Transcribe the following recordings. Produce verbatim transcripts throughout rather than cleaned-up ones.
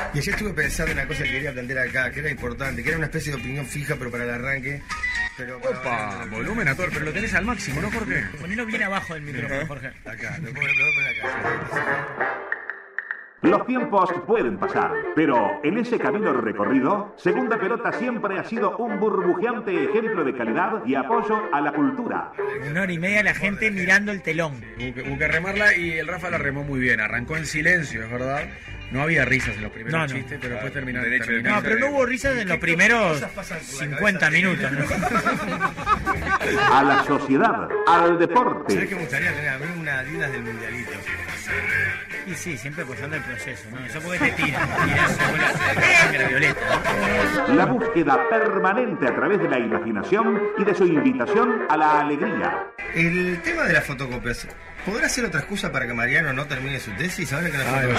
Y ayer estuve pensando en una cosa que quería plantear acá, que era importante, que era una especie de opinión fija, pero para el arranque. Pero para Opa, volumen a todo, pero lo tenés al máximo, ¿no, Jorge? Ponelo bien abajo del micrófono, Jorge. Acá, lo pongo, lo voy a poner acá. Los tiempos pueden pasar, pero en ese camino recorrido, Segunda Pelota siempre ha sido un burbujeante ejemplo de calidad y apoyo a la cultura. Una hora y media la gente mirando el telón. Hubo que, hubo que remarla y el Rafa la remó muy bien. Arrancó en silencio, es verdad. No había risas en los primeros No, no. chistes, pero después terminó. Derecho de terminó- No, pero no hubo risas en los primeros cincuenta minutos, ¿no? A la sociedad, al deporte. ¿Sabés qué me gustaría tener a mí una Adidas del Mundialito? Y sí, siempre apoyando el proceso, ¿no? Eso porque te tiran, te tiran como la sangre violeta, ¿no? La búsqueda permanente a través de la imaginación y de su invitación a la alegría. El tema de las fotocopias, ¿podrá ser otra excusa para que Mariano no termine su tesis? ¿Saben que no Ay,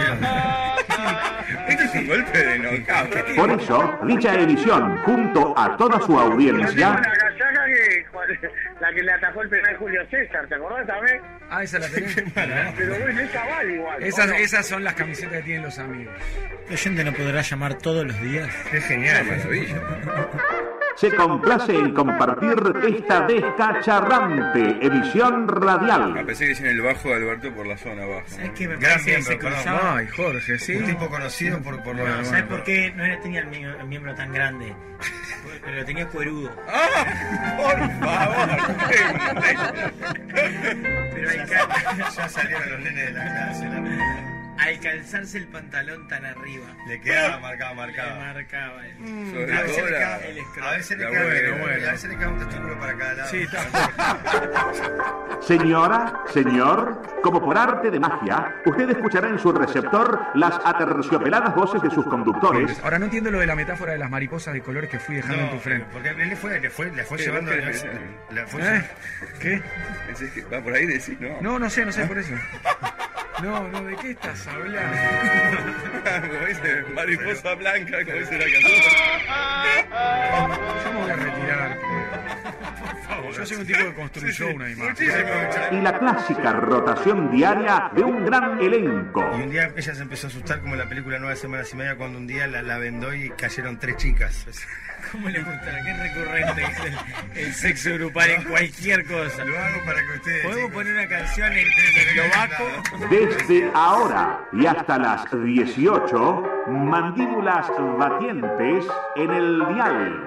Este es un golpe de knockout. Por eso, dicha emisión, junto a toda su audiencia, La casaca que la que le atajó el penal Julio César, ¿te acordás también? Ah, esa la tenés. Pero bueno, esa vale igual. Esas, ¿o no? esas son las camisetas que tienen los amigos. ¿El oyente no podrá llamar todos los días? Es genial. Maravilla. se complace en compartir esta descacharrante emisión Ah, radial. pensé que decían el bajo de Alberto por la zona abajo. ¿Sabes qué me Gran parece que miembro, se perdón. cruzaba? Ay, Jorge, sí. Un tipo conocido por, por lo No, bueno, ¿sabes bueno, por qué no era- tenía el, mi- el miembro tan grande? Porque lo tenía cuerudo. ¡Ah! ¡Por favor! Pero al, ca- Ya salieron los nenes de la clase. La... al calzarse el pantalón tan arriba, Le quedaba marcado, le marcado. marcaba el, Sobre a veces todo le la- quedaba el escroto. A veces le La queda buena, bueno, buena. a veces le queda un testículo para cada lado. Sí, está. Señora, señor, como por arte de magia, usted escuchará en su receptor las aterciopeladas voces de sus conductores. Ahora no entiendo lo de la metáfora de las mariposas de colores que fui dejando en tu frente. porque él le fue, le fue, le fue Sí, llevando. vos Le, querés- le fue ¿Eh? ¿Qué? Pensé que va por ahí decís, no. No, no sé, no sé por eso. No, no, ¿de qué estás hablando? Como dice mariposa blanca, como dice la canción. Yo me voy a retirar. Yo soy un tipo que construyó una imagen. Y la clásica rotación diaria de un gran elenco. Y un día ella se empezó a asustar como en la película Nueve Semanas y Media cuando un día la, la vendó y cayeron tres chicas. ¿Cómo le gusta? Qué recurrente es el, el sexo grupal en cualquier cosa. Lo hago para que ustedes... Podemos chicos, poner una canción en eslovaco. Desde ahora y hasta las dieciocho, mandíbulas batientes en el dial.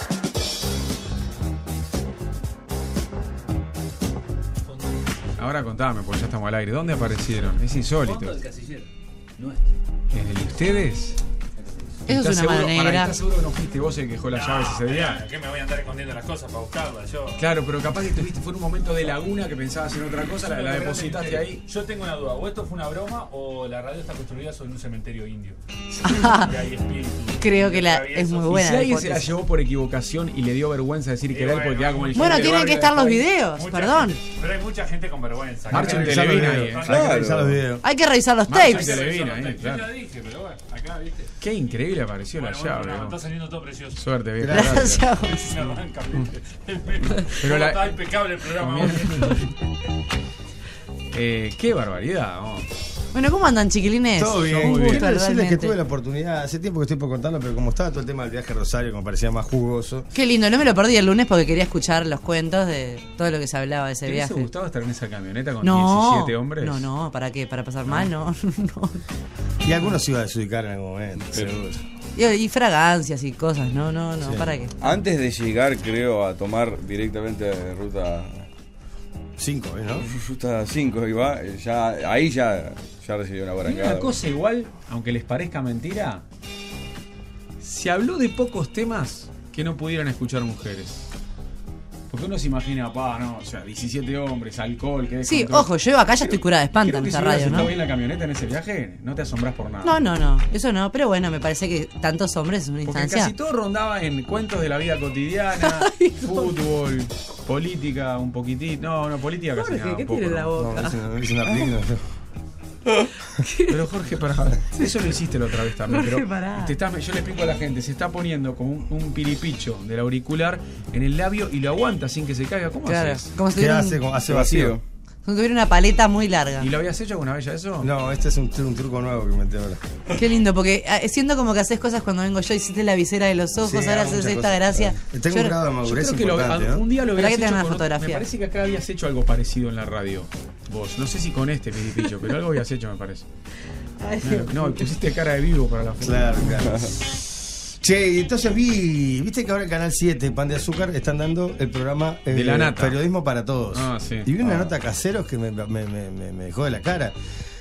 Ahora contame, porque ya estamos al aire. ¿Dónde aparecieron? Es insólito. Fondo del casillero. Nuestro. ¿En el de ustedes? Eso es ¿Estás una seguro, manera. pará, ¿estás seguro que no fuiste vos el que dejó las llaves ese día? ¿Qué me voy a andar escondiendo las cosas para buscarlas? Yo. Claro, pero capaz que tuviste, fue en un momento de laguna que pensabas en otra cosa, la, la depositaste ahí. Yo tengo una duda, o esto fue una broma o la radio está construida sobre un cementerio indio. Y hay espíritus. Creo que la, traviesos. es muy Y buena si la alguien se la hipótesis. llevó por equivocación y le dio vergüenza decir que Y era él bueno, porque queda como el Bueno, gerente del tienen que barrio estar los después. videos, Mucha perdón. gente- pero hay mucha gente con vergüenza. Marcha un Acá- Televina ahí, eh. Hay que revisar los videos. Hay que revisar los Marcha tapes. de Televina, Yo ahí, ya claro. la dije, pero bueno, acá, viste. Qué increíble apareció Bueno, la bueno, llave. no, ¿no? está saliendo todo precioso. Suerte, viejo. Gracias. Se arranca, viste. Pero la- Está impecable el programa. Eh, qué barbaridad. ¿no? Bueno, ¿cómo andan, chiquilines? Todo bien, Un muy gusto, bien. Quiero decirles que realmente. tuve la oportunidad, hace tiempo que estoy por contarlo, pero como estaba todo el tema del viaje a Rosario, que me parecía más jugoso. Qué lindo, no me lo perdí el lunes porque quería escuchar los cuentos de todo lo que se hablaba de ese ¿Te hubiese viaje. gustado estar en esa camioneta con No, diecisiete hombres? no, no, ¿para qué? ¿Para pasar mal? No, no. Y algunos se iba a desubicar en algún momento. Pero... Y, y fragancias y cosas, no, no, no, Sí. ¿para qué? Antes de llegar, creo, a tomar directamente ruta Cinco, ¿eh, ¿no? ruta cinco, y va, ya, ahí ya, ya recibió una Y barangada. una cosa igual, aunque les parezca mentira, se habló de pocos temas que no pudieran escuchar mujeres. Porque uno se imagina, pa, no, o sea, diecisiete hombres, alcohol, que Sí, ojo, yo acá ya estoy curada de espanto Creo en que esta si hubieras radio, estado ¿no? ahí en la camioneta en ese viaje, no te asombras por nada. No, no, no, eso no, pero bueno, me parece que tantos hombres es una Porque instancia. casi todo rondaba en cuentos de la vida cotidiana, Ay, no. fútbol, política, un poquitito. No, no, política casi Jorge, nada, ¿qué un poco, tiene en la ¿no? boca? No, es una, es una película. Pero Jorge, para eso lo hiciste la otra vez también. Jorge, Pero pará. te estás, yo le explico a la gente, se está poniendo como un, un piripicho del auricular en el labio y lo aguanta sin que se caiga. ¿Cómo Claro, haces? como si ¿Qué tuviera hace? un, Hace vacío. Como que hubiera una paleta muy larga. ¿Y lo habías hecho alguna vez ya eso? No, este es un, un truco nuevo que inventé ahora. Qué lindo, porque eh, siento como que haces cosas cuando vengo yo, hiciste la visera de los ojos, Sí, ahora hago haces muchas esta cosas. gracia. Tengo Yo- un grado de Yo madurez creo que lo- importante, a- ¿no? un día lo Esperá habías que te hecho hagan una con otro- fotografía. Me parece que acá habías hecho algo parecido en la radio. Vos, no sé si con este Piripicho, pero algo habías hecho, me parece. Ay, No, no, pusiste cara de vivo para la foto. Claro, claro. Che, y entonces vi, viste que ahora en Canal siete, Pan de Azúcar, están dando el programa eh, De la nata. Periodismo para Todos. Ah, sí. Y vi una Ah. nota Caseros que me, me, me, me- me dejó de la cara.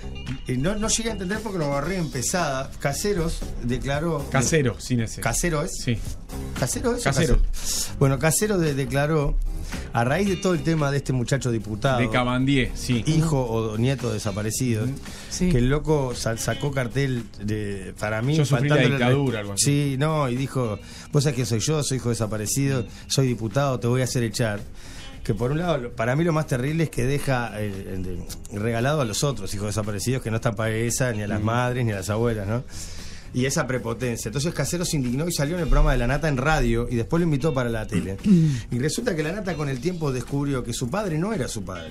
Y no, no llegué a entender porque lo agarré empezada. Caseros declaró... Casero, sin ese. ¿Casero es? Sí. ¿Casero es? o Casero. Bueno, Casero de- declaró, a raíz de todo el tema de este muchacho diputado, De Cabandier, sí. hijo o nieto desaparecido, Sí. que el loco sal- sacó cartel de, para mí, Yo sufrí la faltándole- dictadura, algo así. Sí, no, y dijo, vos sabés que soy yo, soy hijo desaparecido, soy diputado, te voy a hacer echar. Que por un lado, lo- para mí lo más terrible es que deja eh, de- regalado a los otros hijos desaparecidos que no están para esa, ni a las madres, ni a las abuelas, ¿no? Y esa prepotencia. Entonces Casero se indignó y salió en el programa de La Nata en radio y después lo invitó para la tele. Y resulta que La Nata con el tiempo descubrió que su padre no era su padre.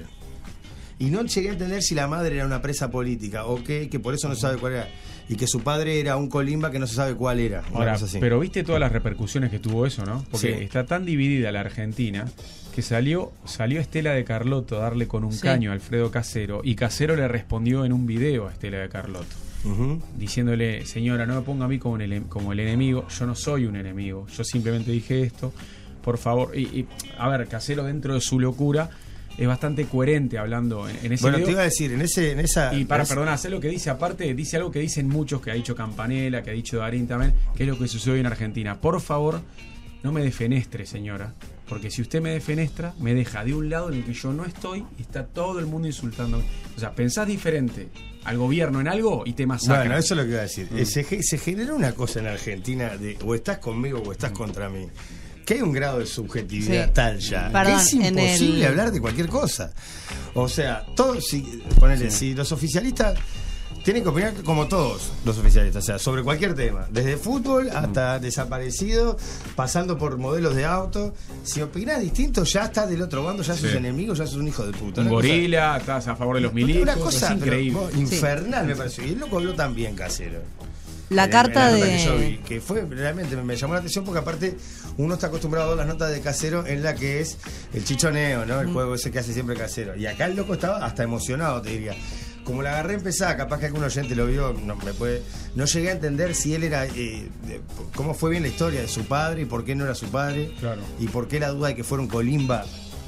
Y no llegué a entender si la madre era una presa política o qué, que por eso no se sabe cuál era. Y que su padre era un colimba que no se sabe cuál era. Una Ahora, cosa así. pero viste todas las repercusiones que tuvo eso, ¿no? Porque Sí. está tan dividida la Argentina que salió salió Estela de Carlotto a darle con un Sí. caño a Alfredo Casero y Casero le respondió en un video a Estela de Carlotto Ujú. diciéndole, señora, no me ponga a mí como, el, como el enemigo, yo no soy un enemigo, yo simplemente dije esto, por favor. Y, y, a ver, Casero dentro de su locura es bastante coherente hablando en, en ese Bueno, video. te iba a decir, en ese, en esa. Y para, en esa- perdona, hacer lo que dice, aparte, dice algo que dicen muchos, que ha dicho Campanella, que ha dicho Darín también, que es lo que sucede hoy en Argentina. Por favor, no me defenestre, señora, porque si usted me defenestra, me deja de un lado en el que yo no estoy y está todo el mundo insultándome. O sea, pensás diferente al gobierno en algo y te masacran. Bueno, eso es lo que iba a decir. Mm. Eh, Se, ge- se generó una cosa en Argentina de o estás conmigo o estás contra mí. Que hay un grado de subjetividad Sí. tal ya. Perdón, que es en imposible el- hablar de cualquier cosa. O sea, todos, si, ponele, si los oficialistas tienen que opinar como todos los oficialistas, o sea, sobre cualquier tema, desde fútbol hasta desaparecido, pasando por modelos de auto. Si opinás distinto, ya estás del otro bando, ya sos Sí. enemigo, ya sos un hijo de puta. Un Una cosa- gorila, estás a favor de los milicos, Una cosa es pero, increíble. vos, infernal me pareció. Y el loco habló también Casero. La En- carta en la nota que yo vi, de... que fue realmente me, me llamó la atención porque aparte uno está acostumbrado a ver las notas de Casero en la que es el chichoneo, ¿no? El juego ese que hace siempre Casero. Y acá el loco estaba hasta emocionado, te diría. Como la agarré empezada, capaz que algún oyente lo vio, no me puede, no llegué a entender si él era, eh, de- cómo fue bien la historia de su padre y por qué no era su padre. Claro. Y por qué la duda de que fuera un colimba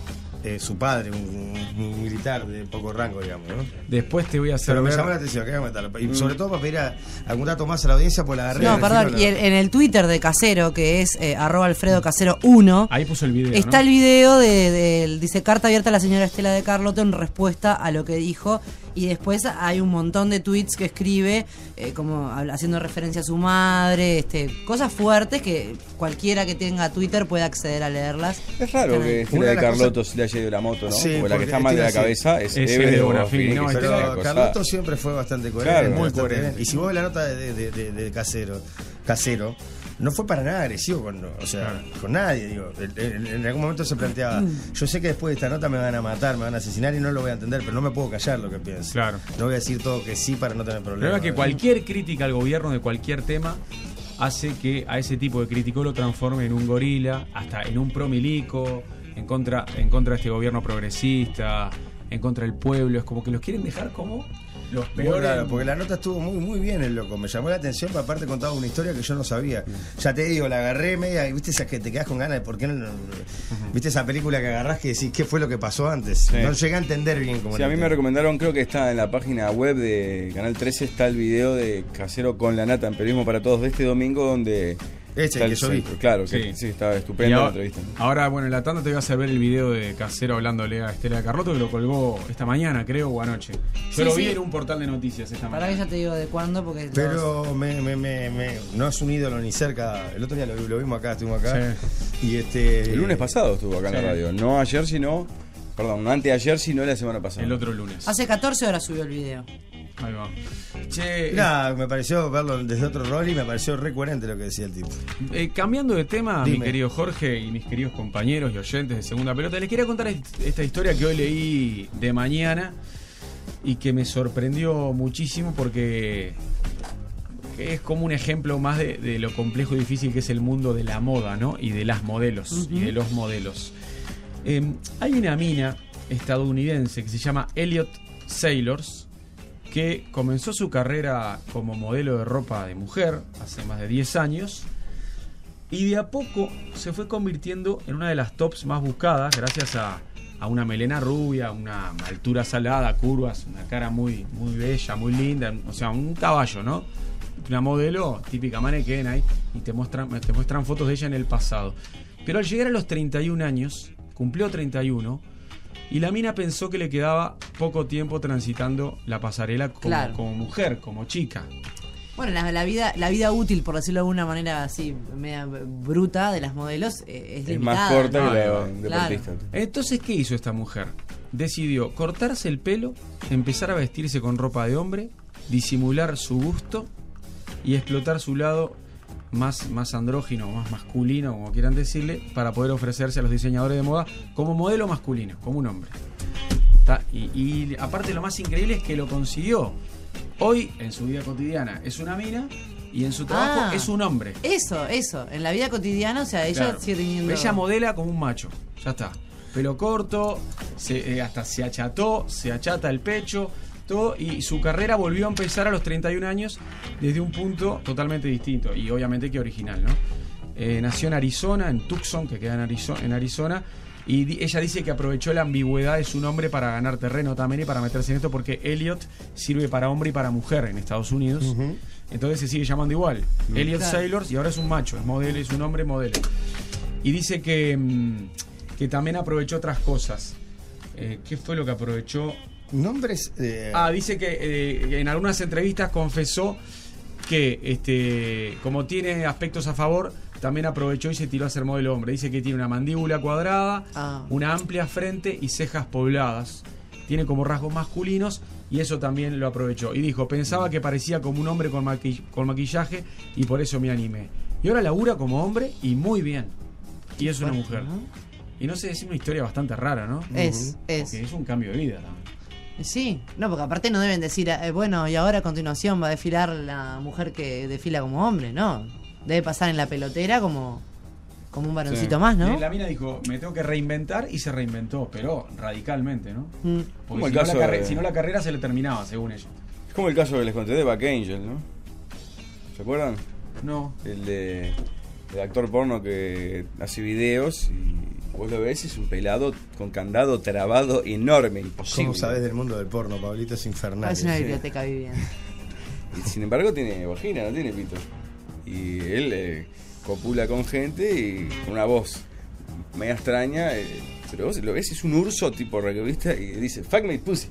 eh, su padre, un, un militar de poco rango, digamos, ¿no? Después te voy a hacer Pero me ver- llamó la atención, que matarlo. Y sobre todo para pedir a- algún dato más a la audiencia, por la agarré. No, al perdón, filo, y la- el- en el Twitter de Casero, que es eh, arroba Alfredo Casero uno, Ahí puso el video, está ¿no? el video de, de- dice carta abierta a la señora Estela de Carlotto en respuesta a lo que dijo, y después hay un montón de tweets que escribe eh, como habla- haciendo referencia a su madre, este, cosas fuertes que cualquiera que tenga Twitter puede acceder a leerlas. Es raro Están ahí. que Una Estela de de las Carlotto se le haya ido la moto, ¿no? Sí, porque la que porque está mal de la te iba a cabeza es Es Eve Eve de de Bonafini, Bonafini, no, que es Pero otra cosa. Carlotto siempre fue bastante coherente. Claro, muy bastante coherente. bien. Y si vos ves la nota de, de, de, de Casero, Casero, no fue para nada agresivo con, o sea, con nadie. Digo. En, en- en algún momento se planteaba, yo sé que después de esta nota me van a matar, me van a asesinar y no lo voy a entender, pero no me puedo callar lo que pienso. Claro. No voy a decir todo que sí para no tener El problemas. problema es que cualquier crítica al gobierno de cualquier tema hace que a ese tipo de crítico lo transforme en un gorila, hasta en un promilico, en contra, en contra de este gobierno progresista, en contra del pueblo. Es como que los quieren dejar como los Muy peores. raro, porque la nota estuvo muy muy bien el loco, me llamó la atención, pero aparte contaba una historia que yo no sabía. Ya te digo, la agarré media, y viste esas que te quedas con ganas de por qué no, no- viste esa película que agarrás que decís qué fue lo que pasó antes. Sí. No llegué a entender bien cómo Sí, a mí me recomendaron, creo que está en la página web de Canal trece, está el video de Casero con la nata en Periodismo para Todos de este domingo, donde Ese está que el yo vi. centro. Claro, que Sí. sí, estaba Y estupenda la ahora, entrevista. ahora, bueno, en la tanda te voy a hacer ver el video de Casero hablándole a Estela de Carlotto, que lo colgó esta mañana, creo, o anoche. Yo Sí, lo sí. vi en un portal de noticias esta Para que mañana. ya te digo de cuándo, porque... los- Pero me, me, me, me- no es un ídolo ni cerca. El otro día lo, lo vimos acá, estuvimos acá. Y este. El lunes pasado estuvo acá en Sí. la radio. No ayer, sino. Perdón, no anteayer, sino la semana pasada. El otro lunes. Hace catorce horas subió el video. Ahí va. Che, Mirá, me pareció verlo desde otro rol y me pareció re coherente lo que decía el tipo. eh, cambiando de tema, Dime. mi querido Jorge y mis queridos compañeros y oyentes de Segunda Pelota, les quería contar est- esta historia que hoy leí de mañana y que me sorprendió muchísimo porque que es como un ejemplo más de, de lo complejo y difícil que es el mundo de la moda, ¿no? Y de las modelos, Ujú. y de los modelos. Eh, hay una mina estadounidense que se llama Elliot Sailors, que comenzó su carrera como modelo de ropa de mujer hace más de diez años y de a poco se fue convirtiendo en una de las tops más buscadas gracias a, a una melena rubia, una altura salada, curvas, una cara muy, muy bella, muy linda, o sea, un caballo, ¿no? Una modelo típica mannequin ahí, y te muestran, te muestran fotos de ella en el pasado. Pero al llegar a los treinta y un años, cumplió treinta y uno, y la mina pensó que le quedaba poco tiempo transitando la pasarela como, Claro. como mujer, como chica. Bueno, la, la vida la vida útil, por decirlo de alguna manera así, media bruta de las modelos, eh, es Es limitada. más corta ¿no? que la Claro. deportista. Entonces, ¿qué hizo esta mujer? Decidió cortarse el pelo, empezar a vestirse con ropa de hombre, disimular su gusto y explotar su lado más, más andrógino, más masculino, como quieran decirle, para poder ofrecerse a los diseñadores de moda como modelo masculino, como un hombre. ¿Tá? Y, y aparte lo más increíble es que lo consiguió. Hoy, en su vida cotidiana, es una mina y en su trabajo Ah. es un hombre. Eso, eso. En la vida cotidiana, o sea, ella Claro. sigue teniendo. Ella modela como un macho, ya está. Pelo corto, se, eh, hasta se acható, se achata el pecho, todo, y su carrera volvió a empezar a los treinta y un años desde un punto totalmente distinto y obviamente que original, ¿no? Eh, nació en Arizona, en Tucson, que queda en Arizona, en Arizona y di- ella dice que aprovechó la ambigüedad de su nombre para ganar terreno también y para meterse en esto porque Elliot sirve para hombre y para mujer en Estados Unidos. Ujú. Entonces se sigue llamando igual. Elliot Claro. Sailors y ahora es un macho, es modelo, es un hombre modelo. Y dice que, mm, que también aprovechó otras cosas. Eh, ¿Qué fue lo que aprovechó? Nombres. eh, Ah, dice que eh, en algunas entrevistas confesó que este, como tiene aspectos a favor, también aprovechó y se tiró a ser modelo hombre. Dice que tiene una mandíbula cuadrada, Ah. una amplia frente y cejas pobladas. Tiene como rasgos masculinos y eso también lo aprovechó. Y dijo, pensaba que parecía como un hombre con, maqui- con maquillaje y por eso me animé. Y ahora labura como hombre y muy bien. Y es una fuerte, mujer. ¿no? Y no sé, es una historia bastante rara, ¿no? Es, es. Porque es un cambio de vida también. Sí, no, porque aparte no deben decir, eh, bueno, y ahora a continuación va a desfilar la mujer que desfila como hombre, no. Debe pasar en la pelotera como, como un varoncito Sí. más, ¿no? Y la mina dijo, me tengo que reinventar y se reinventó, pero radicalmente, ¿no? Mm. Porque Como el si, no caso la carre- de- si no la carrera se le terminaba, según ella. Es como el caso que les conté de Back Angel, ¿no? ¿Se acuerdan? No. El de el actor porno que hace videos y vos lo ves, es un pelado con candado trabado enorme, imposible. ¿Cómo sabes del mundo del porno, Pablito? Es infernal. Es una Sí. biblioteca viviente. Y sin embargo tiene vagina, no tiene pito. Y él eh, copula con gente y con una voz media extraña, eh, pero vos lo ves, es un urso tipo revista y dice, fuck my pussy.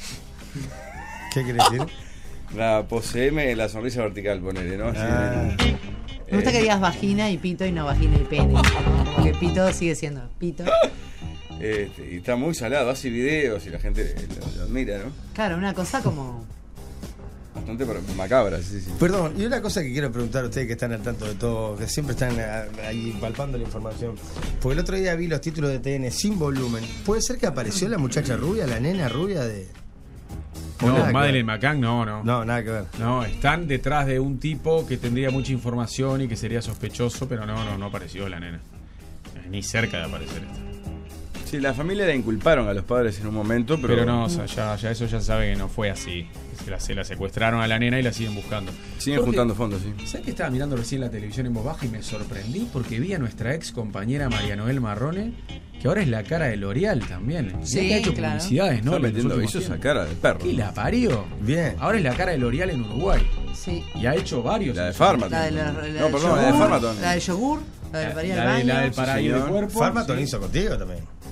¿Qué quiere decir? La poseeme la sonrisa vertical, ponele, ¿no? Así, Ah. Me gusta eh, que digas vagina y pito y no vagina y pene. Porque pito sigue siendo pito. este, y está muy salado, hace videos y la gente lo, lo admira, ¿no? Claro, una cosa como... Bastante pero macabra, sí, sí. Perdón, y una cosa que quiero preguntar a ustedes que están al tanto de todo, que siempre están ah, ahí palpando la información. Porque el otro día vi los títulos de T N sin volumen. ¿Puede ser que apareció la muchacha rubia, la nena rubia de...? ¿O No, nada que Madeleine ver? McCann, no, no, no. No, nada que ver. están detrás de un tipo que tendría mucha información y que sería sospechoso, pero no, no, no apareció la nena. Ni cerca de aparecer esta. Sí, la familia la inculparon a los padres en un momento, pero, Pero no, o sea, ya, ya eso ya sabe que no fue así. Se la, se la secuestraron a la nena y la siguen buscando. siguen Porque- juntando fondos, sí. ¿Sabes que estaba mirando recién la televisión en voz baja y me sorprendí porque vi a nuestra ex compañera María Noel Marrone, que ahora es la cara de L'Oreal también? Mirá Sí, que ha hecho claro. publicidades, ¿no? Está En los metiendo últimos besos a tiempos. cara de perro. ¿Qué la parió? Bien. Ahora es la cara de L'Oreal en Uruguay. Sí. Y ha hecho varios. La de Pharmaton. La de la, la no, del perdón, la de yogur, Pharmaton. La del yogur, la del La, para ir la al de- baño. la del para Sí, ir de señor. cuerpo. Farmaton sí. hizo contigo también.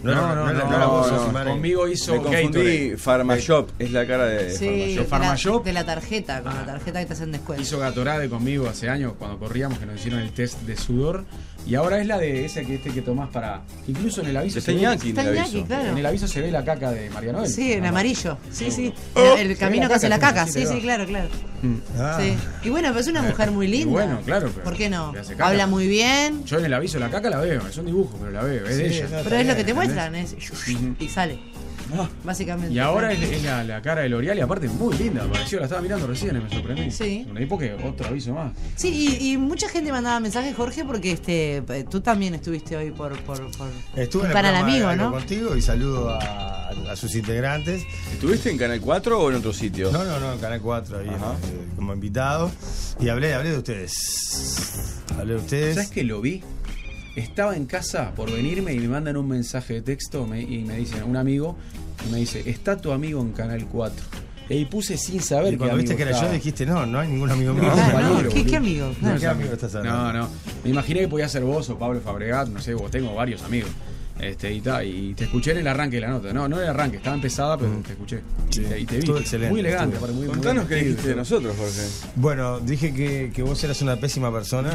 No, no, no, no, no, no, la voz, no, Sosimare. conmigo hizo Me confundí. Gatorade. Pharmashop, es la cara de Sí, Pharmashop. de la, Pharmashop. de la tarjeta, con la tarjeta que te hacen descuento. Hizo Gatorade conmigo hace años cuando corríamos, que nos hicieron el test de sudor. Y ahora es la de ese que este que tomás para. Incluso en el aviso. Está se ve- Iñaki en Está el Iñaki, aviso. claro. En el aviso se ve la caca de María Noel. Sí, en Ah, amarillo. Sí, sí. Oh, El, el se camino ve la que hace la caca, caca. sí, Sí, te sí, va. claro, claro. Ah. Sí. Y bueno, pero es una mujer muy Y linda. bueno, claro, pero ¿Por qué no? le hace caca. Habla muy bien. Yo en el aviso la caca la veo, es un dibujo, pero la veo, es de Sí, ella. no, Pero es lo que te ¿entendés? muestran, es y sale. Básicamente. Y ahora es, es la, la cara de L'Oreal y aparte muy linda, me pareció, la estaba mirando recién y me sorprendí. Sí. Me di porque otro aviso más. Sí, y, y mucha gente mandaba mensajes, Jorge, porque este eh, tú también estuviste hoy por, por, por Estuve en un el canal programa amigo, de Algo ¿no? Contigo y saludo a, a sus integrantes. ¿Estuviste en Canal cuatro o en otro sitio? No, no, no, en Canal cuatro ahí Ajá. eh, como invitado. Y hablé, hablé de ustedes. Hablé de ustedes. ¿Sabes que lo vi? Estaba en casa por venirme y me mandan un mensaje de texto me- y me dicen, un amigo, y me dice, está tu amigo en Canal cuatro. Y ahí puse sin saber Y que cuando viste que era yo dijiste, no, no hay ningún amigo mío. No, Claro, no, compañero, ¿qué, boludo. qué amigo? ¿De Claro. qué amigo estás hablando? No, no. Me imaginé que podía ser vos o Pablo Fabregat, no sé, vos tengo varios amigos. Este, y, ta, y te escuché en el arranque de la nota. No, no en el arranque, estaba empezada, pero te escuché. Sí, y, te, y te vi. estuvo excelente, Muy elegante, estuvo. aparte, muy, muy Contanos qué vestido. dijiste de nosotros, Jorge. Bueno, dije que, que vos eras una pésima persona,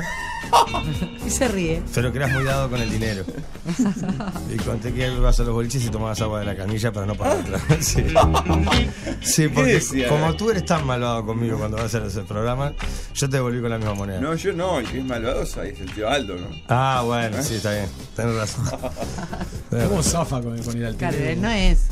Y se ríe. pero que eras muy dado con el dinero. Y conté que ibas a los boliches y tomabas agua de la canilla para no pagar atrás. Sí, sí porque decía? como tú eres tan malvado conmigo cuando vas a hacer ese programa, yo te devolví con la misma moneda. No, yo no, el que es malvado es ahí, es el tío Aldo, ¿no? Ah, bueno, sí, está bien. Tenés razón. Tenés ¿Cómo razón. zafa con, con ir al Claro, tiro? él no es.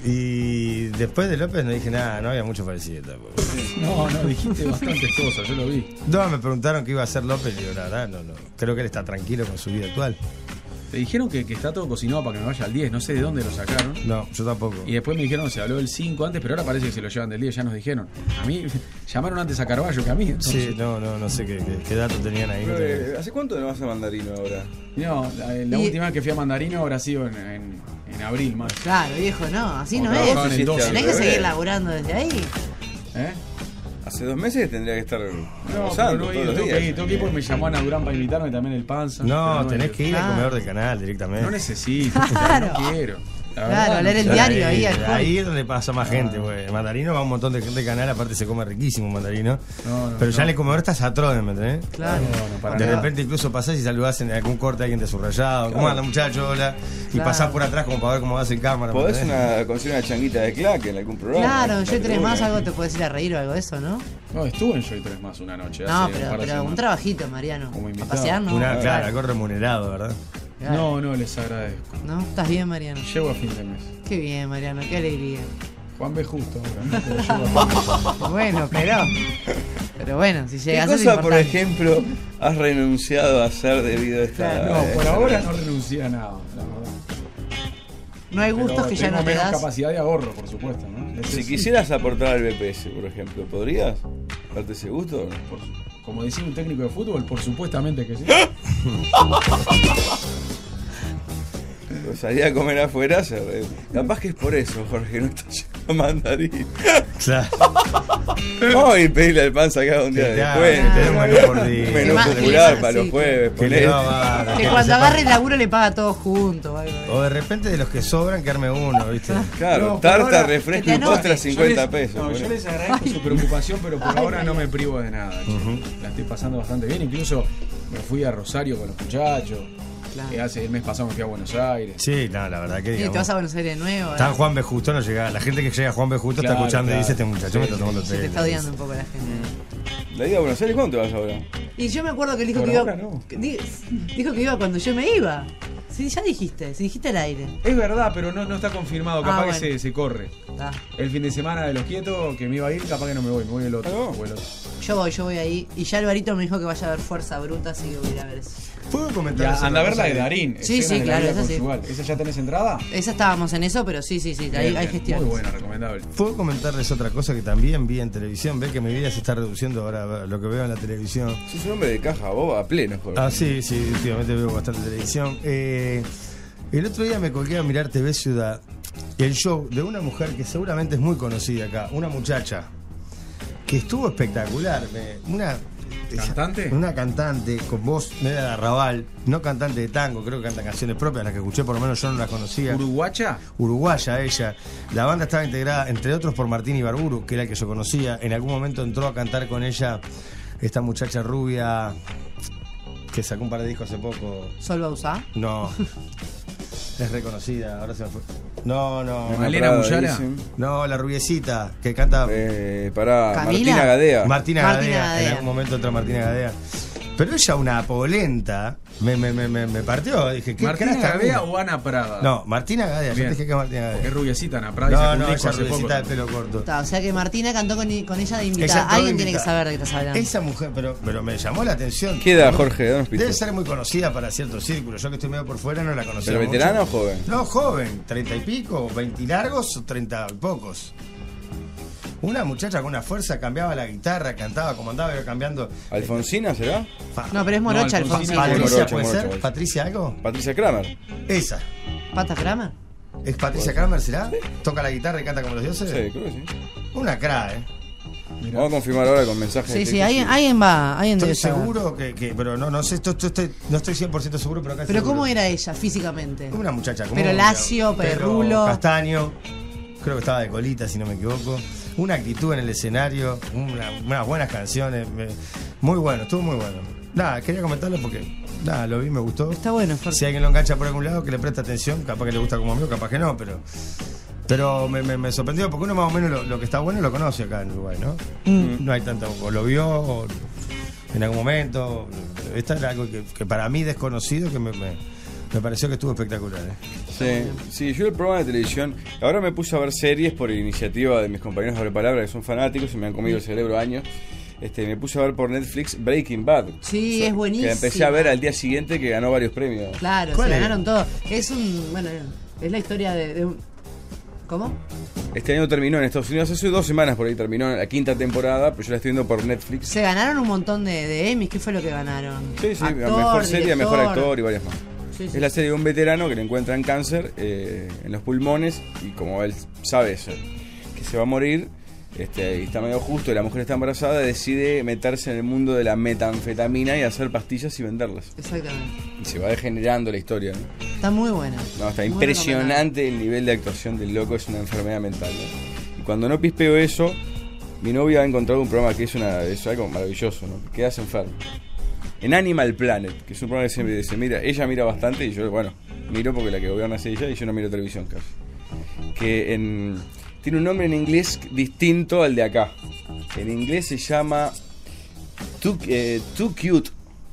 Y después de López no dije nada, no había mucho parecido tampoco. No, no, dijiste bastantes cosas, yo lo vi. No, me preguntaron qué iba a hacer López y digo, la verdad, no, no. Creo que él está tranquilo con su vida actual. Te dijeron que, que está todo cocinado para que me vaya al diez, no sé de dónde lo sacaron. No, yo tampoco. Y después me dijeron, se habló del cinco antes, pero ahora parece que se lo llevan del diez, ya nos dijeron. A mí, llamaron antes a Carballo que a mí. Entonces, Sí, no, no, no sé qué, qué, qué datos tenían ahí. no Pero, tengo- eh, ¿hace cuánto no vas a Mandarino ahora? no, la, la Y- última vez que fui a Mandarino habrá sido en, en, en abril, más. Claro, viejo, no, así Como no trabajaba es. en el doce. Tenés que seguir laburando desde ahí. ¿Eh? Hace dos meses tendría que estar No, pero almorzando no he todos ido, los tengo días. que ir, tengo que ir porque me llamó Ana Durán para invitarme también el panza. No, pero tenés he que ido. ir al Ah. comedor del canal directamente. No necesito, Claro. no quiero. La Claro, verdad, leer el no. diario ahí al Ahí, ahí es donde pasa más gente, güey. El mandarino va un montón de gente de canal, aparte se come riquísimo un mandarino. No, no, pero ya no. en el comedor estás atroz, ¿me entendés? Claro. No, no, para De nada. repente incluso pasás y saludás en algún corte a alguien de subrayado. ¿Cómo Claro. anda, muchacho? Hola. Y Claro. pasás por atrás como para ver cómo vas en cámara. ¿me Podés entendés? una, conseguir una changuita de claque en algún programa. Claro, yo tres más, Una. algo te puedes ir a reír o algo de eso, ¿no? No, estuve en Joy tres más una noche. No, hace un pero, par de pero un semanas. trabajito, Mariano. Como A invitado. pasear, ¿no? Una, claro, algo remunerado, ¿verdad? Claro. No, no, les agradezco. ¿No? ¿Estás bien, Mariano? Llego a fin de mes. Qué bien, Mariano, qué alegría. Juan B. justo ahora, ¿no? Pero llego a fin de mes. Bueno, pero. Pero bueno, si ¿Qué llegas a eso es cosa, por importante. ejemplo, has renunciado a hacer debido a esta... No, por ahora no renuncié a nada, la verdad. No hay gustos Pero que ya tengo no te menos das. capacidad de ahorro, por supuesto, ¿no? Ese Si es- quisieras aportar al B P S, por ejemplo, ¿podrías darte ese gusto? por su- como decía un técnico de fútbol, por supuestamente que sí. O salir a comer afuera, se re- capaz que es por eso, Jorge, no está yendo a Mandarín. Claro. Vamos a ir a pedirle al panza acá un día Que te haga- después. que te dé un menú por día. Un menú Más- popular sí, para los sí, jueves. Que le ponele. va a dar, Que que cuando sepa- agarre el laburo le paga todo junto. o algo de- O de repente de los que sobran, que arme uno, ¿viste? Claro, No, por tarta, ahora- refresco que y te anote. postre a cincuenta Yo les- pesos. No, yo ponele. les agradezco su preocupación, pero por Ay, ahora ay, no ay. me privo de nada. che. La estoy pasando bastante bien. Incluso me fui a Rosario con los muchachos. Claro. Que hace el mes pasado me fui a Buenos Aires. Sí, no, la verdad que Sí, digamos. te vas a Buenos Aires de nuevo. Está ¿eh? Juan B. Justo, no llega. La gente que llega a Juan B. Justo Claro, está escuchando claro. y dice: Este muchacho Sí, me está sí, tomando Sí, té. te está odiando un poco la gente. La ida a Buenos Aires, ¿cuándo te vas ahora? Y yo me acuerdo que él dijo Por que iba. ahora no. que di- dijo que iba cuando yo me iba. Sí, ya dijiste, si dijiste al aire. Es verdad, pero no, no está confirmado. Capaz Ah, que bueno. se, se corre. Ah, El fin de semana de los quietos que me iba a ir, capaz que no me voy, me voy el otro. Ah, no. o el otro. yo voy, yo voy ahí. Y ya Alvarito me dijo que vaya a ver Fuerza Bruta, así que voy a ir a ver eso. ¿Puedo comentar Ya, eso? anda a ver la de Cosa que- Darín. Sí, escenas sí, de la claro, vida esa sí. conyugal. ¿Esa ya tenés entrada? Esa estábamos en eso, pero sí, sí, sí, hay, Bien, hay bien. gestiones. Muy buena, recomendable. ¿Puedo comentarles otra cosa que también vi en televisión? Ve que mi vida se está reduciendo ahora a lo que veo en la televisión. Sos un hombre de caja, vos a pleno, Jorge. Ah, sí, sí, últimamente veo bastante televisión. Eh, el otro día me colgué a mirar T V Ciudad, el show de una mujer que seguramente es muy conocida acá, una muchacha, que estuvo espectacular. me- una ¿Cantante? Una cantante con voz media de arrabal, no cantante de tango, creo que canta canciones propias, las que escuché por lo menos yo no las conocía. ¿Uruguacha? Uruguaya ella. La banda estaba integrada, entre otros, por Martín Ibarburu, que era el que yo conocía. En algún momento entró a cantar con ella esta muchacha rubia que sacó un par de discos hace poco. ¿Sol Bauzá? No. Es reconocida, ahora se me fue. No, no. ¿Malena Muyara? No, la rubiecita que canta. Eh, para ¿Camila? Martina Gadea. Martina, Martina Gadea. Gadea. En algún momento entra Martina Gadea. Pero ella, una polenta, me, me, me, me, me partió. Dije, ¿qué ¿Martina cara Gadea está o Ana Prada? No, Martina Gadea. Bien. Yo te dije que es Martina Es Gadea. rubiecita, Ana Prada. y No, sacó un no, disco ella hace rubiecita de poco. pelo corto. Está, o sea que Martina cantó con, con ella de invitada. Exacto, Alguien de tiene que invitada. saber de qué estás hablando. Esa mujer, pero, pero me llamó la atención. ¿Qué edad, Jorge? ¿Dónde fuiste? Debe ser muy conocida para ciertos círculos. Yo que estoy medio por fuera no la conocía. ¿Pero mucho. veterana o joven? No, joven. ¿Treinta y pico? ¿Veinte largos o treinta y pocos? Una muchacha con una fuerza, cambiaba la guitarra, cantaba, como andaba iba cambiando. ¿Alfonsina será? Fa- No, pero es morocha, No, Alfonsina. Patricia, Morocha, ¿puede morocha, ser? morocha. ¿Patricia algo? Patricia Kramer. Esa. ¿Pata Kramer? ¿Es Patricia Kramer, será? ¿Toca la guitarra y canta como los dioses? Sí, creo que sí. Una cra, ¿eh? Vamos a confirmar ahora con mensajes. Sí, de sí, texto. alguien, alguien va, alguien Estoy debe saber. seguro que, que- pero no, no sé, esto, esto estoy, no estoy cien por ciento seguro, pero casi Pero seguro. ¿cómo era ella físicamente? Una muchacha común. Pero lacio, pelo perrulo. castaño. Creo que estaba de colita, si no me equivoco. Una actitud en el escenario, una- unas buenas canciones. me- muy bueno, estuvo muy bueno. Nada, quería comentarlo porque, nada, lo vi, me gustó. Está bueno, fuerte. Si alguien lo engancha por algún lado, que le preste atención. Capaz que le gusta como a mí, o capaz que no, pero... Pero me, me, me sorprendió porque uno más o menos lo, lo que está bueno lo conoce acá en Uruguay, ¿no? Mm. No hay tanto... O lo vio o en algún momento. Esta era algo que, que para mí desconocido, que me, me, me pareció que estuvo espectacular, ¿eh? Sí, sí, yo el programa de televisión, ahora me puse a ver series por iniciativa de mis compañeros de Palabra, que son fanáticos y me han comido el cerebro años. Este, me puse a ver por Netflix Breaking Bad. Sí, es buenísimo. Que empecé a ver al día siguiente que ganó varios premios. Claro, se ¿Cuál es? ganaron todo. Es un. Bueno, es la historia de, de un. ¿Cómo? Este año terminó en Estados Unidos, hace dos semanas por ahí terminó la quinta temporada, pero yo la estoy viendo por Netflix. Se ganaron un montón de, de Emmys. ¿Qué fue lo que ganaron? Sí, sí, Actor, mejor serie, director. mejor actor y varias más. Sí, sí. Es la serie de un veterano que le encuentran cáncer eh, en los pulmones y como él sabe eso, que se va a morir, este, y está medio justo y la mujer está embarazada, decide meterse en el mundo de la metanfetamina y hacer pastillas y venderlas. Exactamente. Y se va degenerando la historia, ¿no? Está muy buena. No, está Muy impresionante el nivel de actuación del loco, es una enfermedad mental, ¿no? Y cuando no pispeo eso, mi novia ha encontrado un programa que es, una, es algo maravilloso, ¿no? Quedas enfermo. En Animal Planet, que es un programa que siempre se mira, ella mira bastante y yo, bueno, miro porque la que gobierna es ella y yo no miro televisión casi. Que en, tiene un nombre en inglés distinto al de acá. En inglés se llama Too, eh, Too Cute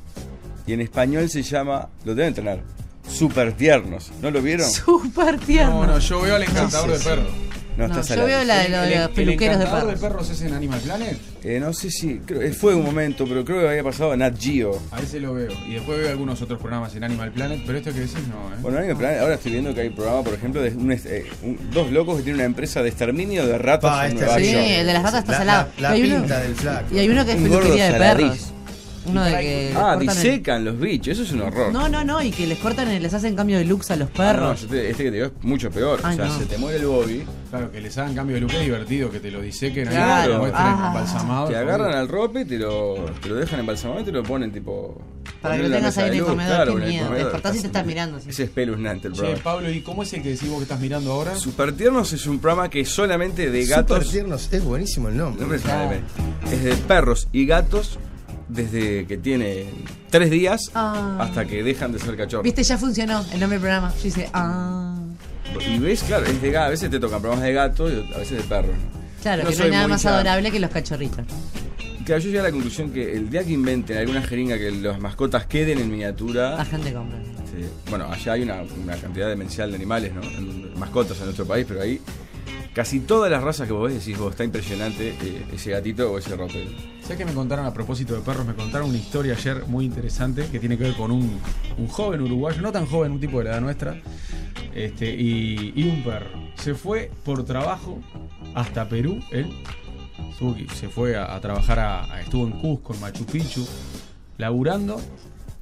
y en español se llama, lo deben tener, Super Tiernos. ¿No lo vieron? Súper tierno. No, no, yo veo al encantador de perros. No, No, estás yo al veo aire. la de ¿El- los, el- de los el peluqueros de encantador perros. de perros es en Animal Planet? Eh, no sé si, creo, eh, fue un momento, pero creo que había pasado en Nat Geo. A ese lo veo. Y después veo algunos otros programas en Animal Planet, pero esto que decís no, ¿eh? Bueno, Animal Planet, ahora estoy viendo que hay programa, por ejemplo, de un, eh, un- dos locos que tienen una empresa de exterminio de ratas Pa, en este Nueva Sí, York. el de las ratas está La- salado. la- la Y hay uno- pinta del flaco. Y hay uno que es Un gordo peluquería de saladiz. perros. Uno de que. Ah, les cortan el- disecan los bichos, eso es un horror. No, no, no, y que les cortan, el- les hacen cambio de looks a los Ah, no, perros. yo te- este que te digo es mucho peor. Ay, o sea, no. se te muere el Bobby, Claro, que les hagan cambio de look es divertido, que te lo disequen ahí, Claro. te lo muestren Ah. embalsamado. te agarran al rope, te lo, te lo dejan embalsamado y te lo ponen tipo. Para que lo ponen en la tengas mesa ahí en de el luz, comedor, claro, qué en el miedo. comedor. Despertás y te estás mirando. así. Es espeluznante el Che, programa. Pablo, ¿y cómo es el que decís vos que estás mirando ahora? Super Tiernos es un programa que es solamente de Super gatos. tiernos, es buenísimo el nombre. No me sale. Es de perros y gatos desde que tiene tres días Ah. hasta que dejan de ser cachorros. Viste, ya funcionó el nombre del programa. Yo hice, ah. Y ves, claro, es de gatos. A veces te tocan programas de gatos y a veces de perros. ¿no? Claro, No que no soy hay nada muy más hincha- adorable que los cachorritos. Claro, yo llegué a la conclusión que el día que inventen alguna jeringa que las mascotas queden en La miniatura. gente compra. Sí. Bueno, allá hay una, una cantidad demencial de animales, ¿no? En- mascotas en nuestro país, pero ahí casi todas las razas que vos ves decís, vos, está impresionante eh, ese gatito o ese ropero. ¿Sabes que me contaron a propósito de perros? Me contaron una historia ayer muy interesante que tiene que ver con un, un joven uruguayo, no tan joven, un tipo de la edad nuestra, este, y, y un perro. Se fue por trabajo hasta Perú, él estuvo aquí, se fue a, a trabajar, a, a- estuvo en Cusco, en Machu Picchu, laburando,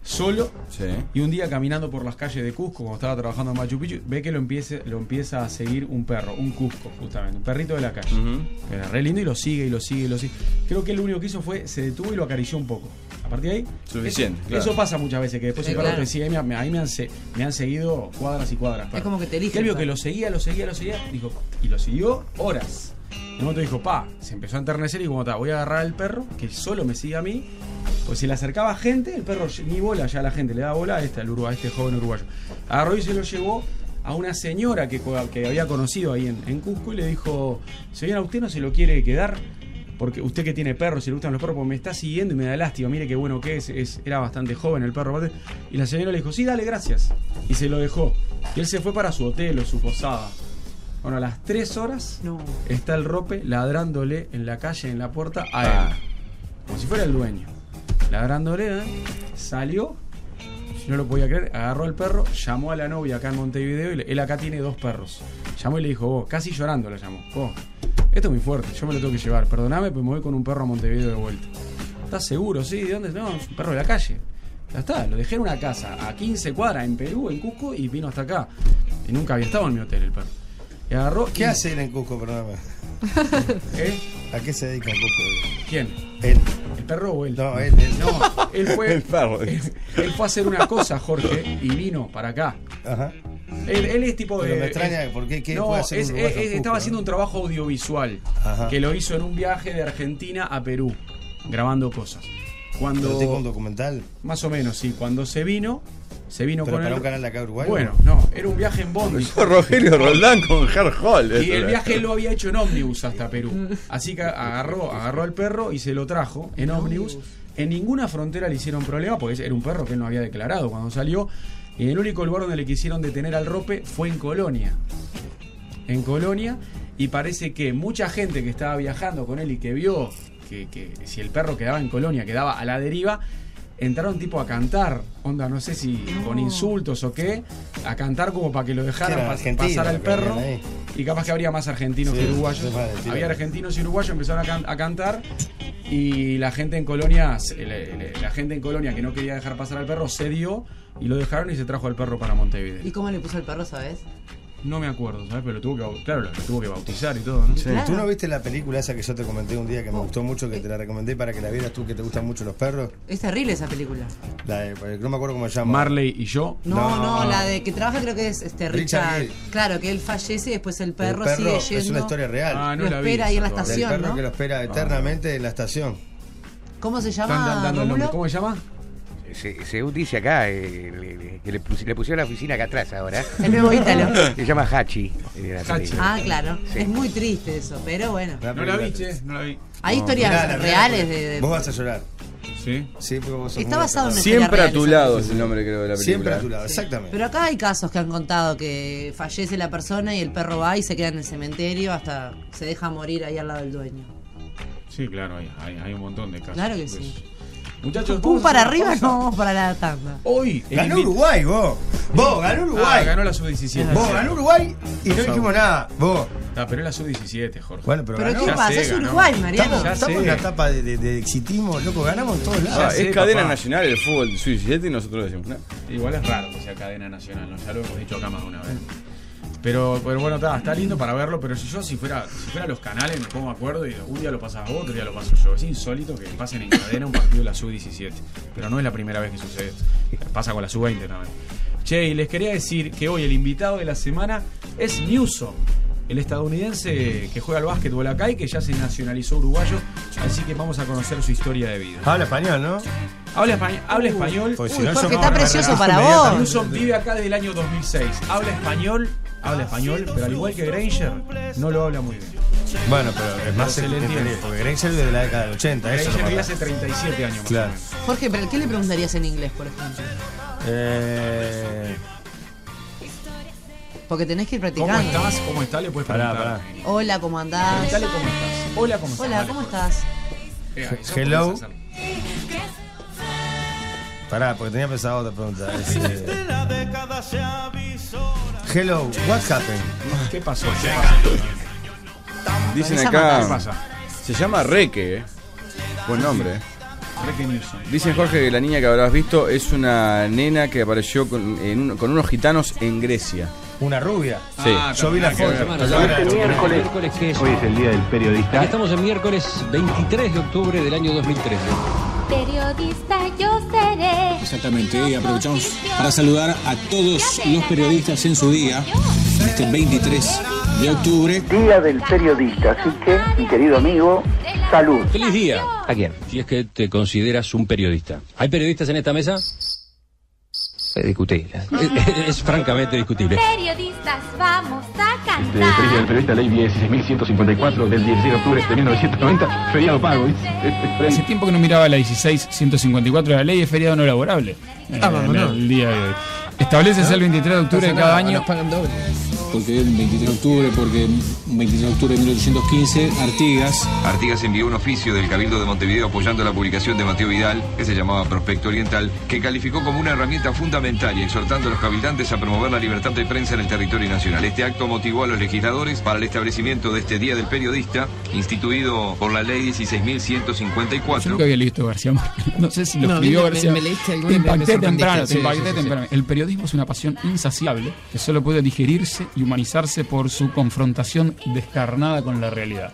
solo, Sí. y un día caminando por las calles de Cusco, cuando estaba trabajando en Machu Picchu, ve que lo empieza, lo empieza a seguir un perro, un Cusco, justamente, un perrito de la calle. Ujú. Era re lindo y lo sigue, y lo sigue, y lo sigue. Creo que lo único que hizo fue, se detuvo y lo acarició un poco. A partir de ahí, Suficiente, Eso, claro. eso pasa muchas veces, que después Sí, el perro claro. te sigue, ahí me, ahí me han, se- me han seguido cuadras y cuadras. Es como que te elige Que él vio el que perro. lo seguía, lo seguía, lo seguía, dijo, y lo siguió horas. En un momento dijo, pa, se empezó a enternecer y como está, voy a agarrar al perro, que solo me sigue a mí. Pues si le acercaba gente, el perro ni bola ya a la gente, le daba bola a este, al uruguay, a este joven uruguayo. Agarró y se lo llevó a una señora que, co- que había conocido ahí en, en Cusco y le dijo, señora, ¿usted no se lo quiere quedar? Porque usted que tiene perros, si le gustan los perros, porque me está siguiendo y me da lástima, mire qué bueno que es, es era bastante joven el perro. aparte. Y la señora le dijo, sí, dale, gracias. Y se lo dejó. Y él se fue para su hotel o su posada. Bueno, a las tres horas No. está el rope ladrándole en la calle, en la puerta, a él. Ah. Como si fuera el dueño. Ladrándole, ¿eh? Salió, no lo podía creer, agarró al perro, llamó a la novia acá en Montevideo, y le- él acá tiene dos perros. Llamó y le dijo, vos, casi llorando la llamó, vos, esto es muy fuerte, yo me lo tengo que llevar, perdoname, pues me voy con un perro a Montevideo de vuelta. ¿Estás seguro? Sí, ¿de dónde? No, es un perro de la calle. Ya está, lo dejé en una casa a quince cuadras en Perú, en Cusco, y vino hasta acá. Y nunca había estado en mi hotel el perro. Y agarró. ¿Qué y- hace él en Cusco, perdóname? ¿Eh? ¿A qué se dedica en Cusco? ¿Quién? Él. ¿El perro o él? No, él, él. No, él fue. El perro. Él, él fue a hacer una cosa, Jorge, y vino para acá. Ajá. Él, él es tipo Pero de. me extraña, es- ¿por qué? ¿Qué no, puede hacer es- un uruguayo es- en Cusco, estaba no? haciendo un trabajo audiovisual Ajá. que lo hizo en un viaje de Argentina a Perú, grabando cosas. Cuando. ¿Pero tipo un documental? Más o menos, sí. Cuando se vino, se vino ¿Pero con para él. un canal de acá uruguayo? Bueno, no, era un viaje en Bondi. Rogelio Roldán con Hard Hall. Y eso el era. viaje él lo había hecho en ómnibus hasta Perú. Así que agarró, agarró al perro y se lo trajo en ómnibus. En ninguna frontera le hicieron problema porque era un perro que él no había declarado cuando salió. Y el único lugar donde le quisieron detener al rope fue en Colonia. En Colonia. Y parece que mucha gente que estaba viajando con él y que vio que, que si el perro quedaba en Colonia, quedaba a la deriva, entraron tipo a cantar, onda, no sé si con insultos o qué, a cantar como para que lo dejaran Eran pas- argentinos pasar al los que perro. venían ahí. Y capaz que habría más argentinos Sí, que uruguayos. se van a decir. Había argentinos y uruguayos, empezaron a, can- a cantar. Y la gente en Colonia, se- le- le- la gente en Colonia que no quería dejar pasar al perro, cedió y lo dejaron y se trajo al perro para Montevideo. ¿Y cómo le puso el perro, sabes? No me acuerdo, ¿sabes? Pero lo tuvo que, bau- claro, lo, lo tuvo que bautizar y todo, ¿no? Sí. Claro. ¿Tú no viste la película esa que yo te comenté un día que me gustó mucho, que te la recomendé para que la vieras tú, que te gustan mucho los perros? Es terrible esa película. La de- no me acuerdo cómo se llama. Marley y yo. No, No. no, la de que trabaja creo que es este Richard Richard. Gere. Claro, que él fallece y después el El perro, perro sigue yendo. es una historia real. Ah, no Lo la vi. espera ahí en la esa estación. Del perro ¿no? que lo espera eternamente en la estación. ¿Cómo se Están llama? dan- dando el nombre. Rómulo? ¿Cómo se llama? Se, según dice acá, eh, le, le- que le, pus- le pusieron la oficina acá atrás ahora. El nuevo Ítalo. Se llama Hachi. eh, la Hachi. película. Ah, claro. Sí. Es muy triste eso, pero bueno. No la vi, che, no la vi. Hay No, historias mirá, la reales mirá, de, de- Vos vas a llorar. Sí. Sí, porque vos sos Está muy basado en una aferrado. Siempre a tu real, lado esa. es el nombre, creo, de la película. Siempre a tu lado, exactamente. Pero acá hay casos que han contado que fallece la persona y el perro va y se queda en el cementerio hasta se deja morir ahí al lado del dueño. Sí, claro, hay, hay, hay un montón de casos. Claro que de sí. eso. Muchachos, Pum vamos a para hacer una arriba, pausa. no vamos para la tanda. Hoy. el Ganó invi- Uruguay, vos. Vos, ganó Ah, Uruguay. ganó la sub diecisiete. Vos, ganó Uruguay y no Dos dijimos a nada. Vos. Ah, pero es la sub diecisiete, Jorge. Bueno, pero, Pero ganó. ¿qué Ya pasa? sé, Es ganó. Uruguay, Mariano. Estamos, Ya estamos sé. en una etapa de, de, de exitismo, loco, ganamos en todos lados. Ah, Ya sé, es cadena papá. nacional el fútbol sub diecisiete y nosotros decimos, no. Igual es raro que sea cadena nacional, ¿no? Ya lo hemos dicho acá más de una vez. Pero, pero bueno, está, está lindo para verlo, pero si yo si fuera, si fuera los canales me pongo de acuerdo y un día lo pasas vos, otro día lo paso yo. Es insólito que pasen en cadena un partido de la sub diecisiete. Pero no es la primera vez que sucede esto. Pasa con la sub veinte también. Che, y les quería decir que hoy el invitado de la semana es Newsom, el estadounidense que juega al básquetbol acá y que ya se nacionalizó uruguayo. Así que vamos a conocer su historia de vida. Habla español, ¿no? Habla, español, habla español. Pues si Uy, no, Jorge, yo está me precioso relajo para inmediatamente. vos. Newsom vive acá desde el año dos mil seis. Habla español, habla español, pero al igual que Granger, no lo habla muy bien. Bueno, pero es más se le el- entiende. el- porque Granger es de la década del ochenta, eso Granger no vive pasa. hace treinta y siete años más Claro. o menos. Jorge, ¿pero qué le preguntarías en inglés, por ejemplo? Eh, Porque tenés que ir ¿Cómo practicando. estás? ¿Cómo estás? Le puedes Pará, preguntar. pará. Hola, ¿cómo andás? Preguntale cómo estás. Hola, ¿cómo estás? Hola, Dale. ¿cómo estás? Eh, eso Hello. podés hacer. pará, porque tenía pensado otra pregunta. Es, eh, hello, what happened? ¿Qué pasó? ¿Qué pasó? Dicen Esa acá. ¿Qué pasa? Se llama Reque, eh. Buen nombre, eh. Breaking news. Dicen, Jorge, que la niña que habrás visto es una nena que apareció con, en un- con unos gitanos en Grecia. Una rubia. Sí. Ah, Yo vi la claro, foto. claro. Este miércoles, que es, Hoy es el día del periodista. aquí estamos en miércoles veintitrés de octubre del año dos mil trece. Periodista yo seré. Exactamente, y aprovechamos para saludar a todos los periodistas en su día, este veintitrés de octubre. Día del periodista, así que, mi querido amigo, salud. ¡Feliz día! ¿A quién? Si es que te consideras un periodista. ¿Hay periodistas en esta mesa? Es discutible. Es, es francamente discutible. Periodistas vamos a Feliz día del cantar. periodista, ley dieciséis mil ciento cincuenta y cuatro del dieciséis de octubre de mil novecientos noventa, feriado pago. ¿eh? Hace tiempo que no miraba la dieciséis ciento cincuenta y cuatro de la ley de feriado no laborable. Eh, Ah, vamos, en no. el día de hoy. Establece el veintitrés de octubre de cada año. Porque el veintitrés de octubre, porque el veintitrés de octubre de mil ochocientos quince, Artigas. Artigas envió un oficio del Cabildo de Montevideo apoyando la publicación de Mateo Vidal, que se llamaba Prospecto Oriental, que calificó como una herramienta fundamental y exhortando a los cabildantes a promover la libertad de prensa en el territorio nacional. Este acto motivó a los legisladores para el establecimiento de este Día del Periodista, instituido por la Ley dieciséis mil ciento cincuenta y Yo cuatro. nunca había visto García Márquez. No sé si lo No, escribió me- García me- me leíste alguna Te y me- me impacté sorprendiste. temprano, te Sí, impacté sí, sí, sí. temprano. El periodismo es una pasión insaciable que solo puede digerirse y humanizarse por su confrontación descarnada con la realidad.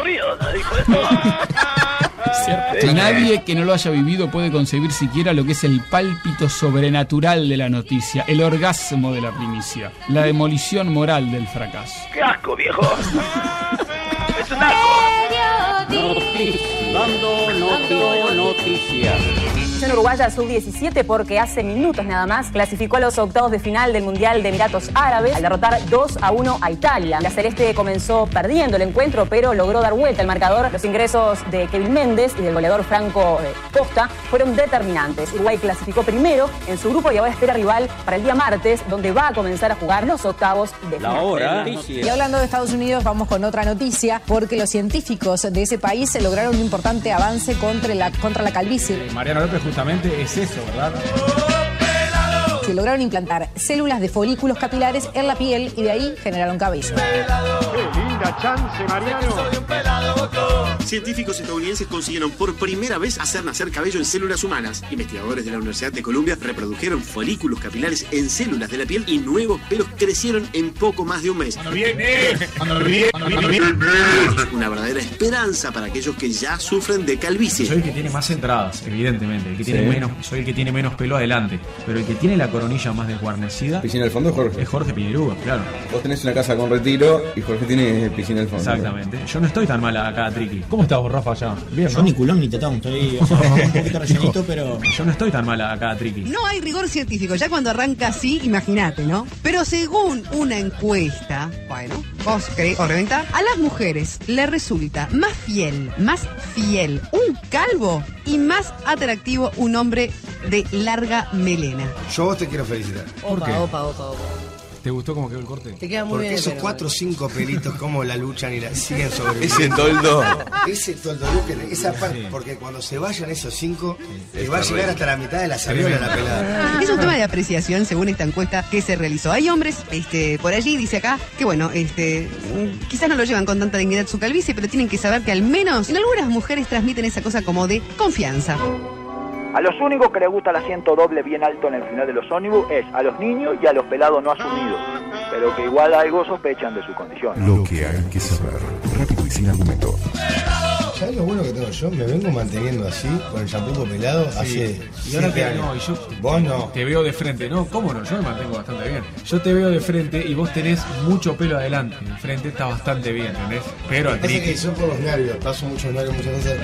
Cierto. Nadie que no lo haya vivido puede concebir siquiera lo que es el pálpito sobrenatural de la noticia, el orgasmo de la primicia, la demolición moral del fracaso. ¡Qué asco, viejo! ¡Es un Dando noticias. Selección uruguaya sub diecisiete porque hace minutos nada más clasificó a los octavos de final del Mundial de Emiratos Árabes al derrotar dos a uno a Italia. La Celeste comenzó perdiendo el encuentro, pero logró dar vuelta al marcador. Los ingresos de Kevin Méndez y del goleador Franco Costa fueron determinantes. Uruguay clasificó primero en su grupo y ahora espera rival para el día martes, donde va a comenzar a jugar los octavos de final. La hora. Y hablando de Estados Unidos, vamos con otra noticia, porque los científicos de ese país lograron un importante avance contra la, contra la calvicie. Mariano López justamente es eso, ¿verdad? Se lograron implantar células de folículos capilares en la piel y de ahí generaron cabello. ¡Qué linda chance, Mariano! Científicos estadounidenses consiguieron por primera vez hacer nacer cabello en células humanas. Investigadores de la Universidad de Columbia reprodujeron folículos capilares en células de la piel y nuevos pelos crecieron en poco más de un mes. ¡Cuando viene! ¡Cuando viene! ¡Cuando viene! Una verdadera esperanza para aquellos que ya sufren de calvicie. Soy el que tiene más entradas, evidentemente. El que tiene Sí. menos, soy el que tiene menos pelo adelante. Pero el que tiene la coronilla más desguarnecida. Piscina al fondo es Jorge. Es Jorge Piñerúa, claro. Vos tenés una casa con retiro y Jorge tiene piscina al fondo. Exactamente. Yo no estoy tan mal acá, Triqui. ¿Cómo estás vos, Rafa, allá? Bien, Yo ¿no? ni culón ni tetón, estoy o sea, un poquito rellenito, pero... Yo no estoy tan mal acá, Triqui. No hay rigor científico, ya cuando arranca así, imagínate, ¿no? Pero según una encuesta, bueno, vos querés reventar, a las mujeres le resulta más fiel, más fiel un calvo y más atractivo un hombre de larga melena. Yo a vos te quiero felicitar. Opa, opa, opa, opa. ¿Te gustó cómo quedó el corte? Te queda muy Porque bien. esos pero- cuatro o cinco pelitos, cómo la luchan y la siguen sobre. Ese toldo. Ese toldo, que esa parte, porque cuando se vayan esos cinco, te Es va a llegar terrible. hasta la mitad de la salida la pelada. Es un tema de apreciación según esta encuesta que se realizó. Hay hombres, este, por allí dice acá, que bueno, este, mm, quizás no lo llevan con tanta dignidad su calvicie, pero tienen que saber que al menos en algunas mujeres transmiten esa cosa como de confianza. A los únicos que les gusta el asiento doble bien alto en el final de los ómnibus es a los niños y a los pelados no asumidos, pero que igual algo sospechan de su condición. Lo que hay que saber, rápido y sin argumento. ¿Sabes lo bueno que tengo yo? Me vengo manteniendo así, con el champú pelado, hace Y ahora siete te, años. no, y yo Vos no. te veo de frente. No, ¿cómo no? Yo me mantengo bastante bien. Yo te veo de frente y vos tenés mucho pelo adelante. De frente está bastante bien, ¿entendés? Pero Pasa Triqui. que son por los nervios, paso muchos nervios muchas veces.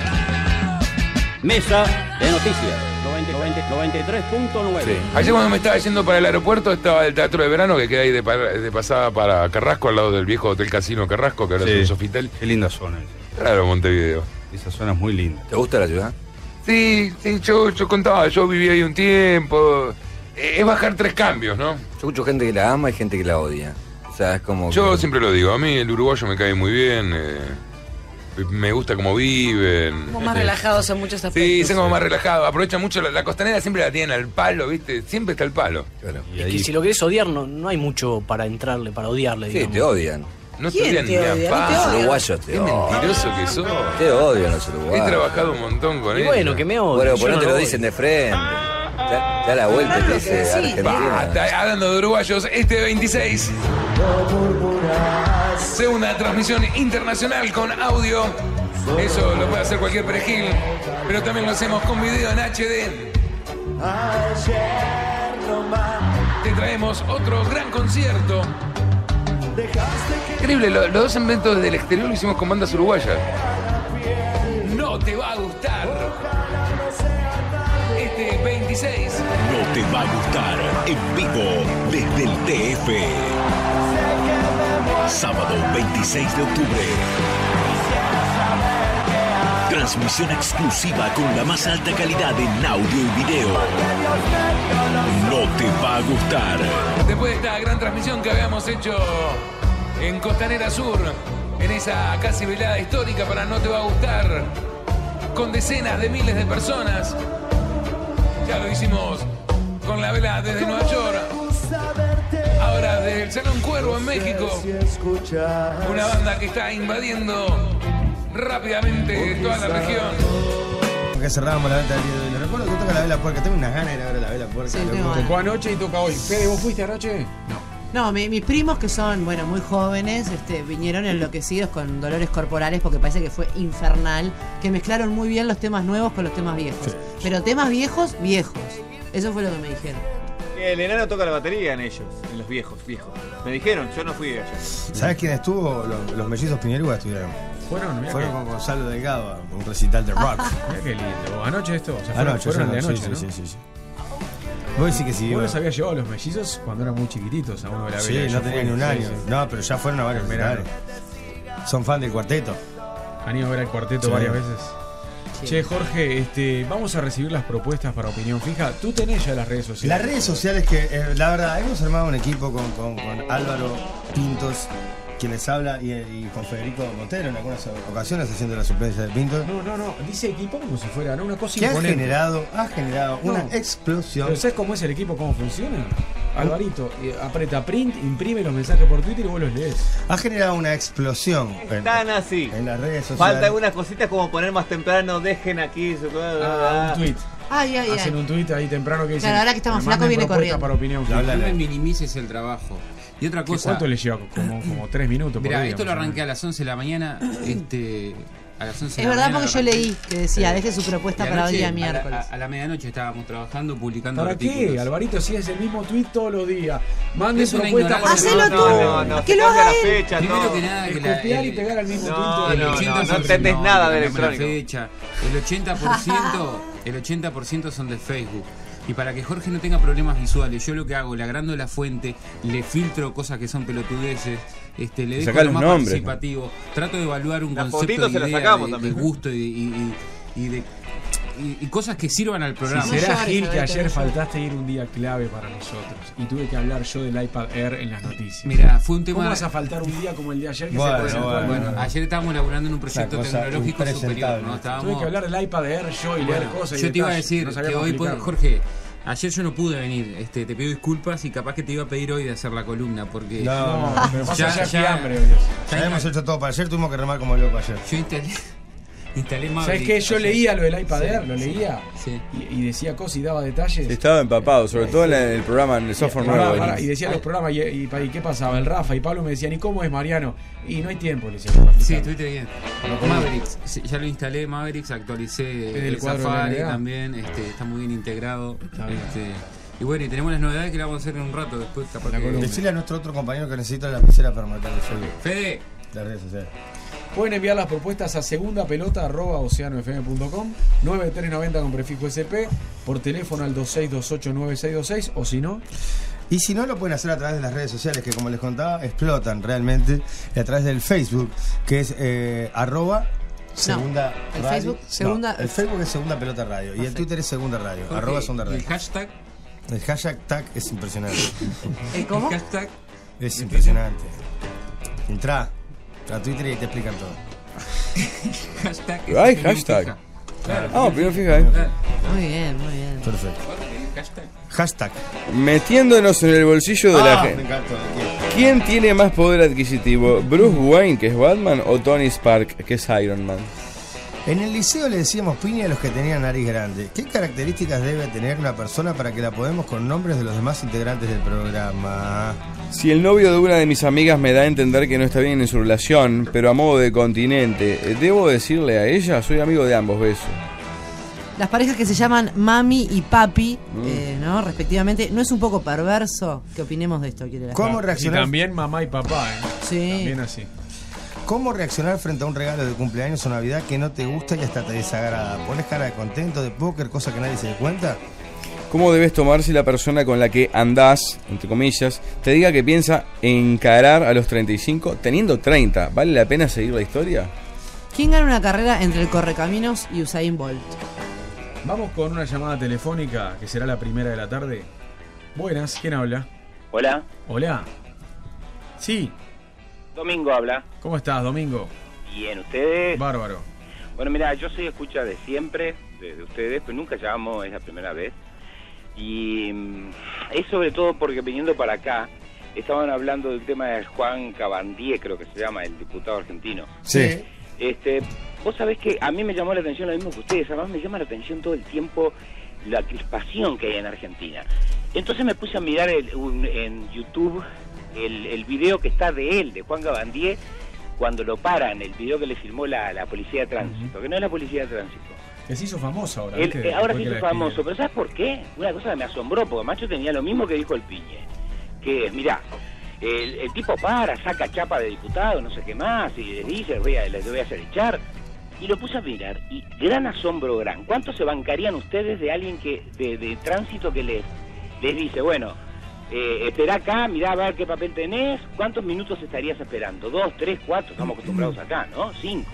Mesa de noticias, noventa y tres punto nueve. Ayer cuando me estaba yendo para el aeropuerto estaba el Teatro de Verano que queda ahí de, pa- de pasada para Carrasco, al lado del viejo Hotel Casino Carrasco, que ahora Sí. es un Sofitel. Qué linda zona. Claro, Montevideo. Esa zona es muy linda. ¿Te gusta la ciudad? Sí, sí, yo, yo contaba, yo viví ahí un tiempo. Eh, Es bajar tres cambios, ¿no? Yo escucho gente que la ama y gente que la odia. O sea, es como... Yo que- siempre lo digo, a mí el uruguayo me cae muy bien, eh, me gusta cómo viven. Como más eh, relajados en muchos aspectos. Sí, son como más relajados, aprovechan mucho, la, la costanera siempre la tienen al palo, ¿viste? Siempre está al palo. Claro. Es que si lo querés odiar, no, no hay mucho para entrarle, para odiarle. Sí, digamos. te odian. No ¿Quién estudian te ni a odia? No te paz. odia. Uruguayos te Qué odian. mentiroso que sos. Te odian los uruguayos. He trabajado un montón con Y ellos. bueno, que me odio. Bueno, Yo pues no te no lo odio. dicen de frente. Da, da la vuelta y te dice Sí, Argentina. Basta, hablando de uruguayos, este veintiséis. Segunda transmisión internacional con audio. Eso lo puede hacer cualquier perejil. Pero también lo hacemos con video en H D. Te traemos otro gran concierto. Increíble, lo- los dos eventos del exterior lo hicimos con bandas uruguayas. No te va a gustar. Este veintiséis. No te va a gustar en vivo desde el T F. Sábado veintiséis de octubre. Transmisión exclusiva con la más alta calidad en audio y video. No te va a gustar. Después de esta gran transmisión que habíamos hecho en Costanera Sur, en esa casi velada histórica para No Te Va a Gustar, con decenas de miles de personas, ya lo hicimos con la vela desde Nueva York, ahora desde el Salón Cuervo en México, una banda que está invadiendo rápidamente toda la región. Que cerrábamos la venta del día de hoy. Recuerdo que toca la vela puerca. Tengo unas ganas de ir a ver la vela puerca. Sí, loco. tengo ganas. Tocó anoche y toca hoy. Fede, ¿vos fuiste anoche? No. No, mi- mis primos que son, bueno, muy jóvenes, este, vinieron enloquecidos con dolores corporales porque parece que fue infernal, que mezclaron muy bien los temas nuevos con los temas viejos. Pero temas viejos, viejos. Eso fue lo que me dijeron. El enano toca la batería en ellos, en los viejos, viejos. Me dijeron, yo no fui allá. ¿Sabes quién estuvo? Los, los mellizos Piñerúa estuvieron. Fueron, mirá Fueron que- con Gonzalo Delgado, un recital de rock. Mirá qué lindo. Anoche esto, o sea, fueron, Anoche, fueron el de sí, anoche, sí, ¿no? sí, sí, sí. Vos decís que sí. Vos iba. los habías llevado a los mellizos cuando eran muy chiquititos a uno de la Sí, vela. no Yo tenía fui, ni un sí, año. sí. No, pero ya fueron a varios Verano. recitales. Son fan del cuarteto. Han ido a ver al cuarteto Sí. varias veces. Che, Jorge, este, vamos a recibir las propuestas para opinión fija. Tú tenés ya las redes sociales. Las redes sociales que, eh, la verdad, hemos armado un equipo con, con, con Álvaro Pintos, quien les habla, y, y con Federico Montero en algunas ocasiones haciendo la suplencia de Pintos. No, no, no. Dice equipo como si fuera ¿no? una cosa Que ha imponente. generado, ha generado No. una explosión. ¿Pero sabes cómo es el equipo, cómo funciona? Alvarito, eh, aprieta print, imprime los mensajes por Twitter y vos los lees. Ha generado una explosión en, Están así. en las redes sociales. Falta algunas cositas como poner más temprano, dejen aquí su... Ah, un tweet. Ay, ay, Hacen ay. un tweet ahí temprano que dice. Claro, ahora que estamos flacos viene corriendo. Para opinión. No me minimices el trabajo. Y otra ¿Qué- cosa. ¿Cuánto le lleva? Como, como tres minutos. por Mira, día, esto lo más o menos. arranqué a las once de la mañana. Este, a las once de Es la verdad mañana porque yo lo arranqué. leí que decía, deje su propuesta Y para hoy anoche, día a la- miércoles. A, a la medianoche estábamos trabajando, publicando ¿Para artículos. qué, Alvarito? Si es el mismo tweet todos los días. Mande Es una propuesta para ignorancia. Hacelo tú, No, no, que se lo cambia haga la él. fecha, Primero todo. que nada, que Es la- copiar y el- pegar al mismo No, tweet. el no, ochenta no, por ciento no entendés nada que del cambian la electrónico. fecha. El ochenta por ciento, el ochenta por ciento son de Facebook. Y para que Jorge no tenga problemas visuales, yo lo que hago, le agrando la fuente, le filtro cosas que son pelotudeces, este, le dejo Sacá lo los más nombres. participativo, trato de evaluar un Las concepto fotitos de, se las idea, sacamos de- de también. gusto y, y- y- y de y, y cosas que sirvan al programa. Si será llores, Gil que Alberto, ayer no llores. faltaste ir un día clave para nosotros y tuve que hablar yo del iPad Air en las noticias. Mira, fue un tema. ¿Cómo vas a faltar un día como el de ayer que Bueno, se presentó? bueno, Bueno, Bueno, ayer estábamos laburando en un proyecto Una cosa tecnológico superior, impresentable. ¿no? tuve Estábamos. que hablar del iPad Air yo y leer Bueno, cosas. y yo te iba a detalles. decir No sabía que cómo hoy, puedo- explicarlo. Jorge, ayer yo no pude venir. Este, te pido disculpas y capaz que te iba a pedir hoy de hacer la columna porque No, No, pero pasa Ya- ya, ya- hambre hoy. Ya ya- hemos hecho todo para ayer, tuvimos que remar como loco ayer. yo instalé, instalé Maverick. ¿Sabes qué? Yo ayer. leía lo del iPad Sí, Air, lo leía sí. y, y decía cosas y daba detalles. Estaba empapado, sobre todo en el programa, en el software Y, pará, nuevo. pará, y decía los programas y, y- y ¿qué pasaba? El Rafa y Pablo me decían, ¿y cómo es Mariano? Y no hay tiempo, le decía. para Sí, explicarlo. estuviste bien. Lo que- Mavericks, sí, ya lo instalé, Mavericks, actualicé Es del el cuadro de la Safari N B A. también, este, está muy bien integrado. bien. Este, y bueno, y tenemos las novedades que la vamos a hacer en un rato después, capaz La que- columna. Decirle a nuestro otro compañero que necesita la lapicera para marcar el Facebook. Fede, Las redes sociales. Pueden enviar las propuestas a segundapelota arroba oceanofm punto com, nueve tres noventa con prefijo S P, por teléfono al dos seis dos ocho nueve seis dos seis, o si no, Y si no, lo pueden hacer a través de las redes sociales, que como les contaba, explotan realmente, y a través del Facebook, que es eh, arroba segunda el radio. Facebook, segunda- No, el Facebook es Segunda Pelota Radio, y el Twitter es Segunda Radio, Jorge, arroba Segunda y Radio. el hashtag, El hashtag tag es impresionante. ¿El cómo? el hashtag, Es impresionante. Entrá a Twitter y te explican todo. hashtag. Pero hay es opinión hashtag. fija. Ah, primero fija, eh. Muy bien, muy bien. Perfecto. Jorge, hashtag. Hashtag. Metiéndonos en el bolsillo de Ah, la me gente. encantó. ¿Quién tiene más poder adquisitivo? ¿Bruce Wayne, que es Batman, o Tony Stark, que es Iron Man? En el liceo le decíamos piña a los que tenían nariz grande. ¿Qué características debe tener una persona para que la podemos con nombres de los demás integrantes del programa? Si el novio de una de mis amigas me da a entender que no está bien en su relación, pero a modo de continente, ¿debo decirle a ella? Soy amigo de ambos, besos. Las parejas que se llaman mami y papi, mm. eh, ¿no? Respectivamente, ¿no es un poco perverso? ¿Qué opinemos de esto? ¿Cómo reaccionar? Y también mamá y papá, ¿eh? Sí. También así. ¿Cómo reaccionar frente a un regalo de cumpleaños o Navidad que no te gusta y hasta te desagrada? ¿Pones cara de contento, de póker, cosa que nadie se dé cuenta? ¿Cómo debes tomar si la persona con la que andás, entre comillas, te diga que piensa encarar a los treinta y cinco teniendo treinta? ¿Vale la pena seguir la historia? ¿Quién gana una carrera entre el Correcaminos y Usain Bolt? Vamos con una llamada telefónica que será la primera de la tarde. Buenas, ¿quién habla? Hola. Hola. Sí. Domingo habla. ¿Cómo estás, Domingo? Bien, ¿ustedes? Bárbaro. Bueno, mira, yo soy escucha de siempre, de, de ustedes, pero nunca llamo, es la primera vez. Y mmm, es sobre todo porque viniendo para acá, estaban hablando del tema de Juan Cabandier, creo que se llama, el diputado argentino. Sí. Este, vos sabés que a mí me llamó la atención lo mismo que ustedes, además me llama la atención todo el tiempo la crispación que hay en Argentina. Entonces me puse a mirar el, un, en YouTube el, el video que está de él, de Juan Cabandier, cuando lo paran, el video que le filmó la, la policía de tránsito, uh-huh. que no es la policía de tránsito. Que se hizo famoso ahora. El, eh, ahora se hizo famoso, pero ¿sabes por qué? Una cosa que me asombró, porque Macho tenía lo mismo que dijo el Piñe, que es, mirá, el, el tipo para, saca chapa de diputado, no sé qué más, y les dice, les voy a, les voy a hacer echar, y lo puse a mirar, y gran asombro, gran, ¿cuánto se bancarían ustedes de alguien que de, de tránsito que les, les dice, bueno, eh, espera acá, mirá a ver qué papel tenés, ¿cuántos minutos estarías esperando? ¿Dos, tres, cuatro? Estamos acostumbrados acá, ¿no? Cinco.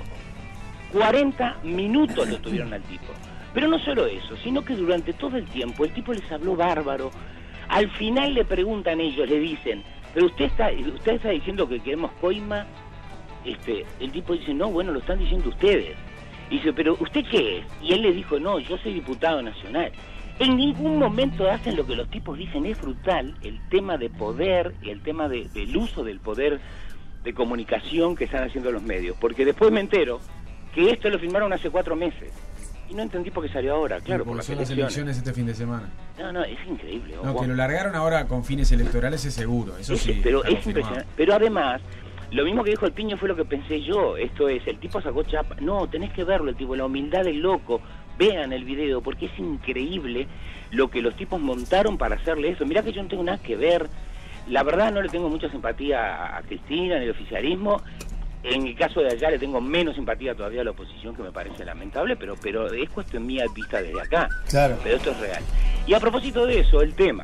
cuarenta minutos lo tuvieron al tipo. Pero no solo eso, sino que durante todo el tiempo el tipo les habló bárbaro. Al final le preguntan ellos, le dicen, pero usted está usted está diciendo que queremos coima. Este, el tipo dice, no, bueno, lo están diciendo ustedes. Y dice, pero ¿usted qué es? Y él le dijo, no, yo soy diputado nacional. En ningún momento hacen lo que los tipos dicen, es brutal el tema de poder, el tema de, del uso del poder de comunicación que están haciendo los medios. Porque después me entero que esto lo firmaron hace cuatro meses. Y no entendí por qué salió ahora, claro, por las son elecciones. las elecciones este fin de semana. No, no, es increíble. No, Juan. que lo largaron ahora con fines electorales es seguro, eso es, sí. Pero está es confirmado. impresionante. Pero además, lo mismo que dijo el Piño fue lo que pensé yo. Esto es, el tipo sacó chapa. No, tenés que verlo, el tipo, la humildad del loco. Vean el video, porque es increíble lo que los tipos montaron para hacerle eso. Mirá que yo no tengo nada que ver. La verdad no le tengo mucha simpatía a Cristina, ni el oficialismo. En el caso de allá le tengo menos simpatía todavía a la oposición, que me parece lamentable, pero pero es cuestión mía vista desde acá. Claro. Pero esto es real. Y a propósito de eso, el tema.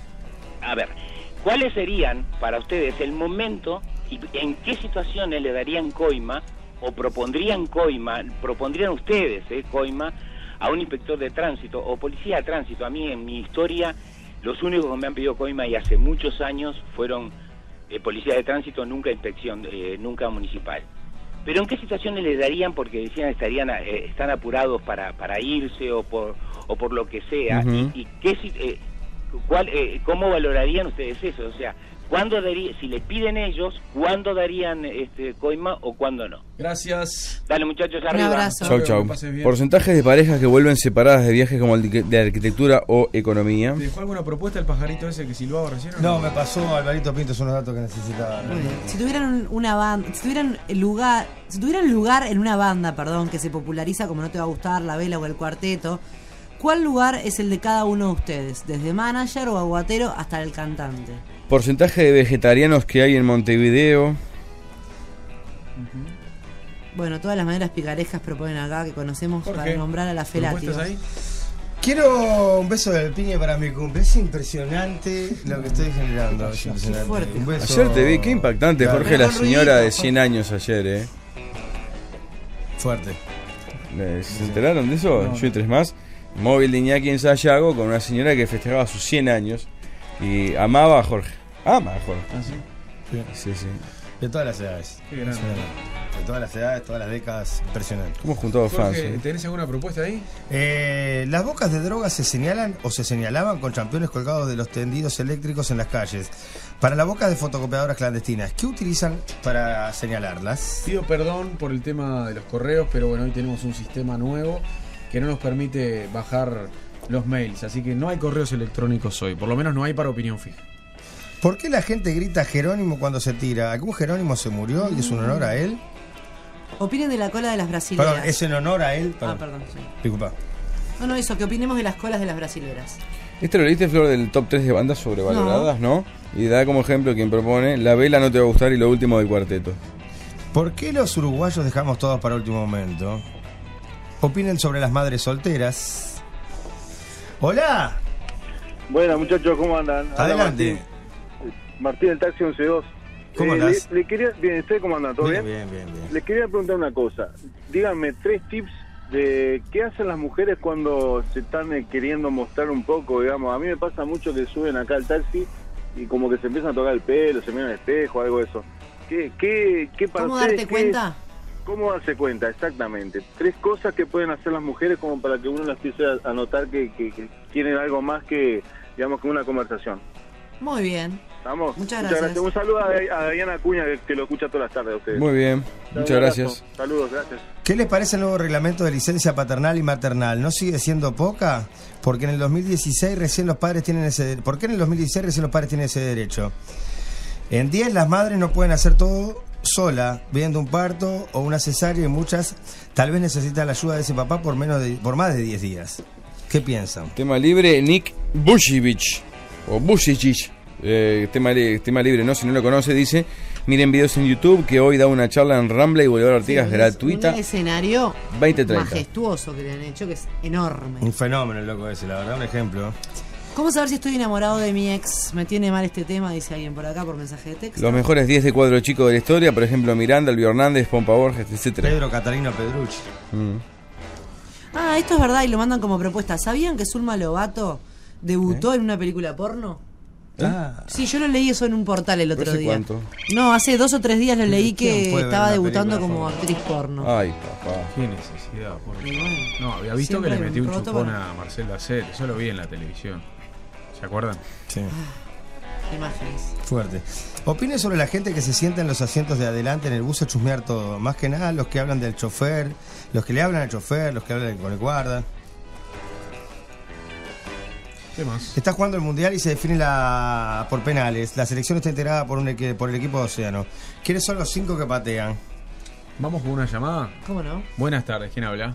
A ver, ¿cuáles serían para ustedes el momento y en qué situaciones le darían coima o propondrían coima, propondrían ustedes eh, coima a un inspector de tránsito o policía de tránsito? A mí en mi historia los únicos que me han pedido coima y hace muchos años fueron eh, policía de tránsito, nunca inspección, eh, nunca municipal. Pero ¿en qué situaciones le darían? Porque decían estarían eh, están apurados para, para irse o por o por lo que sea. Uh-huh. y, y qué eh, cuál eh, cómo valorarían ustedes eso, o sea, ¿cuándo daría, si les piden ellos, cuándo darían este coima o cuándo no? Gracias. Dale, muchachos, Un arriba. abrazo. Chau, chau. Porcentajes de parejas que vuelven separadas de viajes como el de de arquitectura o economía. ¿Te dejó alguna propuesta el pajarito ese que silbaba recién? ¿o No, me pasó Alvarito Pinto, son unos datos que necesitaba. Muy bien. Si tuvieran una banda, si tuvieran lugar, si tuvieran lugar en una banda, perdón, que se populariza como No Te Va a Gustar, La Vela o El Cuarteto, ¿cuál lugar es el de cada uno de ustedes? Desde manager o aguatero hasta el cantante. Porcentaje de vegetarianos que hay en Montevideo. Uh-huh. Bueno, todas las maneras picarescas proponen acá que conocemos ¿Por para qué? nombrar a la Felati. ¿Propuestas ahí? Quiero un beso del Piñe para mi cumple. Es impresionante lo que estoy generando. Es impresionante. fuerte. Un beso. Ayer te vi, qué impactante, Claro. Jorge, la Mejor señora de ruidito, cien años ayer, ¿eh? Fuerte. ¿Se se enteraron de eso? No. Yo y tres más. Móvil de Iñaki en Sayago con una señora que festejaba sus cien años y amaba a Jorge. Ama a Jorge. ¿Ah, sí? Sí. Sí, sí. De todas las edades. Qué grande. Sí. de todas las edades, todas las décadas, impresionante. ¿Cómo juntado fans? Jorge, eh? ¿tenés alguna propuesta ahí? Eh, las bocas de drogas se señalan o se señalaban con championes colgados de los tendidos eléctricos en las calles. Para la boca de fotocopiadoras clandestinas, ¿qué utilizan para señalarlas? Pido perdón por el tema de los correos, pero bueno, hoy tenemos un sistema nuevo que no nos permite bajar los mails, así que no hay correos electrónicos hoy, por lo menos no hay para opinión fija. ¿Por qué la gente grita Jerónimo cuando se tira? ¿Algún Jerónimo se murió y es un honor a él? Opinen de la cola de las brasileras. Perdón, es en honor a él. Perdón. Ah, perdón, sí. Disculpa. No, no, eso, que opinemos de las colas de las brasileras. Este lo leíste, Flor, del top tres de bandas sobrevaloradas, ¿no? Y da como ejemplo quien propone La Vela no te va a gustar y Lo último del cuarteto. ¿Por qué los uruguayos dejamos todos para último momento? Opinen sobre las madres solteras. ¡Hola! Buenas, muchachos, ¿cómo andan? Adelante. Martín, Martín del Taxi once dos. ¿Cómo eh, andás? Le, le quería, bien, ¿usted cómo anda? ¿Todo bien? Bien, bien, bien, bien. Les quería preguntar una cosa. Díganme tres tips de qué hacen las mujeres cuando se están eh, queriendo mostrar un poco, digamos. A mí me pasa mucho que suben acá al taxi y como que se empiezan a tocar el pelo, se miran al espejo, algo de eso. ¿Qué, qué, qué para ¿Cómo ustedes, darte qué- cuenta? ¿Cómo darse cuenta? Exactamente. Tres cosas que pueden hacer las mujeres como para que uno las empiece a notar que, que, que quieren algo más que, digamos, que una conversación. Muy bien. ¿Estamos? Muchas gracias. Un saludo a, a Diana Acuña, que, que lo escucha todas las tardes a ustedes. Muy bien, Un muchas abrazo. gracias. Saludos, gracias. ¿Qué les parece el nuevo reglamento de licencia paternal y maternal? ¿No sigue siendo poca? Porque en el dos mil dieciséis recién los padres tienen ese... ¿Por qué en el dos mil dieciséis recién los padres tienen ese derecho? En diez las madres no pueden hacer todo sola, viendo un parto o una cesárea, y muchas tal vez necesitan la ayuda de ese papá por menos de, por más de diez días. ¿Qué piensan? Tema libre, Nick Bushevich. O Bushevich. Eh, tema, li- tema libre, ¿no? Si no lo conoce, dice: miren videos en YouTube, que hoy da una charla en Rambla y Bolívar Artigas gratuita. Un escenario veinte treinta. majestuoso que le han hecho, que es enorme. Un fenómeno el loco ese, la verdad, un ejemplo. ¿Cómo saber si estoy enamorado de mi ex? Me tiene mal este tema, dice alguien por acá por mensaje de texto. Los mejores diez de cuadro chico de la historia, por ejemplo, Miranda, Elvio Hernández, Pompa Borges, etcétera. Pedro Catalino Pedrucci. Mm. Ah, esto es verdad y lo mandan como propuesta. ¿Sabían que Zulma Lobato debutó en una película porno? Ah. Sí, yo lo leí eso en un portal el otro ¿Hace día. cuánto? No, hace dos o tres días lo leí ¿Quién que puede ver estaba una debutando película como porno? actriz porno. Ay, papá. Qué necesidad, por Y bueno, No, había visto siempre que le metió un roto chupón para- a Marcel Dacel. Eso lo vi en la televisión. ¿Se acuerdan? Sí. Imágenes. Fuerte. Opine sobre la gente que se sienta en los asientos de adelante en el bus a chusmear todo. Más que nada los que hablan del chofer, los que le hablan al chofer, los que hablan con el guarda. ¿Qué más? Está jugando el mundial y se define la por penales. La selección está integrada por, un, equi- por el equipo de Océano. ¿Quiénes son los cinco que patean? ¿Vamos con una llamada? ¿Cómo no? Buenas tardes, ¿quién habla?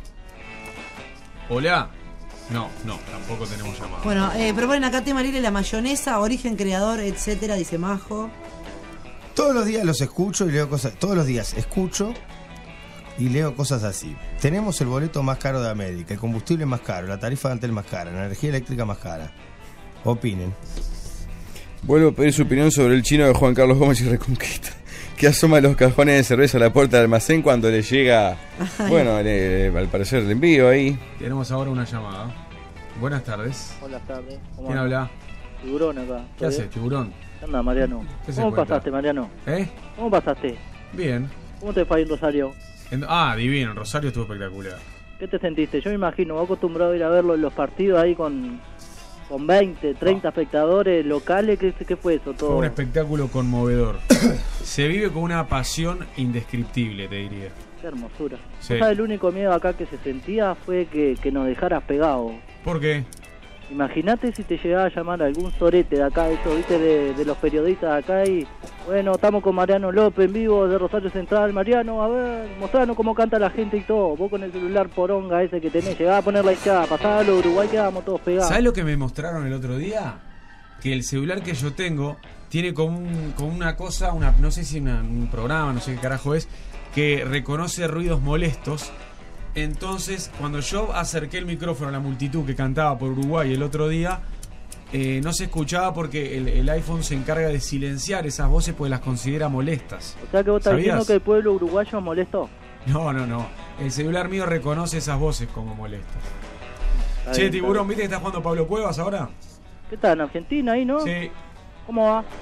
¿Hola? No, no, tampoco tenemos llamada. Bueno, eh, proponen acá tema libre, la mayonesa, origen, creador, etcétera, dice Majo. Todos los días los escucho y leo cosas. Todos los días escucho y leo cosas así. Tenemos el boleto más caro de América, el combustible más caro, la tarifa de Antel más cara, la energía eléctrica más cara. Opinen. Vuelvo a pedir su opinión sobre el chino de Juan Carlos Gómez y Reconquista, que asoma los cajones de cerveza a la puerta del almacén cuando le llega, Ay. bueno, le- al parecer el envío ahí. Tenemos ahora una llamada. Buenas tardes. Buenas tardes. ¿Cómo ¿Quién anda? habla? Tiburón acá. ¿Qué ¿Todo hace, bien? tiburón? ¿Qué anda, Mariano? ¿Qué se ¿Cómo cuenta? pasaste, Mariano? ¿Eh? ¿Cómo pasaste? Bien. ¿Cómo te fue ahí en Rosario? En- ah, divino, en Rosario estuvo espectacular. ¿Qué te sentiste? Yo me imagino, vos acostumbrado a ir a verlo en los partidos ahí con, con veinte, treinta espectadores locales. ¿Qué, qué fue eso Fue todo? un espectáculo conmovedor. Se vive con una pasión indescriptible, te diría. Qué hermosura. Sí. Vos sabés, el único miedo acá que se sentía fue que, que nos dejaras pegados. ¿Por qué? Imagínate si te llegaba a llamar algún sorete de acá, eso, viste, de, de los periodistas de acá y... Bueno, estamos con Mariano López en vivo de Rosario Central. Mariano, a ver, mostranos cómo canta la gente y todo. Vos con el celular poronga ese que tenés, llegás a poner la hinchada, pasalo Uruguay, quedamos todos pegados. ¿Sabes lo que me mostraron el otro día? Que el celular que yo tengo tiene como, un, como una cosa, una no sé si una- un programa, no sé qué carajo es, que reconoce ruidos molestos. Entonces, cuando yo acerqué el micrófono a la multitud que cantaba por Uruguay el otro día, eh, no se escuchaba porque el, el iPhone se encarga de silenciar esas voces porque las considera molestas. O sea que vos estás ¿Sabías? diciendo que el pueblo uruguayo molestó. No, no, no. El celular mío reconoce esas voces como molestas. Está Che, bien, tiburón, ¿viste que está jugando Pablo Cuevas ahora? ¿Qué tal, en Argentina ahí, no? Sí. ¿Cómo va?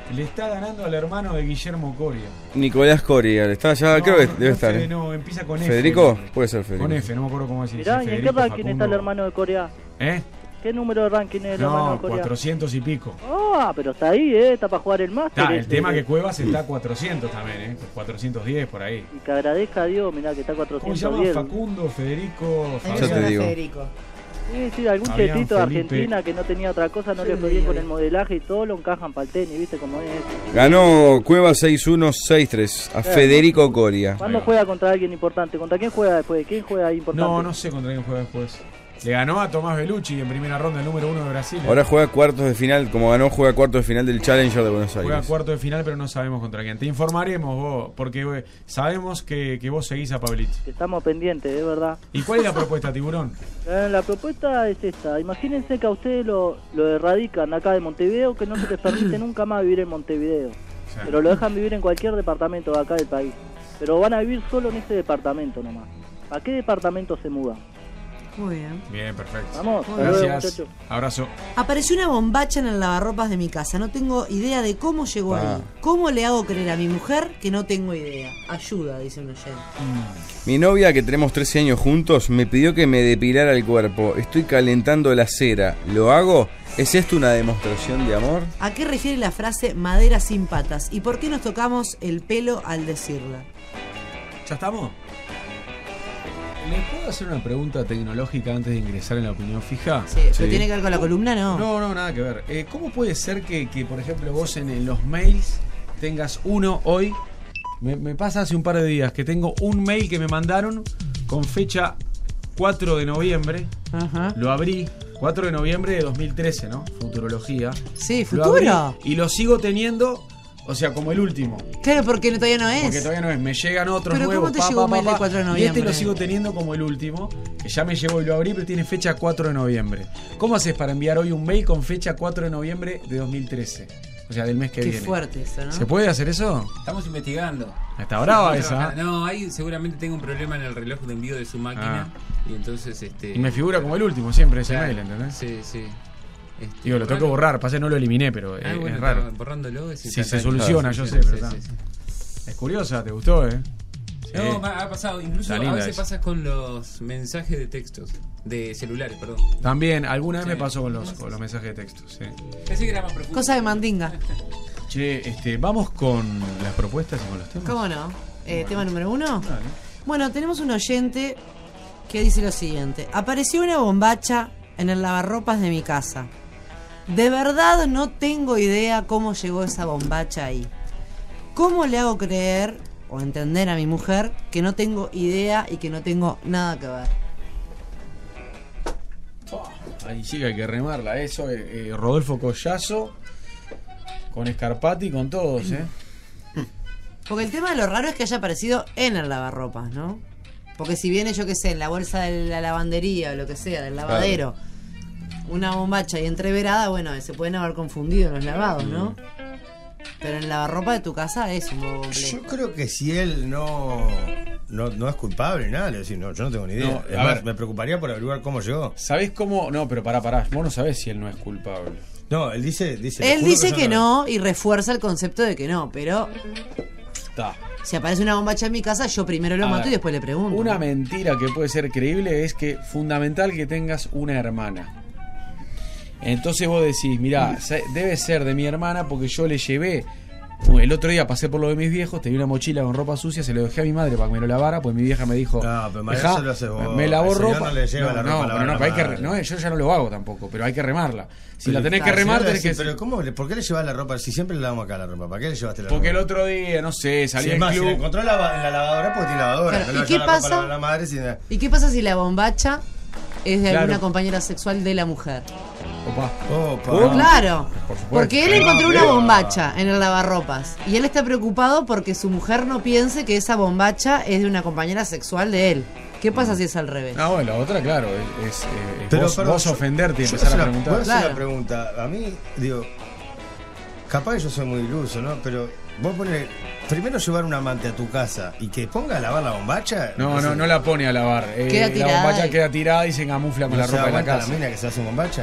Le está ganando al hermano de Guillermo Coria. Nicolás Coria, está ya, No, creo que no, debe no, estar. Fede, ¿eh? no, empieza con F. ¿Federico? Puede ser Federico. Con F, no me acuerdo cómo decir. Mirá, si ¿y en qué Federico, ranking está el Facundo. hermano de Corea? ¿Eh? ¿Qué número de ranking es el hermano No, de Corea? cuatrocientos y pico. Ah, pero está ahí, ¿eh? Está para jugar el máster. Está, el este. tema que Cuevas está a cuatrocientos también, ¿eh? cuatrocientos diez por ahí. Y que agradezca a Dios, mirá que está ¿Cómo se cuatrocientos llama? diez. Facundo, Federico, Ya te Fabián. digo. Federico. Sí, sí, algún Fabián, chetito de Felipe. Argentina que no tenía otra cosa, no Sí, le fue bien sí, con sí. el modelaje y todo, lo encajan para el tenis, ¿viste cómo es? Ganó Cueva seis uno seis tres a Federico Coria. ¿Cuándo Ahí va. juega contra alguien importante? ¿Contra quién juega después? ¿Quién juega ahí importante? No, no sé contra quién juega después. Le ganó a Tomás Bellucci en primera ronda, el número uno de Brasil. Ahora juega cuartos de final, como ganó, juega cuartos de final del Challenger de Buenos Juega Aires. cuarto de final, pero no sabemos contra quién. Te informaremos vos, porque eh, sabemos que, que vos seguís a Pablito. Estamos pendientes, de verdad. ¿Y cuál es la propuesta, Tiburón? Eh, La propuesta es esta. Imagínense que a ustedes lo, lo erradican acá de Montevideo, que no se les permite nunca más vivir en Montevideo. Sí. Pero lo dejan vivir en cualquier departamento de acá del país. Pero van a vivir solo en ese departamento nomás. ¿A qué departamento se mudan? Muy bien. Bien, perfecto. Vamos, hasta luego, Gracias. muchachos. Abrazo. Apareció una bombacha en el lavarropas de mi casa. No tengo idea de cómo llegó Ah. ahí. ¿Cómo le hago creer a mi mujer que no tengo idea? Ayuda, dice un oyente. Mi novia, que tenemos trece años juntos, me pidió que me depilara el cuerpo. Estoy calentando la cera. ¿Lo hago? ¿Es esto una demostración de amor? ¿A qué refiere la frase madera sin patas? ¿Y por qué nos tocamos el pelo al decirla? ¿Ya estamos? ¿Le puedo hacer una pregunta tecnológica antes de ingresar en la opinión fija? Sí, ¿pero tiene que ver con la columna? No. No, no, nada que ver. Eh, ¿Cómo puede ser que, que, por ejemplo, vos en, en los mails tengas uno hoy? Me, me pasa hace un par de días que tengo un mail que me mandaron con fecha cuatro de noviembre. Ajá. Lo abrí, cuatro de noviembre de dos mil trece, ¿no? Futurología. Sí, Lo futuro. abrí y lo sigo teniendo, o sea, como el último. Claro, porque todavía no es. Porque todavía no es, me llegan otros Pero nuevos. ¿cómo te llegó un mail del cuatro de Y noviembre? este lo sigo teniendo como el último, que ya me llegó y lo abrí, pero tiene fecha cuatro de noviembre. ¿Cómo haces para enviar hoy un mail con fecha cuatro de noviembre de dos mil trece? O sea, del mes que Qué viene. fuerte eso, ¿no? ¿Se puede hacer eso? Estamos investigando. Está brava Sí, esa. No, ahí seguramente tengo un problema en el reloj de envío de su máquina. Y entonces, este. Y me figura como el último siempre ese Claro, mail, ¿entendés? Sí, sí. Este, Digo, lo tengo que borrar, pasa que no lo eliminé, pero Ah, eh, bueno, es raro. está borrándolo, es Si instantáneo. se soluciona, Ah, sí, yo sí, sé, sí, pero sí, está. sí. Es curiosa, ¿te gustó, eh? No, Sí. me ha pasado. Incluso Está a linda veces esa. pasa con los mensajes de textos. De celulares, perdón. También, alguna vez Sí. me pasó con los, con los mensajes de texto, sí. Pensé que era más profundo. Cosa de mandinga. Che, este, vamos con las propuestas y con los temas. ¿Cómo no? Eh, tema número uno. Bueno, tenemos un oyente que dice lo siguiente. Apareció una bombacha en el lavarropas de mi casa. De verdad no tengo idea cómo llegó esa bombacha ahí. ¿Cómo le hago creer o entender a mi mujer que no tengo idea y que no tengo nada que ver? Ahí sí que hay que remarla, eso, eh, eh, Rodolfo Collazo, con Scarpati, con todos, ¿eh? Porque el tema de lo raro es que haya aparecido en el lavarropas, ¿no? Porque si viene, yo qué sé, en la bolsa de la lavandería o lo que sea, del lavadero, una bombacha y entreverada, bueno, se pueden haber confundido en los lavados, ¿no? Pero en el lavarropa de tu casa es un huevo completo. Yo creo que si él no, no, no es culpable ni nada, le voy a decir, no, yo no tengo ni idea. No, Es a más, ver. me preocuparía por averiguar cómo llegó. ¿Sabés cómo? No, pero pará, pará. Vos no sabés si él no es culpable. No, él dice... dice le Él juro dice yo que no y refuerza el concepto de que no, pero Está. si aparece una bombacha en mi casa, yo primero lo A mato ver, y después le pregunto. Una mentira que puede ser creíble es que fundamental que tengas una hermana. Entonces vos decís, mirá, se- debe ser de mi hermana porque yo le llevé. El otro día pasé por lo de mis viejos, tenía una mochila con ropa sucia, se lo dejé a mi madre para que me lo lavara, pues mi vieja me dijo, No, pero María, "Dejá", eso lo haces vos. me lavó Al señor ropa. no le lleva la ropa a no, lavar pero no, la pero hay que, madre. no, yo ya no lo hago tampoco, pero hay que remarla. Si la Pero- tenés que Ah, remar, si no le tenés que. decís, Pero ¿cómo, le- ¿por qué le llevas la ropa? Si siempre le lavamos acá la ropa, ¿para qué le llevaste la Porque el ropa? otro día, no sé, salí Si es al más, si club. la encontró en la, en la lavadora, porque tiene lavadora. Claro, No ¿y le va a qué llevar la ropa pasa? a la- la madre sin... ¿Y qué pasa si la bombacha es de Claro. alguna compañera sexual de la mujer? Opa. Opa. ¿Cómo? Claro, Por supuesto. porque él encontró una Ah, bombacha en el lavarropas y él está preocupado porque su mujer no piense que esa bombacha es de una compañera sexual de él. ¿Qué pasa si es al revés? Ah, bueno, la otra, claro, es, es, eh, Pero, vos, perdón, vos yo- ofenderte y yo empezar hacer a una- preguntar. voy a hacer Claro. una pregunta. A mí, digo, capaz que yo soy muy iluso, ¿no? Pero vos pones, primero llevar un amante a tu casa y que ponga a lavar la bombacha. No, no, no la pone a lavar. Eh, Queda la tirada bombacha y- queda tirada y se camufla con ¿No la se ropa de la aguanta casa. la mina que se hace un bombacha?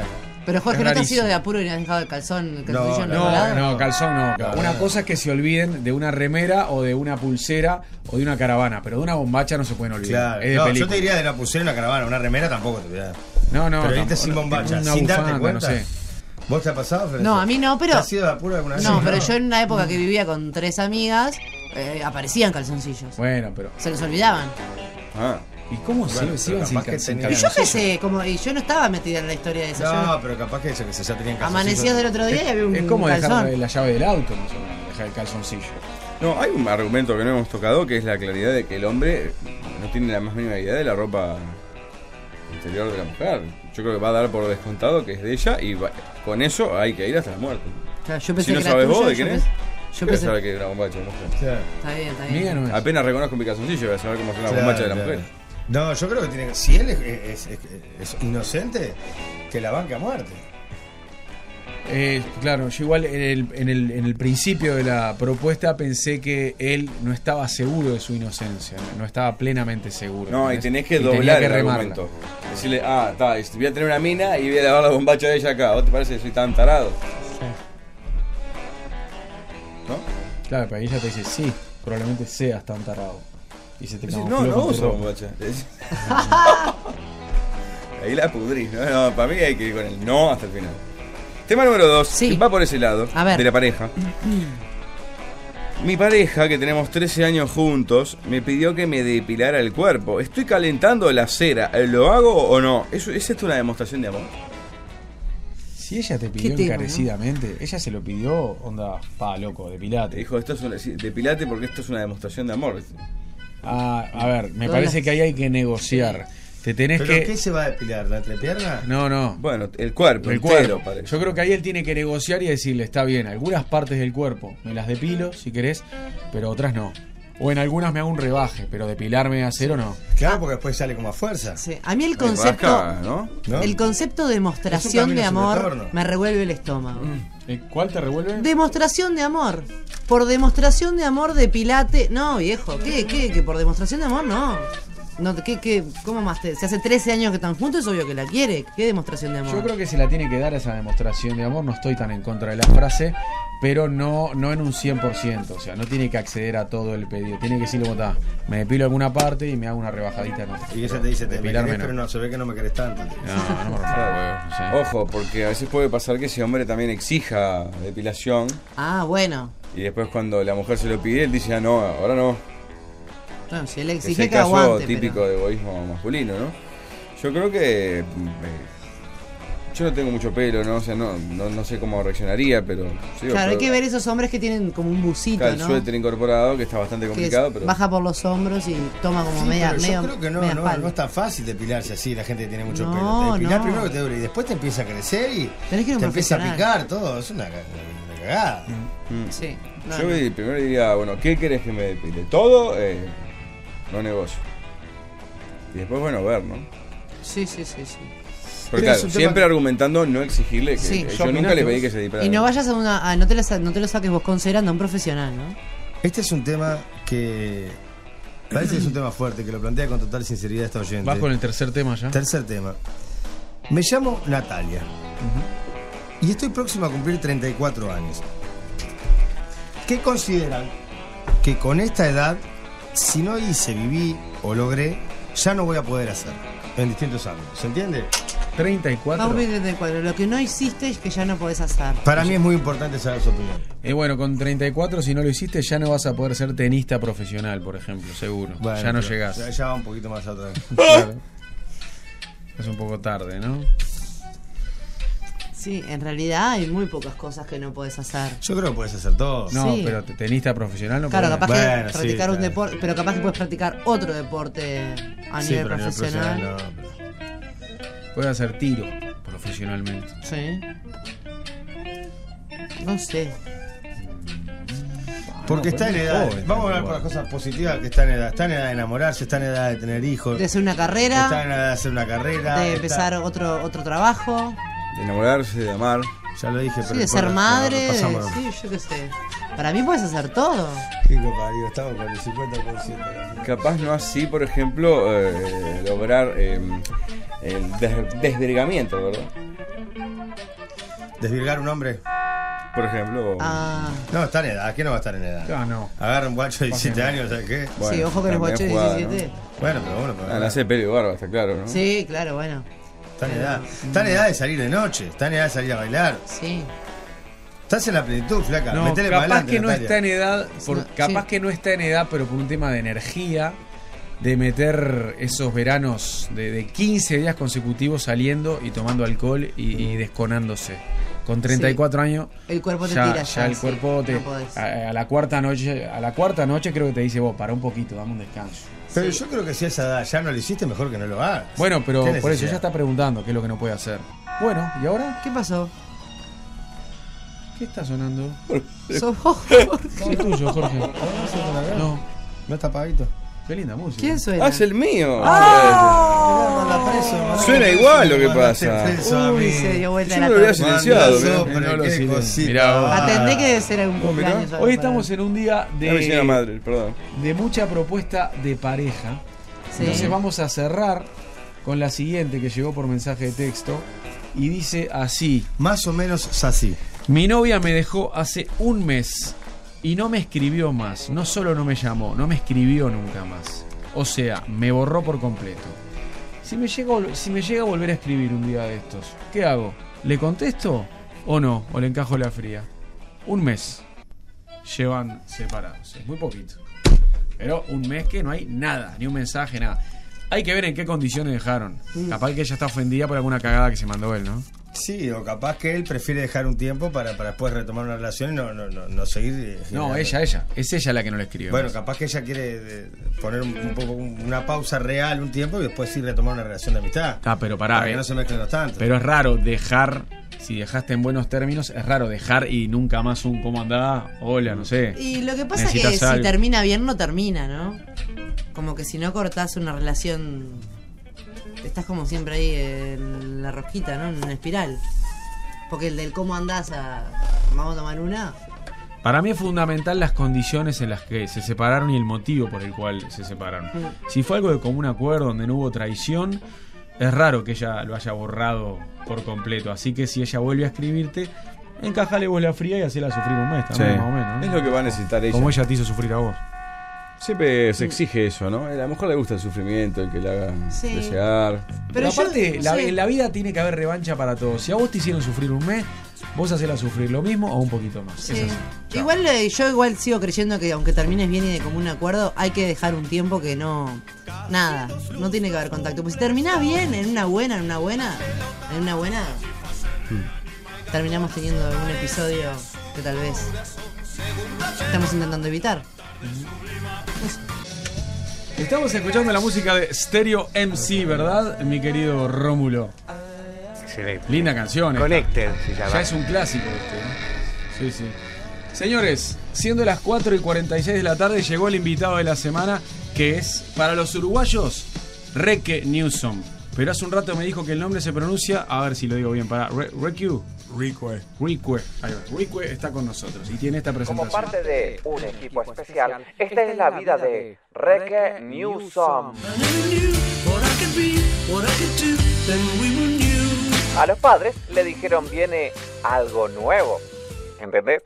Pero Jorge, Es ¿no te has rarísimo. ido de apuro y has dejado el calzón, el calzoncillo en el No, lado? no, calzón no. No, Una no. cosa es que se olviden de una remera o de una pulsera o de una caravana, pero de una bombacha no se pueden olvidar. Claro. Es de No, yo película. te diría de una pulsera, una caravana, una remera tampoco te olvidás. No, no, Pero irte tampoco, sin no, bombacha, una sin darte bufanda, cuenta. no sé. ¿Vos te ha pasado, Florencia? No, a mí no, pero... ¿Te has ido de apuro alguna vez? No, pero yo en una época que vivía con tres amigas, eh, aparecían calzoncillos. Bueno, pero. Se los olvidaban. Ah. ¿Y cómo se Bueno, se pero iban sin capaz que cal- sin tenía- Y yo calzoncillo? qué sé, como, y yo no estaba metida en la historia de eso. No, yo pero capaz que eso, que se ya tenían calzoncillos. amanecías del otro día y había un Es como calzón. dejar la llave del auto, más o menos, dejar el calzoncillo. No, hay un argumento que no hemos tocado, que es la claridad de que el hombre no tiene la más mínima idea de la ropa interior de la mujer. Yo creo que va a dar por descontado que es de ella y va- con eso hay que ir hasta la muerte. Claro, yo pensé Si no que era sabes tuyo, vos de yo quién es, pensé- yo ¿qué vas a pensé- saber que es una bombacha de mujer? Está bien, está bien. Mía no es. Apenas reconozco mi calzoncillo, voy a saber cómo es una Claro, bombacha de la claro. mujer. No, yo creo que tiene que. Si él es, es- es- es inocente, que la banque a muerte. Eh, claro, yo igual en el, en, el, en el principio de la propuesta pensé que él no estaba seguro de su inocencia, no, no estaba plenamente seguro. No, y ¿entendés? tenés que Y tenía doblar que el remarla. argumento. Decirle, ah, está, voy a tener una mina y voy a lavar la bombacha de ella acá. ¿Vos te parece que soy tan tarado? ¿No? Claro, pero ahí ella te dice, sí, probablemente seas tan tarado. Y se te Decís, camufló no, no con tu uso ropa. bombacha. Decís- Ahí la pudrís, ¿no? No, para mí hay que ir con el no hasta el final. Tema número dos, que va por ese lado, A ver. de la pareja. Mi pareja, que tenemos trece años juntos, me pidió que me depilara el cuerpo. Estoy calentando la cera, ¿lo hago o no? ¿Eso, ¿Es esto una demostración de amor? Si ella te pidió ¿Qué tema, encarecidamente, ella se lo pidió, onda, pa, loco, depilate. Dijo, esto es una, sí, depilate porque esto es una demostración de amor. Ah, a ver, me Todas parece las- que ahí hay que negociar. Te tenés ¿Pero que... qué se va a depilar? ¿La entrepierna? No, no. Bueno, el cuerpo, el entero, cuerpo. parece. Yo creo que ahí él tiene que negociar y decirle, está bien, algunas partes del cuerpo me las depilo, si querés, pero otras no. O en algunas me hago un rebaje, pero depilarme a cero no. Claro, porque después sale como a fuerza. Sí. A mí el Ay, concepto, rasca, ¿no? ¿No? el concepto de Es demostración un de camino sin amor retorno. me revuelve el estómago. Eh, ¿Cuál te revuelve? Demostración de amor. Por demostración de amor de pilate. No, viejo, ¿qué? ¿Qué? ¿Que por demostración de amor? No. No, ¿qué, qué? ¿Cómo más? Te, si hace trece años que están juntos, es obvio que la quiere. ¿Qué demostración de amor? Yo creo que se la tiene que dar esa demostración de amor, no estoy tan en contra de la frase, pero no, no en un cien por ciento, o sea, no tiene que acceder a todo el pedido, tiene que decirle, como está, me depilo alguna parte y me hago una rebajadita. No. Y ella te dice, te me Depilarme querés, no. pero no, se ve que no me querés tanto. No, no me refiero, no sé. Ojo, porque a veces puede pasar que ese hombre también exija depilación Ah, bueno. y después cuando la mujer se lo pide, él dice, ah, no, ahora no. Bueno, si él Es exige el que caso aguante. típico pero- de egoísmo masculino, ¿no? Yo creo que... eh, yo no tengo mucho pelo, ¿no? O sea, no, no, no sé cómo reaccionaría, pero... sí, Claro, hay pero- que ver esos hombres que tienen como un busito, Está el ¿no? suéter incorporado, que está bastante Que complicado, es- pero... baja por los hombros y toma como Sí, media, pero yo medio, creo que no, media no, espalda. no es tan fácil depilarse así, la gente que tiene mucho No, pelo. Te depilás no. primero que te dure y después te empieza a crecer y Tenés que ir a un te empieza a profesional. picar todo. Es una, ca- una cagada. Mm. Sí. No, Yo no. di- primero diría, bueno, ¿qué querés que me depile? ¿Todo? Eh, no negocio. Y después, bueno, ver, ¿no? Sí, sí, sí, sí. Porque Pero es claro, un tema siempre que- argumentando no exigirle que Sí. que Yo yo nunca opino le que pedí vos- que se depilara. Y no vayas a una. a- no, te lo, sa- no te lo saques vos con cera, anda a un profesional, ¿no? Este es un tema que parece que es un tema fuerte, que lo plantea con total sinceridad esta oyente. Vas con el tercer tema ya. Tercer tema. Me llamo Natalia y estoy próxima a cumplir treinta y cuatro años. ¿Qué consideran que con esta edad, si no hice, viví o logré, ya no voy a poder hacer en distintos ámbitos? ¿Se entiende? treinta y cuatro. Vamos treinta y cuatro. Lo que no hiciste es que ya no podés hacer. Para mí es muy importante saber su opinión. Eh, bueno, con treinta y cuatro, si no lo hiciste, ya no vas a poder ser tenista profesional, por ejemplo, seguro. Bueno, ya no pero llegás. Ya, ya va un poquito más atrás. Claro. Es un poco tarde, ¿no? Sí, en realidad hay muy pocas cosas que no podés hacer. Yo creo que puedes hacer todo. No, Sí. pero tenista profesional no Claro, podés. capaz que Bueno, sí, practicar un claro. deporte, pero capaz que puedes practicar otro deporte a Sí, nivel pero a nivel profesional. profesional no, pero- Puedes hacer tiro profesionalmente. Sí. No sé. Porque No, está en pues, edad. joven, Vamos a hablar por las cosas positivas, que está en edad. Está en edad de enamorarse, está en edad de tener hijos. De hacer una carrera. Está en edad de hacer una carrera. De está- empezar otro otro trabajo. De enamorarse, de amar. Ya lo dije, Sí, pero de ser después madre. lo de- repasamos. sí, yo qué sé. Para mí puedes hacer todo. Pico parido, estamos con el cincuenta por ciento. Capaz no así, por ejemplo, eh, lograr eh, el des- desvergamiento, ¿verdad? Desvirgar un hombre. Por ejemplo. Ah. No, está en edad. ¿Qué no va a estar en edad? Ah, no. Agarra un guacho de diecisiete no. años, ¿sabes qué? Sí, ojo que los guachos de diecisiete. Bueno, pero bueno. Ah, nace pelo y barba, está claro, ¿no? Sí, claro, bueno. Está en edad. Está en edad de salir de noche. Está en edad de salir a bailar. Sí. Estás en la plenitud, flaca. No, Metele capaz para adelante, que no Natalia. está en edad, por, No, capaz sí. que no está en edad, pero por un tema de energía, de meter esos veranos de, de quince días consecutivos saliendo y tomando alcohol y, y desconándose. Con treinta y cuatro Sí. años, El cuerpo te ya, tira, ya ya, el sí, cuerpo te, no podés. a, a la cuarta noche, a la cuarta noche creo que te dice, vos, para un poquito, dame un descanso. Pero yo creo que si a esa edad ya no lo hiciste, mejor que no lo hagas. Bueno, pero ¿Qué por eso necesidad? ella está preguntando qué es lo que no puede hacer. Bueno, ¿y ahora? ¿Qué pasó? ¿Qué está sonando? Sos vos, Sí, tuyo, Jorge. No. No está apagadito. Qué linda música. ¿Quién suena? Ah, es el mío. ¡Ah! Suena igual lo que pasa. Uy, se dio vuelta Yo la no lo había torta. silenciado, Manda mirá. sopre, No lo qué silencio. cosita. Mirá vos. Atendé que debe ser algún ¿Cómo, mirá? cumpleaños. Hoy estamos en un día La vecina de, madre, perdón. de mucha propuesta de pareja. Sí. Entonces vamos a cerrar con la siguiente que llegó por mensaje de texto y dice así: Más o menos así. mi novia me dejó hace un mes y no me escribió más. No solo no me llamó, no me escribió nunca más. O sea, me borró por completo. Si me llega, a vol- si me llega a volver a escribir un día de estos, ¿qué hago? ¿Le contesto o no? ¿O le encajo la fría? Un mes llevan separados. Es muy poquito. Pero un mes que no hay nada, ni un mensaje, nada. Hay que ver en qué condiciones dejaron. Capaz que ella está ofendida por alguna cagada que se mandó él, ¿no? Sí, o capaz que él prefiere dejar un tiempo para, para después retomar una relación y no, no, no, no seguir. eh, No, generando. ella, ella. Es ella la que no le escribe. Bueno, más. capaz que ella quiere eh, poner un, un poco una pausa real un tiempo y después sí retomar una relación de amistad. Ah, pero pará. Para que eh. no se mezclen los tantos. Pero es raro dejar, si dejaste en buenos términos, es raro dejar y nunca más un ¿cómo andás? Hola, no sé. Y lo que pasa es que Necesitas si algo. termina bien, no termina, ¿no? Como que si no cortás una relación, estás como siempre ahí en la rosquita, ¿no? En una espiral. Porque el del cómo andás a... Vamos a tomar una. Para mí es fundamental las condiciones en las que se separaron y el motivo por el cual se separaron. Mm. Si fue algo de común acuerdo, donde no hubo traición, es raro que ella lo haya borrado por completo. Así que si ella vuelve a escribirte, encajale vos la fría y hacela sufrir un mes también, Sí. más o menos, ¿no? Es lo que va a necesitar ella. Como ella te hizo sufrir a vos. Siempre se exige eso, ¿no? A la mujer le gusta el sufrimiento, el que le haga Sí. desear. Pero, Pero yo- aparte, la, sí. en la vida tiene que haber revancha para todos. Si a vos te hicieron sufrir un mes, vos hacela sufrir lo mismo o un poquito más. Sí. Es así. Chao. Igual eh, yo igual sigo creyendo que aunque termines bien y de común acuerdo, hay que dejar un tiempo que no... Nada, no tiene que haber contacto. Pues si terminás bien, en una buena, en una buena, en una buena, terminamos teniendo algún episodio que tal vez estamos intentando evitar. Estamos escuchando la música de Stereo M C, ¿verdad, mi querido Rómulo? Excelente. Linda canción. esta. Connected se llama. Ya es un clásico este, ¿no? Sí, sí. Señores, siendo las cuatro y cuarenta y seis de la tarde, llegó el invitado de la semana, que es, para los uruguayos, Reque Newsom. Pero hace un rato me dijo que el nombre se pronuncia, a ver si lo digo bien, para Re- Reque. Rique. Rique. Ahí va. Rique está con nosotros y tiene esta presentación. Como parte de un equipo especial, esta es la vida de Reque Newsom. A los padres le dijeron viene algo nuevo, ¿entendés?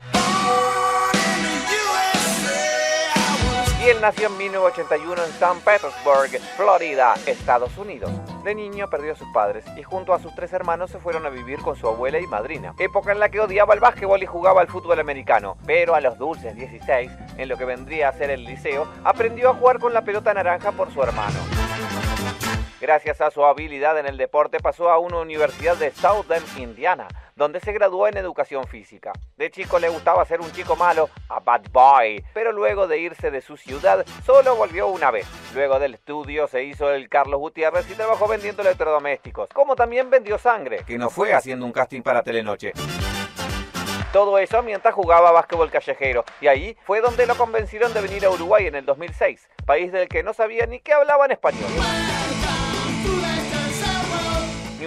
Y él nació en mil novecientos ochenta y uno en San Petersburg, Florida, Estados Unidos. De niño perdió a sus padres y junto a sus tres hermanos se fueron a vivir con su abuela y madrina. Época en la que odiaba el básquetbol y jugaba al fútbol americano. Pero a los dulces dieciséis, en lo que vendría a ser el liceo, aprendió a jugar con la pelota naranja por su hermano. Gracias a su habilidad en el deporte pasó a una universidad de Southern Indiana, donde se graduó en educación física. De chico le gustaba ser un chico malo, a bad boy, pero luego de irse de su ciudad, solo volvió una vez. Luego del estudio se hizo el Carlos Gutiérrez y trabajó vendiendo electrodomésticos, como también vendió sangre, que no fue haciendo un casting para Telenoche. Todo eso mientras jugaba básquetbol callejero, y ahí fue donde lo convencieron de venir a Uruguay en el dos mil seis, país del que no sabía ni que hablaban español.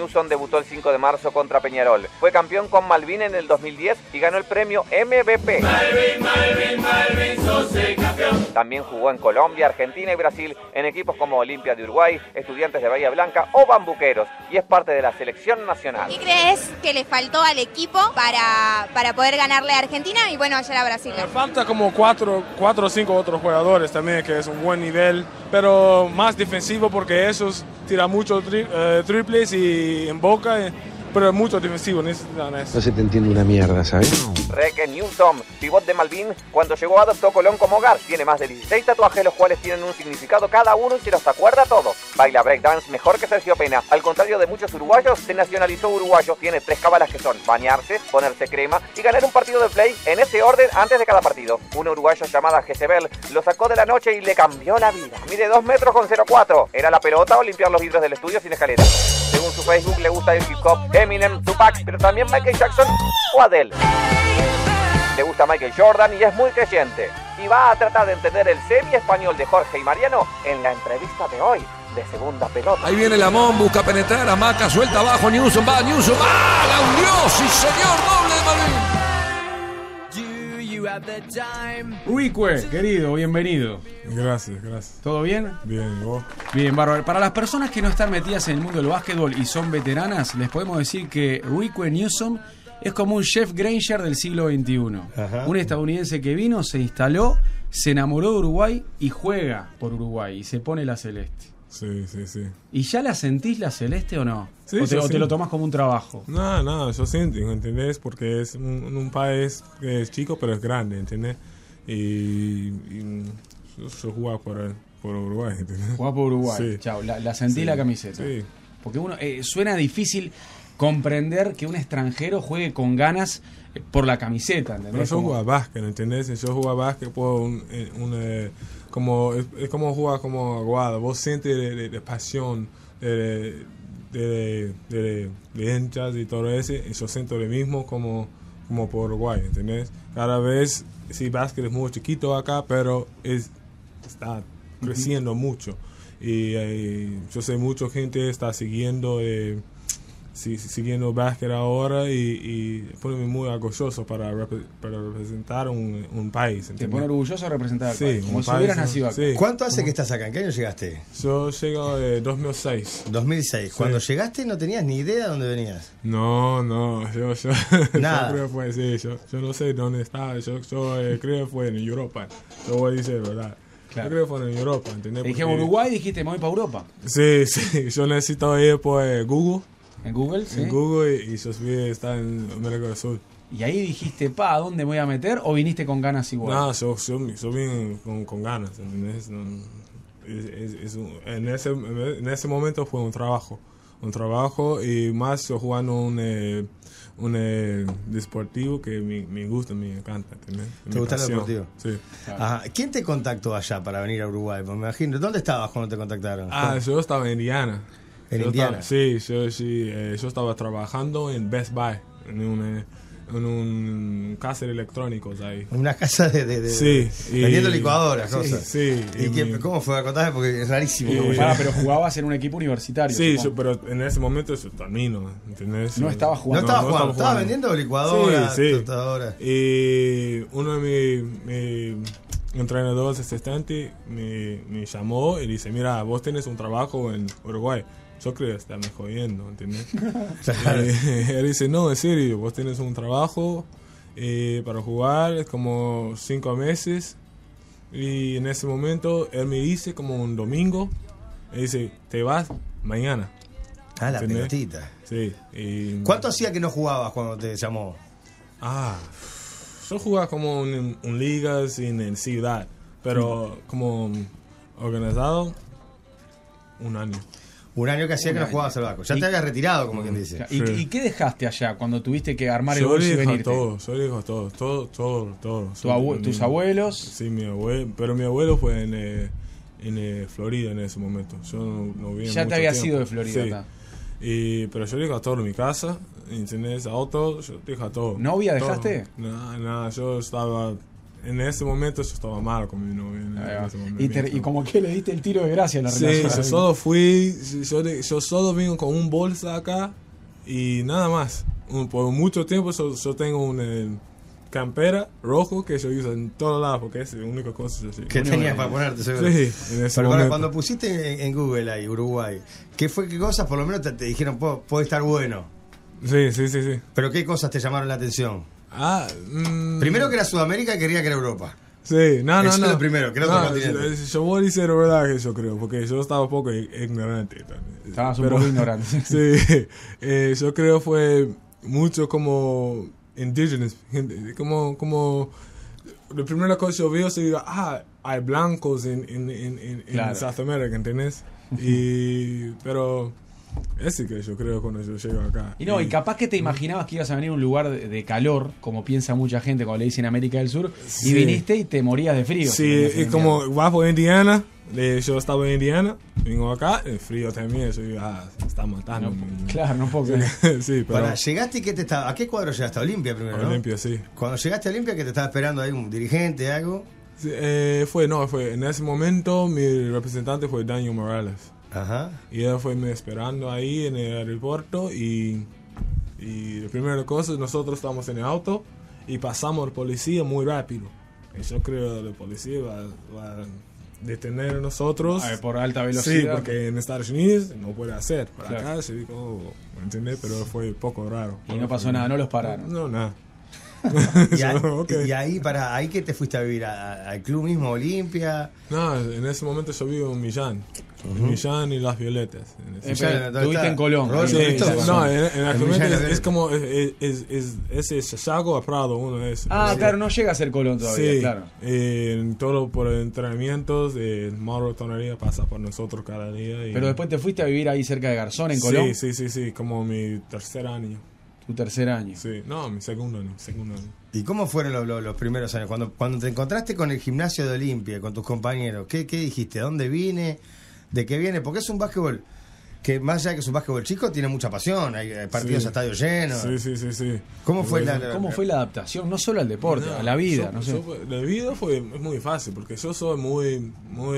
Newsom debutó el cinco de marzo contra Peñarol. Fue campeón con Malvin en el dos mil diez y ganó el premio M V P. Malvin, Malvin, Malvin, sos el campeón. También jugó en Colombia, Argentina y Brasil en equipos como Olimpia de Uruguay, Estudiantes de Bahía Blanca o Bambuqueros, y es parte de la selección nacional. ¿Qué crees que le faltó al equipo para, para poder ganarle a Argentina y bueno, ayer a Brasil? Me falta como cuatro, cuatro o cinco otros jugadores también, que es un buen nivel, pero más defensivo porque esos tiran muchos tri, eh, triples y en boca, eh, pero mucho defensivo, necesitan eso. No se te entiende una mierda, ¿sabes? Reque Newsom, pivot de Malvin, cuando llegó adoptó Colón como hogar. Tiene más de dieciséis tatuajes, los cuales tienen un significado cada uno y se los acuerda a todos. Baila breakdance mejor que Sergio Pena. Al contrario de muchos uruguayos, se nacionalizó uruguayo. Tiene tres cábalas que son bañarse, ponerse crema y ganar un partido de play en ese orden antes de cada partido. Una uruguaya llamada Jezebel lo sacó de la noche y le cambió la vida. Mide dos metros con cero cuatro. ¿Era la pelota o limpiar los vidrios del estudio sin escalera? Según su Facebook, le gusta el hip hop, Eminem, Tupac, pero también Michael Jackson o Adele. Le gusta Michael Jordan y es muy creyente. Y va a tratar de entender el semi-español de Jorge y Mariano en la entrevista de hoy de Segunda Pelota. Ahí viene Lamón, busca penetrar, Amaca, suelta abajo, Newsom, va, Newsom, ¡ah! ¡La hundió! ¡Sí, señor! ¡Doble de Malvin! Ruicue, querido, bienvenido. Gracias, gracias. ¿Todo bien? Bien, ¿y vos? Bien, bárbaro. Para las personas que no están metidas en el mundo del básquetbol y son veteranas, les podemos decir que Ruicue Newsom es como un Jeff Granger del siglo veintiuno. Ajá. Un estadounidense que vino, se instaló, se enamoró de Uruguay y juega por Uruguay y se pone la celeste. Sí, sí, sí. ¿Y ya la sentís la celeste o no? Sí, ¿O, te, o te sí. lo tomás como un trabajo? No, no, yo siento, ¿entendés? Porque es un, un país que es chico pero es grande, ¿entendés? Y, y yo, yo jugaba por, por Uruguay, ¿entendés? Jugaba por Uruguay, sí. Chao, la, la sentí Sí, la camiseta. sí. Porque uno eh, suena difícil comprender que un extranjero juegue con ganas eh, por la camiseta, ¿entendés? Pero yo Como- jugaba básquet, ¿entendés? Yo jugaba básquet por un, un, eh, como, es, es como jugar como Aguada. Vos sientes de, de, de pasión, de, de, de, de hinchas y todo eso. Y yo siento lo mismo como, como por Uruguay, ¿entendés? Cada vez, sí, básquet es muy chiquito acá, pero es, está creciendo uh-huh. mucho. Y eh, yo sé mucha gente está siguiendo eh, sí, siguiendo básquet ahora y, y pone muy orgulloso para, rep- para representar un, un país. Te pone orgulloso de representar al Sí, país, como un si país, hubieras nacido acá. sí. ¿Cuánto hace que estás acá? ¿En qué año llegaste? Yo llego de dos mil seis. dos mil seis. Sí. Cuando llegaste no tenías ni idea de dónde venías. No, no, yo, yo, Nada. yo creo que fue, sí, yo, yo no sé dónde estaba, yo, yo eh, creo que fue en Europa, yo voy a decir verdad. Claro. Yo creo que fue en Europa, ¿entendés? Te dije Uruguay y dijiste, me voy para Europa. Sí, sí, yo necesito ir por eh, Google. ¿En Google? Sí. En Google y, y yo vi estar en América del Sur. Y ahí dijiste, pa, ¿a dónde me voy a meter? ¿O viniste con ganas igual? No, yo, yo, yo vine con, con ganas, ¿entendés? No, es, es, es un- en, ese, en ese momento fue un trabajo, un trabajo y más yo jugando un, eh, un eh, deportivo que me, me gusta, me encanta, ¿entendés? ¿Te Mi gusta el pasión. deportivo? Sí. Ajá. ¿Quién te contactó allá para venir a Uruguay? Pues me imagino. ¿Dónde estabas cuando te contactaron? Ah, yo estaba en Indiana. ¿En Yo Indiana? estaba- sí, yo, sí eh, yo estaba trabajando en Best Buy, en un, eh, en un casa de electrónicos ahí. Una casa de... de, de- Sí. y- vendiendo licuadoras, sí, cosas. Sí. ¿Y qué- mi- cómo fue? Contame porque es rarísimo. Y- cómo Pará, fue. pero jugabas en un equipo universitario. Sí, supongo. yo- pero en ese momento yo termino, ¿entendés? No estaba jugando. No estaba jugando, estaba vendiendo licuadoras, Sí, sí. tostadoras. Y uno de mis mi entrenadores asistentes me, me llamó y dice, mira, vos tenés un trabajo en Uruguay. Yo creo que está me jodiendo, ¿entendés? Y él dice, no, en serio, vos tenés un trabajo eh, para jugar, es como cinco meses. Y en ese momento él me dice como un domingo, él dice, te vas mañana. Ah, la ¿entendés? pelotita. Sí. y- ¿Cuánto hacía que no jugabas cuando te llamó? Ah, yo jugaba como en, en ligas y en, en ciudad, pero como organizado, un año. Un año que hacía Un que no año. jugabas al banco. Ya Y- te habías retirado, como quien dice. ¿Y, ¿Y qué dejaste allá cuando tuviste que armar el Yo bolso y le digo venirte? todo, yo le digo todo, todo, todo, todo. Tu abue- ¿Tus abuelos? Sí, mi abuelo, pero mi abuelo fue en, eh, en eh, Florida en ese momento. Yo no, no vi Ya te mucho había tiempo. sido de Florida, Sí. ta. Y, pero yo le digo a todo en mi casa, ¿entendés? Auto, yo dejo todo. ¿Novia Todo. dejaste? No, no, yo estaba en ese momento yo estaba mal con mi novia. En, en ese momento. Y, te, y como que le diste el tiro de gracia a la sí, relación. Sí, yo solo fui, yo, yo solo vine con un bolsa acá y nada más. Un, por mucho tiempo yo, yo tengo un eh, campera rojo que yo uso en todos lados porque es la única cosa que yo ¿Qué tenías para ponerte? Seguro. Sí, en ese Pero momento. cuando pusiste en, en Google ahí, Uruguay, ¿qué fue, qué cosas por lo menos te, te dijeron, puede, puede estar bueno? Sí, sí, sí, sí. ¿Pero qué cosas te llamaron la atención? Ah, mmm, primero que era Sudamérica y quería que era Europa. Sí, no, no, Eso no. es lo primero, que era otro no, continente. Yo voy a decir la verdad que yo creo, porque yo estaba un poco ignorante. Estabas un poco ignorante. Sí, eh, yo creo fue mucho como indigenous, como, como la primera cosa que yo veo, se digo, ah, hay blancos en, en, en, en, claro. en South America, ¿entendés? Y, pero ese que yo creo cuando yo llego acá. Y no, y capaz que te imaginabas que ibas a venir a un lugar de, de calor, como piensa mucha gente cuando le dicen América del Sur, sí. y viniste y te morías de frío. Sí, y como vas por Indiana, eh, yo estaba en Indiana, vengo acá, el frío también, yo digo, ah, se está matando. No, claro, no puedo creer. Sí, pero... Para, ¿llegaste y qué te estaba? ¿A qué cuadro llegaste? A Olimpia primero, ¿no? Olimpia, sí. Cuando llegaste a Olimpia, ¿qué te estaba esperando ahí? ¿Un dirigente, algo? Sí, eh, fue, no, fue, en ese momento mi representante fue Daniel Morales. Ajá. Y él fue me esperando ahí en el aeropuerto y, y la primera cosa, nosotros estábamos en el auto y pasamos al policía muy rápido. Y yo creo que el policía va, va a detener a nosotros. A ver, por alta velocidad. Sí, porque en Estados Unidos no puede hacer. Para claro. acá se dijo, oh, ¿me entiendes? Pero fue un poco raro. Y no pasó nada, no los pararon. No, nada. y, ahí, okay. y ahí, para ahí que te fuiste a vivir ¿A, al club mismo, Olimpia? No, en ese momento yo vivo en Millán. Uh-huh. Millán y Las Violetas. Estuviste en Colón. Sí, no, en, en actualmente es, es como es, es, es, es, es Sayago a Prado, uno es. Ah, es, claro, no llega a ser Colón todavía, sí, claro. Eh, todo por entrenamientos, eh, Mauro Tonería pasa por nosotros cada día. Y, pero después te fuiste a vivir ahí cerca de Garzón, en Colón. Sí, sí, sí, sí, como mi tercer año. Tu tercer año. Sí, no, mi segundo año, segundo año. ¿Y cómo fueron los, los, los primeros años? Cuando, cuando te encontraste con el gimnasio de Olimpia, con tus compañeros, ¿qué, qué dijiste? ¿De dónde vine? ¿De qué viene? Porque es un básquetbol que, más allá de que es un básquetbol chico, tiene mucha pasión. Hay partidos sí. a estadio lleno. Sí, sí, sí, sí. ¿Cómo fue, la, la, ¿Cómo fue la adaptación? No solo al deporte, no, a la vida. Yo, no sé. yo, la vida fue es muy fácil, porque yo soy muy,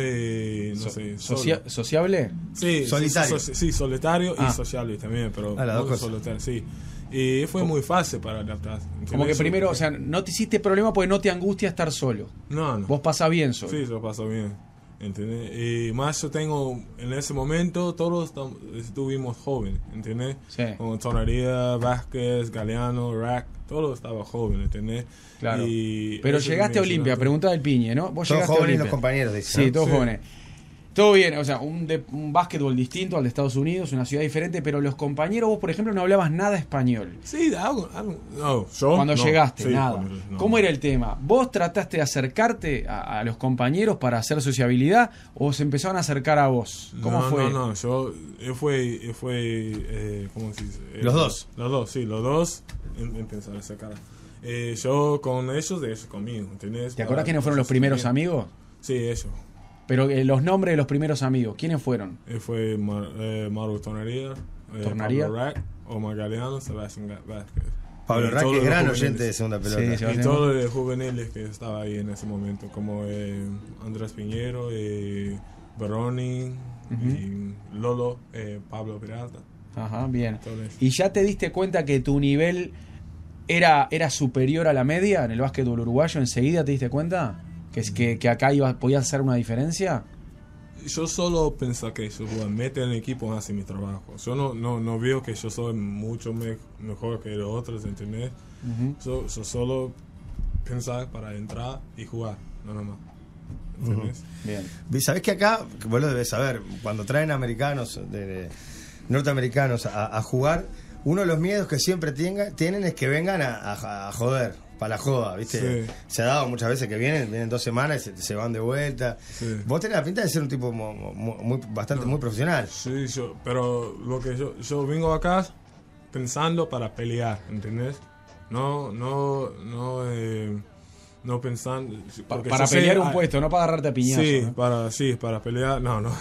muy, no so, sé... Socia ¿Sociable? Sí, solitario. Sí, sí solitario ah. y sociable también, pero ah, las muy dos solitario, sí. Y fue muy fácil para adaptar. Como que primero, o sea, no te hiciste problema porque no te angustia estar solo. No, no. Vos pasás bien solo. Sí, yo paso bien. ¿Entendés? Y más yo tengo, en ese momento, todos estuvimos jóvenes, ¿entendés? Sí. Como Tonería, Vázquez, Galeano, Rack, todos estaba joven, ¿entendés? Claro. Y pero llegaste a Olimpia, preguntá del Piñe, ¿no? Vos todos llegaste jóvenes a Olimpia. Los compañeros, dicen, sí, ¿no? todos sí. jóvenes. Todo bien, o sea, un, de, un básquetbol distinto al de Estados Unidos, una ciudad diferente, pero los compañeros, vos por ejemplo no hablabas nada español. Sí, algo, algo no, yo Cuando no, llegaste, sí, nada. Cuando, no. ¿Cómo era el tema? ¿Vos trataste de acercarte a, a los compañeros para hacer sociabilidad o se empezaron a acercar a vos? ¿Cómo no, fue? No, no, yo fue, fue eh, ¿cómo se dice? Los eh, dos. Los dos, sí, los dos empezaron a acercar. Eh, yo con ellos, de ellos conmigo, ¿entendés? ¿Te acordás quiénes fueron los primeros amigos? Sí, ellos. Pero eh, los nombres de los primeros amigos, ¿quiénes fueron? Eh, fue Mar, eh, Mauro Tonería, eh, Tornaría. Pablo Rack, Omar Galeano, Sebastián Vázquez. Pablo Rack es gran oyente de segunda pelota. Sí, y todos los juveniles que estaba ahí en ese momento, como eh, Andrés Piñero, eh, Baroni, uh-huh. y Lolo, eh, Pablo Pirata. Ajá, bien. ¿Y ya te diste cuenta que tu nivel era, era superior a la media en el básquetbol uruguayo? ¿Enseguida te diste cuenta? ¿Que, que, que acá iba, podía hacer una diferencia? Yo solo pensé que yo bueno, meter en el equipo hace mi trabajo. Yo no, no, no veo que yo soy mucho me, mejor que los otros, ¿entendés? Uh-huh. yo, yo solo pensar para entrar y jugar, nada más. ¿Entendés? Uh-huh. Bien. ¿Sabés que acá, vos lo debes saber, cuando traen americanos, de, de, norteamericanos a, a jugar, uno de los miedos que siempre tenga, tienen es que vengan a, a, a joder. Para la joda, ¿viste? Sí. Se ha dado muchas veces que vienen, vienen dos semanas y se, se van de vuelta. Sí. Vos tenés la pinta de ser un tipo muy, muy, bastante no. muy profesional. Sí, yo, pero lo que yo, yo vengo acá pensando para pelear, ¿entendés? No, no, no, eh, no pensando... Pa, para pelear sé, un ah, puesto, no para agarrarte a piñazo. Sí, ¿no? para, sí, para pelear, no, no.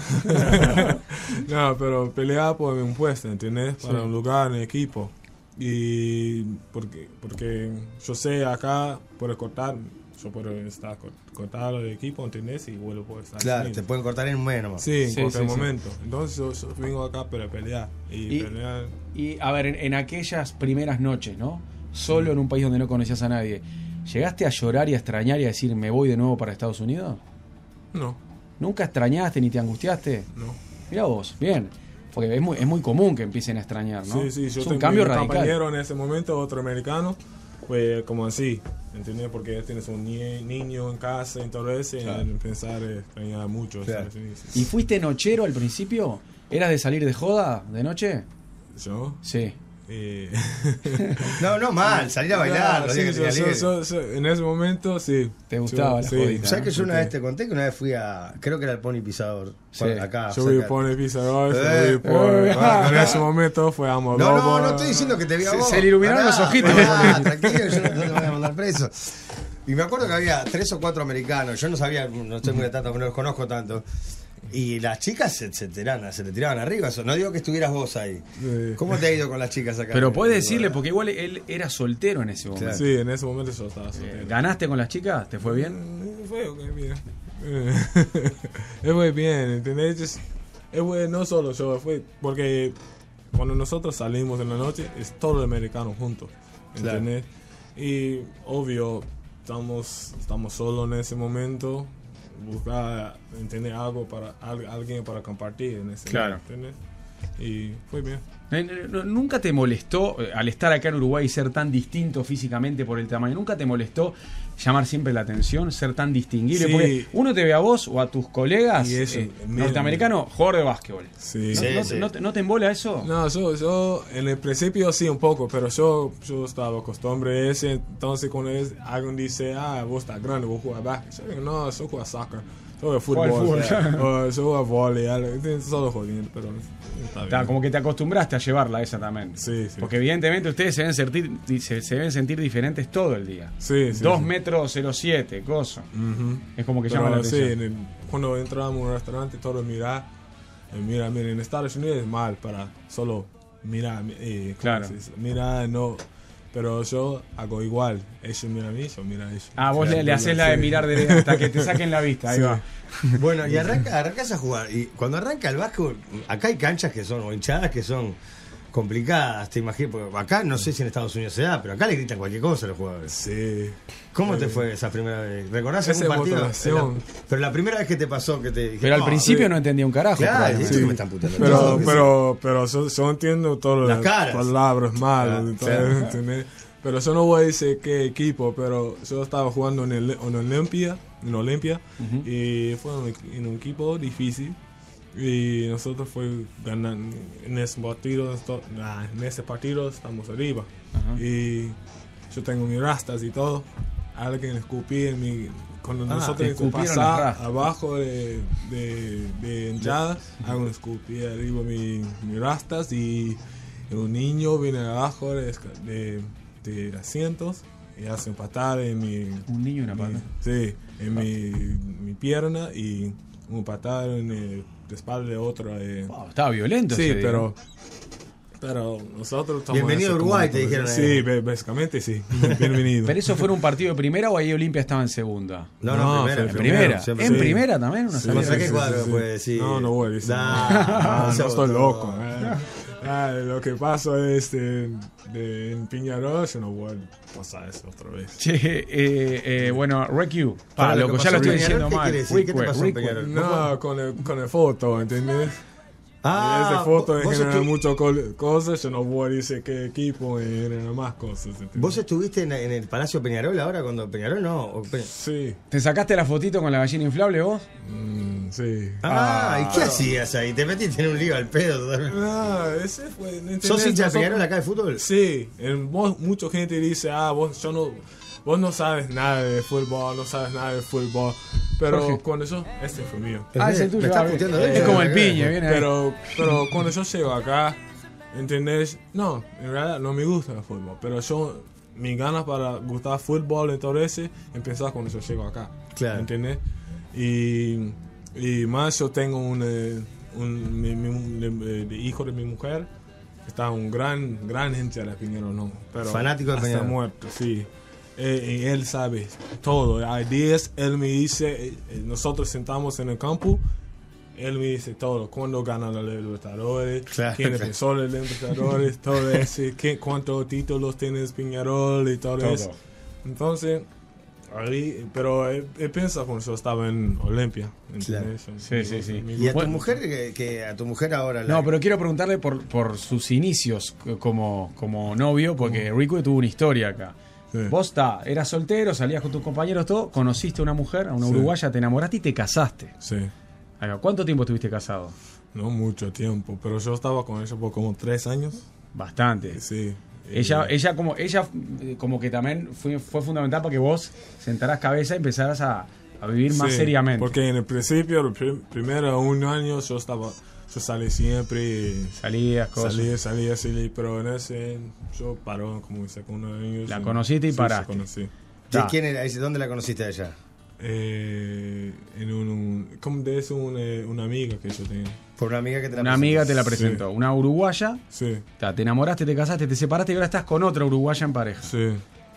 No, pero pelear por un puesto, ¿entendés? Para sí. un lugar en el equipo. Y porque porque yo sé acá por cortar yo puedo estar cortado del equipo, ¿entendés? Y vuelvo por estar. Claro, te pueden cortar en un mes nomás. Sí, en Sí, cualquier sí, sí. momento. Entonces yo, yo vengo acá para pelear. Y, Y- pelear. Y a ver, en, en aquellas primeras noches, ¿no? Solo en un país donde no conocías a nadie, ¿llegaste a llorar y a extrañar y a decir me voy de nuevo para Estados Unidos? No. ¿Nunca extrañaste ni te angustiaste? No. Mirá vos, bien. Porque es muy, es muy común que empiecen a extrañar, ¿no? Sí, sí, yo es un tengo cambio un radical. compañero en ese momento, otro americano, fue como así, ¿entiendes? Porque tienes un ni- niño en casa y todo eso, Claro. y pensar eh, extrañar mucho. Claro. ¿sabes? Sí, sí. ¿Y fuiste nochero al principio? ¿Eras de salir de joda de noche? ¿Yo? Sí. Eh... No, no mal, salir a bailar. No, los sí, días que yo- tenía yo- libre. yo- yo- en ese momento, sí. ¿Te gustaba la jodita, ¿Sabes que yo una Porque- vez te conté que una vez fui a. Creo que era el Pony Pisador. Sí. Acá. Yo cerca. vi Pony Pisador, yo Eh, vi por- eh, en ese momento fue Amor No, no, Lobo. no estoy diciendo que te vi a Se- vos. se le iluminaron Pará, los ojitos. pará, tranquilo, yo no, no te voy a mandar preso. Y me acuerdo que había tres o cuatro americanos. Yo no sabía, no estoy muy de tanto, no los conozco tanto. Y las chicas se, se, tiraban, se te tiraban arriba. No digo que estuvieras vos ahí. ¿Cómo te ha ido con las chicas acá? Pero puedes decirle, porque igual él era soltero en ese momento. Sí, en ese momento yo estaba soltero. Eh, ¿Ganaste con las chicas? ¿Te fue bien? Mm, Fue ok, bien. Eh, es muy bien, ¿entendés? Es, es muy- no solo yo, fue porque cuando nosotros salimos en la noche es todo el americano juntos, ¿entendés? Y obvio, estamos, estamos solos en ese momento, buscar, ¿entendés? Algo para, al- alguien para compartir en ese Claro. momento, ¿entendés? Y fue bien. Eh, no- ¿Nunca te molestó, eh, al estar acá en Uruguay y ser tan distinto físicamente por el tamaño, nunca te molestó llamar siempre la atención, ser tan distinguible? Sí. Porque uno te ve a vos o a tus colegas Y eso, eh, mira, norteamericanos, jugador de básquetbol. Sí. ¿No, Sí, no- sí. no te, no te embola eso? No, yo, yo en el principio sí un poco, pero yo, yo estaba acostumbrado a eso. Entonces cuando es- alguien dice, ah, vos estás grande, vos juegas básquet. Yo digo, no, yo juego soccer, yo juego Juega al fútbol, fútbol, o sea, claro. o yo juego vóley, algo. Entonces, solo jodiendo, pero está Está, bien. como que te acostumbraste a llevarla esa también. Sí, sí. Porque evidentemente ustedes se deben sentir, se, se deben sentir diferentes todo el día. Sí, sí, Dos sí. metros cero siete, cosa. Ujú. Es como que Pero llama la sí, atención. en el- cuando entramos a un restaurante, todo mirar, eh, mira, mira, en Estados Unidos es mal para solo mirar, eh, ¿cómo Claro. se dice? Mira, no, pero yo hago igual, ellos miran a mí, yo miro a ellos. Ah, vos Sí, le, le haces la de sí. mirar de hasta que te saquen la vista. Ahí Sí. va. Bueno, y arranca, arrancas a jugar. Y cuando arranca el básquetbol, acá hay canchas que son, o hinchadas que son complicadas, te imagino. Porque acá no sé si en Estados Unidos se da, pero acá le gritan cualquier cosa a los jugadores. Sí. ¿Cómo te Sí. fue esa primera vez? ¿Recordás Esa algún partido? motivación. La- pero la primera vez que te pasó que te dije, Pero al "No, principio sí". no entendía un carajo. Claro, probablemente. esto que me están puteando. Pero, todo, que pero, pero yo, yo entiendo todas Las las caras. palabras malas, Ah, y todo, claro. ¿entendés? Pero yo no voy a decir qué equipo, pero yo estaba jugando en, el, en Olimpia, en Olimpia Ujú. y fue un, equi- en un equipo difícil y nosotros fue ganando en ese partido, esto- ah, en ese partido estamos arriba Ajá. y yo tengo mis rastas y todo. Alguien escupí en mi cuando Ah, nosotros te escupieron las pasamos rastas. abajo de, de, de hinchada, alguien escupí arriba mi, mis rastas y un niño viene abajo de, esca- de, de asientos y hace un patada en mi Un niño y una mi- pata. sí, en mi, mi pierna y un patada en el la espalda de otro. eh. Wow, estaba violento Sí, ese día. pero pero nosotros estamos Bienvenido así a Uruguay, como- te dijeron, Sí, eh. be- básicamente sí. Bienvenido. ¿Pero eso fue en un partido de primera o ahí Olimpia estaba en segunda? No, no, primera, en primera, primera. siempre. ¿En Sí. primera también? Una Sí, salida? ¿Contra qué sí, cuadro sí. puede decir? No, no voy a decir. Da, No, no sos estoy todo. loco. eh. Ah, lo que pasa es de, de, en Piñarol, yo no voy a pasar eso otra vez. Che, eh, eh, bueno, Recu. Pa, Para lo loco, que ya lo pasó estoy en diciendo Peñarol, ¿qué mal. quiere decir? ¿Qué te Recu, pasó en Recu. Peñarol? No, con el, con el foto, ¿entiendes? Ah, Esa foto vos genera estu- muchas col- cosas, yo no voy a decir qué equipo y genera más cosas. ¿entendés? ¿Vos estuviste en, en el Palacio Peñarol ahora cuando Peñarol no? o Pe- Sí. ¿Te sacaste la fotito con la gallina inflable vos? Mm, sí. Ah, ¿y qué pero- hacías ahí? ¿Te metiste en un lío al pedo totalmente? No, ese fue. ¿entendés? ¿Sos hincha de Nosotros- Peñarol acá de fútbol? Sí, en vos, mucha gente dice, ah, vos, yo no, vos no sabes nada de fútbol, no sabes nada de fútbol. Pero Jorge. cuando yo, este fue mío. Ah, es el tuyo. Me estás ah, puteando es de él. como el piña, viene ahí. Pero, pero cuando yo llego acá, ¿entendés? No, en realidad no me gusta el fútbol, pero yo, mis ganas para gustar fútbol y todo eso, empieza cuando yo llego acá. Claro. ¿Entendés? Y, y más yo tengo un, eh, un mi, mi- de- de hijo de mi mujer, que está un gran, gran hincha de la Piñero, ¿no? Pero Fanático de hasta Peñarol. muerto, sí. Eh, y él sabe todo. Hay días, él me dice, eh, nosotros sentamos en el campo, él me dice todo. Cuándo ganan los Libertadores, Claro, quién claro. empezó los Libertadores, todo eso, qué, cuántos títulos tiene Peñarol y todo, Todo. eso. Entonces, ahí, pero él, él piensa cuando yo estaba en Olimpia. ¿entendés? Sí, sí, sí. Y a tu Bueno, mujer, que, que a tu mujer ahora... la- No, pero quiero preguntarle por, por sus inicios c- como, como novio, porque Rico tuvo una historia acá. Vos ta, eras soltero, salías con tus compañeros, todo, conociste a una mujer, a una Sí. uruguaya, te enamoraste y te casaste. Sí. Acá, ¿cuánto tiempo estuviste casado? No mucho tiempo, pero yo estaba con ella por como tres años. Bastante. Sí. Ella, Eh, ella como, ella eh, como que también fue, fue fundamental para que vos sentaras cabeza y empezaras a, a vivir más sí, seriamente. Porque en el principio, el prim- primero un año, yo estaba, yo salí siempre. Salías, cosas. Salía, salía, salía, pero en ese, yo paró como el segundo año. La sí, conociste y sí, paraste. sí, conocí. ¿De quién era? ese? ¿Dónde la conociste a ella? Eh, en un, un- como de eso, una, una amiga que yo tenía. Por una amiga que te la Una amiga te la Sí. presentó, una uruguaya. Sí. Ta, te enamoraste, te casaste, te separaste y ahora estás con otra uruguaya en pareja. Sí.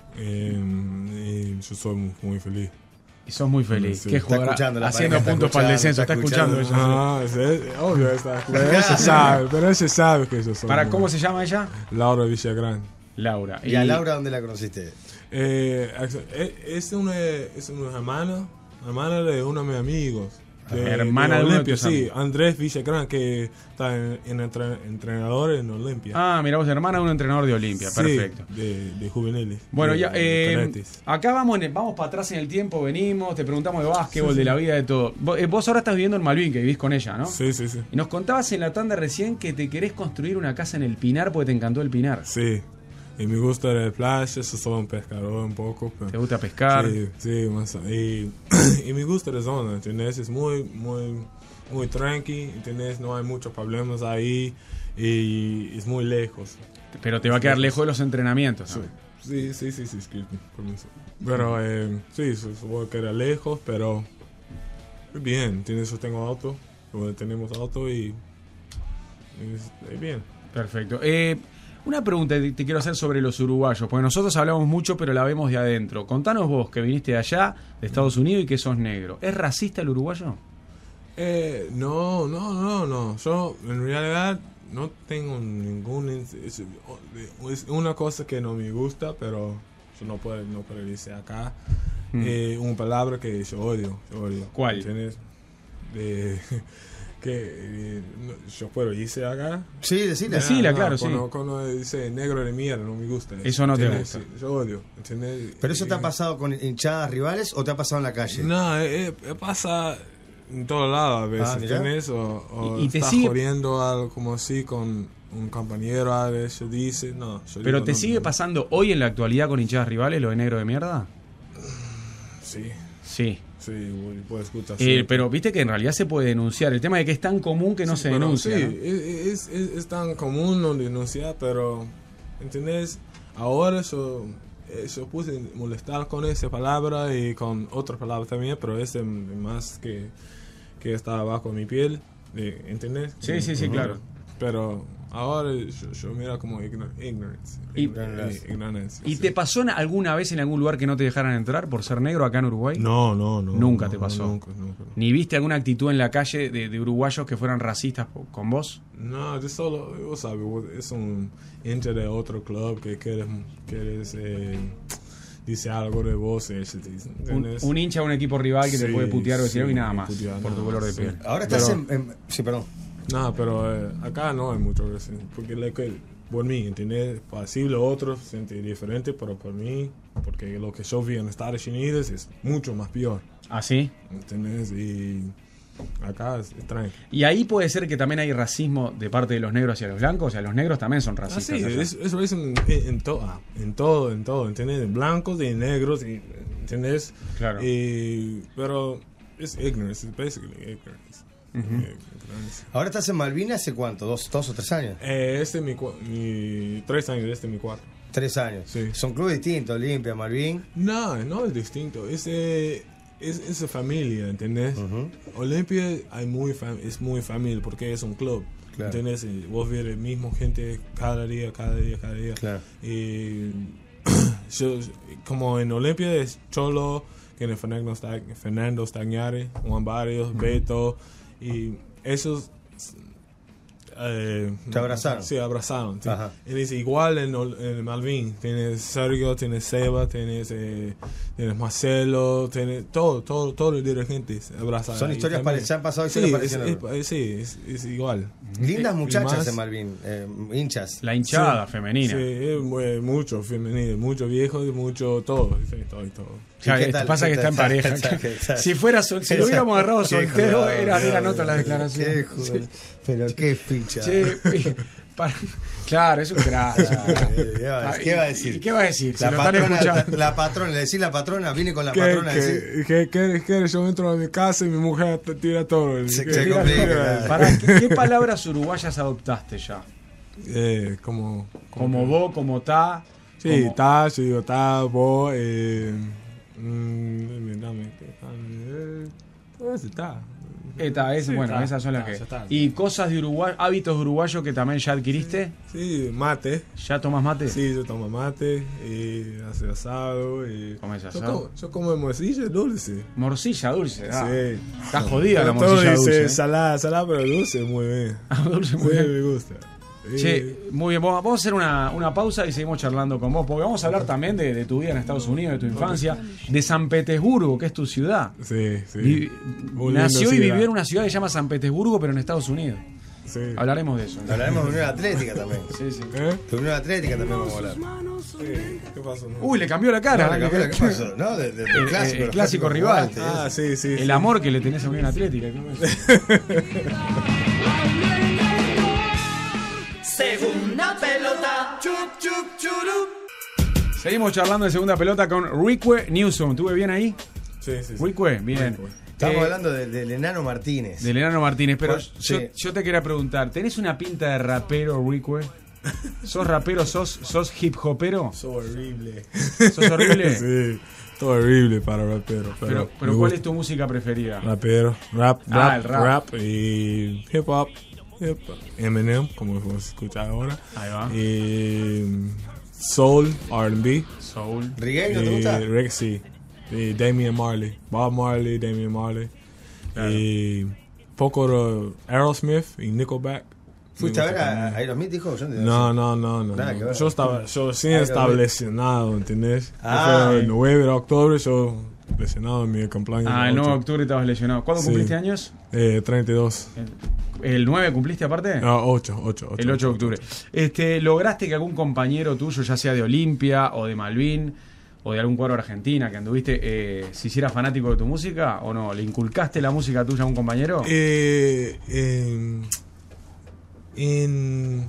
Eh, y yo soy muy, muy feliz. Y sos muy feliz. Sí. ¿Qué Está jugadora? escuchando la Haciendo pareja, está puntos para el descenso. Está escuchando. escuchando, ella. Ah, es, es- obvio está. Pero ella sabe, pero ella sabe que yo soy. ¿Para muy- cómo se llama ella? Laura Villagrán. Laura. ¿Y a Laura dónde la conociste? Eh, es, es una, es una hermana, hermana de uno de mis amigos. De, Hermana de uno de Olimpia, tus sí, amigos. Andrés Villagrán, que está en, en entre- entrenador en Olimpia. Ah, mira vos, hermana de un entrenador de Olimpia. Sí, Perfecto. de, de juveniles. Bueno, de- ya, de eh, cadetes. acá vamos, en- vamos para atrás en el tiempo, venimos, te preguntamos de básquetbol, Sí, sí. de la vida, de todo. Vos, eh, vos ahora estás viviendo en Malvin, que vivís con ella, ¿no? Sí, sí, sí. Y nos contabas en la tanda recién que te querés construir una casa en el Pinar porque te encantó el Pinar. Sí. Y me gusta la playa, yo soy un pescador un poco. pero- ¿Te gusta pescar? Sí, sí, más, y, y me gusta la zona, ¿entendés? Es muy, muy, muy tranqui, ¿entendés? No hay muchos problemas ahí y es muy lejos. Pero te va a quedar lejos de los entrenamientos, Sí, ¿no? sí, sí, sí, sí, excuse me, permiso. Pero eh, sí, se voy a quedar lejos, pero bien, ¿entiendes? Yo tengo auto, bueno, tenemos auto y es, es bien. Perfecto. Eh, una pregunta te te quiero hacer sobre los uruguayos, porque nosotros hablamos mucho, pero la vemos de adentro. Contanos vos, que viniste de allá, de Estados Unidos, y que sos negro. ¿Es racista el uruguayo? Eh, no, no, no, no. Yo en realidad no tengo ningún... Es, es una cosa que no me gusta, pero yo no puedo, no puedo decir acá. Mm. Eh, una palabra que yo odio. Yo odio. ¿Cuál? ¿Entiendes? De, que eh, no, yo puedo decir acá. Sí, decila. Decila, no, claro, cuando, sí. Cuando dice negro de mierda, no me gusta. Eso no te ¿entiendes? gusta. Sí, yo odio. ¿Entiendes? ¿Pero eso te ha Eh, pasado con hinchadas rivales o te ha pasado en la calle? No, eh, eh, pasa en todos lados a veces, Ah, mira. ¿entiendes? O, o Y- y te estás sigue- jodiendo algo como así con un compañero, a veces dice, no. yo ¿Pero digo, te no, sigue no. pasando hoy en la actualidad con hinchadas rivales lo de negro de mierda? Sí, Sí. sí, puedo escuchar. Eh, pero viste que en realidad se puede denunciar. El tema de que es tan común que no Sí, se pero denuncia. Sí, ¿no? es, es, es tan común no denunciar, pero, ¿entendés? Ahora yo, eh, yo puse molestar con esa palabra y con otras palabras también, pero ese más que, que está bajo mi piel, eh, ¿entendés? Sí, sí, sí, Ujú. claro. Pero ahora yo, yo miro como ignor- ignorance. Y- ignorance, ignorancia, ¿Y sí. te pasó en- alguna vez en algún lugar que no te dejaran entrar por ser negro acá en Uruguay? No, no, no. Nunca no, te pasó. Nunca, nunca. ¿Ni viste alguna actitud en la calle de, de uruguayos que fueran racistas po- con vos? No, yo solo, vos sabes, vos- es un hincha de otro club que quieres, quieres eh, dice algo de vos. eh, se dice, Un, ¿entendés? un hincha de un equipo rival que te Sí, puede putear o decir sí, algo y nada más, putear, por tu nada color de más, sí. piel. Ahora estás Pero- en, en- Sí, perdón. No, pero eh, acá no hay mucho racismo. Porque lo que, por mí, ¿entendés? Posible otros sentir diferente, pero por mí, porque lo que yo vi en Estados Unidos es mucho más peor. ¿Ah, sí? ¿Entendés? Y acá es extraño. Y ahí puede ser que también hay racismo de parte de los negros hacia los blancos. O sea, los negros también son Ah, racistas. sí, allá. es- eso es en, en, to- ah, en todo, en todo, ¿entendés? En blancos y negros, y, ¿entendés? Claro. Y, pero es ignorance, es basically ignorance. Ujú. Eh, ignorance. Ahora estás en Malvinas hace cuánto, dos, dos o tres años. Eh, este es mi, cua- mi, tres años, este es mi cuarto. Tres años. Sí. Son clubes distintos, Olimpia, Malvin. No, no es distinto, es, eh, es, es familia, ¿entendés? Olimpia hay muy fam- es muy familia porque es un club. Claro. ¿Entendés? Y vos ves el mismo gente cada día, cada día, cada día. Claro. Y, yo, como en Olimpia es Cholo, tiene Fernando, Stag, Fernando Stagnari, Juan Barrios, Beto, y esos eh, te abrazaron. Sí, abrazaron. Sí. Y dice, igual en, en Malvin, tienes Sergio, tienes Seba, tienes, eh, tienes Marcelo, tienes todo, todo, todos los dirigentes abrazaron. Son historias parecidas, han pasado historias sí, parecidas. Es, es, sí, es, es igual. Lindas muchachas más, en Malvin, eh, hinchas. La hinchada sí, femenina. Sí, es, eh, mucho femenino, mucho viejo y mucho todo, sí, todo y todo. Ya, te tal, pasa que está en pareja. Si fuera sol, si lo hubiéramos agarrado soltero, era, eran otras las declaraciones. Qué sí. Pero qué ficha. Che, para, claro, es un crack. ¿Qué va a decir? ¿Qué va a decir? La, si patrona, la, la patrona, le decís la patrona, vine con la ¿Qué, patrona. ¿Qué, ¿qué, qué, qué, yo entro a mi casa y mi mujer te tira todo. Se, ¿Qué, se tira complica. Para, ¿qué, ¿Qué palabras uruguayas adoptaste ya? Eh, como, como, como vos, como ta. Sí, como... ta, yo digo ta, vos, eh. Mmm, dame, eh, todo eso está. Esta, es, sí, bueno, está, esas son las está, que. ¿Y cosas de Uruguay, hábitos uruguayos que también ya adquiriste? Sí, sí, mate. ¿Ya tomas mate? Sí, yo tomo mate, y hace asado. Y... ¿Comes asado? Yo como, yo como morcilla dulce. Morcilla dulce, ah. Sí. Está jodida la morcilla morcilla dulce. Dice, salada, salada, pero dulce, muy bien. Ah, dulce, muy sí, bien. Me gusta. Che, muy bien, vamos a hacer una, una pausa y seguimos charlando con vos, porque vamos a hablar también de, de tu vida en Estados Unidos, de tu infancia, de San Petersburgo, que es tu ciudad. Sí, sí. Vi, nació y vivió en una ciudad que se llama San Petersburgo, pero en Estados Unidos. Sí. Hablaremos de eso. Hablaremos de Unión Atlética también. Sí, sí. ¿Eh? De Unión Atlética también vamos a hablar. Sí. ¿Qué pasó? No? Uy, le cambió la cara. No, le cambió la cara. ¿Qué pasó? ¿No? De, de, de el, clásico, el clásico rival. Ah, sí, sí. El sí. amor que le tenés a Unión Atlética. Segunda pelota. Chup, chup, churup. Seguimos charlando de segunda pelota con Rique Newsom. ¿Tuve bien ahí? Sí, sí. sí. Rique, bien. Rique. Estamos eh, hablando del de Enano Martínez. Del Enano Martínez, pero pues, yo, sí. yo te quería preguntar, ¿tenés una pinta de rapero, Rique? ¿Sos rapero? ¿Sos, sos hip hopero? Sos horrible. ¿Sos horrible? Sí. Todo horrible para rapero. Pero, pero, pero ¿cuál es tu música preferida? Rapero, rap, ah, rap, el rap. rap y hip hop. Eminem, como vamos a escuchar ahora. Ahí va. Y soul, R and B. Soul. ¿Reggae no te gusta? Reggae, sí. Y Damian Marley. Bob Marley, Damian Marley. Claro. Y poco de Aerosmith y Nickelback. ¿Fuiste a ver a Aerosmith, dijo? Yo no, no, no, no. Nada, no. Yo estaba, yo sí estaba lesionado, ¿entendés? Ah, fue el nueve de octubre, yo lesionado en mi cumpleaños. Ah, el nueve de octubre estabas lesionado. ¿Cuándo sí. cumpliste años? Eh, treinta y dos. ¿El, ¿El nueve cumpliste aparte? No, ocho, ocho. El ocho de octubre. Este, ¿lograste que algún compañero tuyo, ya sea de Olimpia o de Malvin o de algún cuadro Argentina que anduviste, eh, se hiciera fanático de tu música o no? ¿Le inculcaste la música tuya a un compañero? Eh, eh, en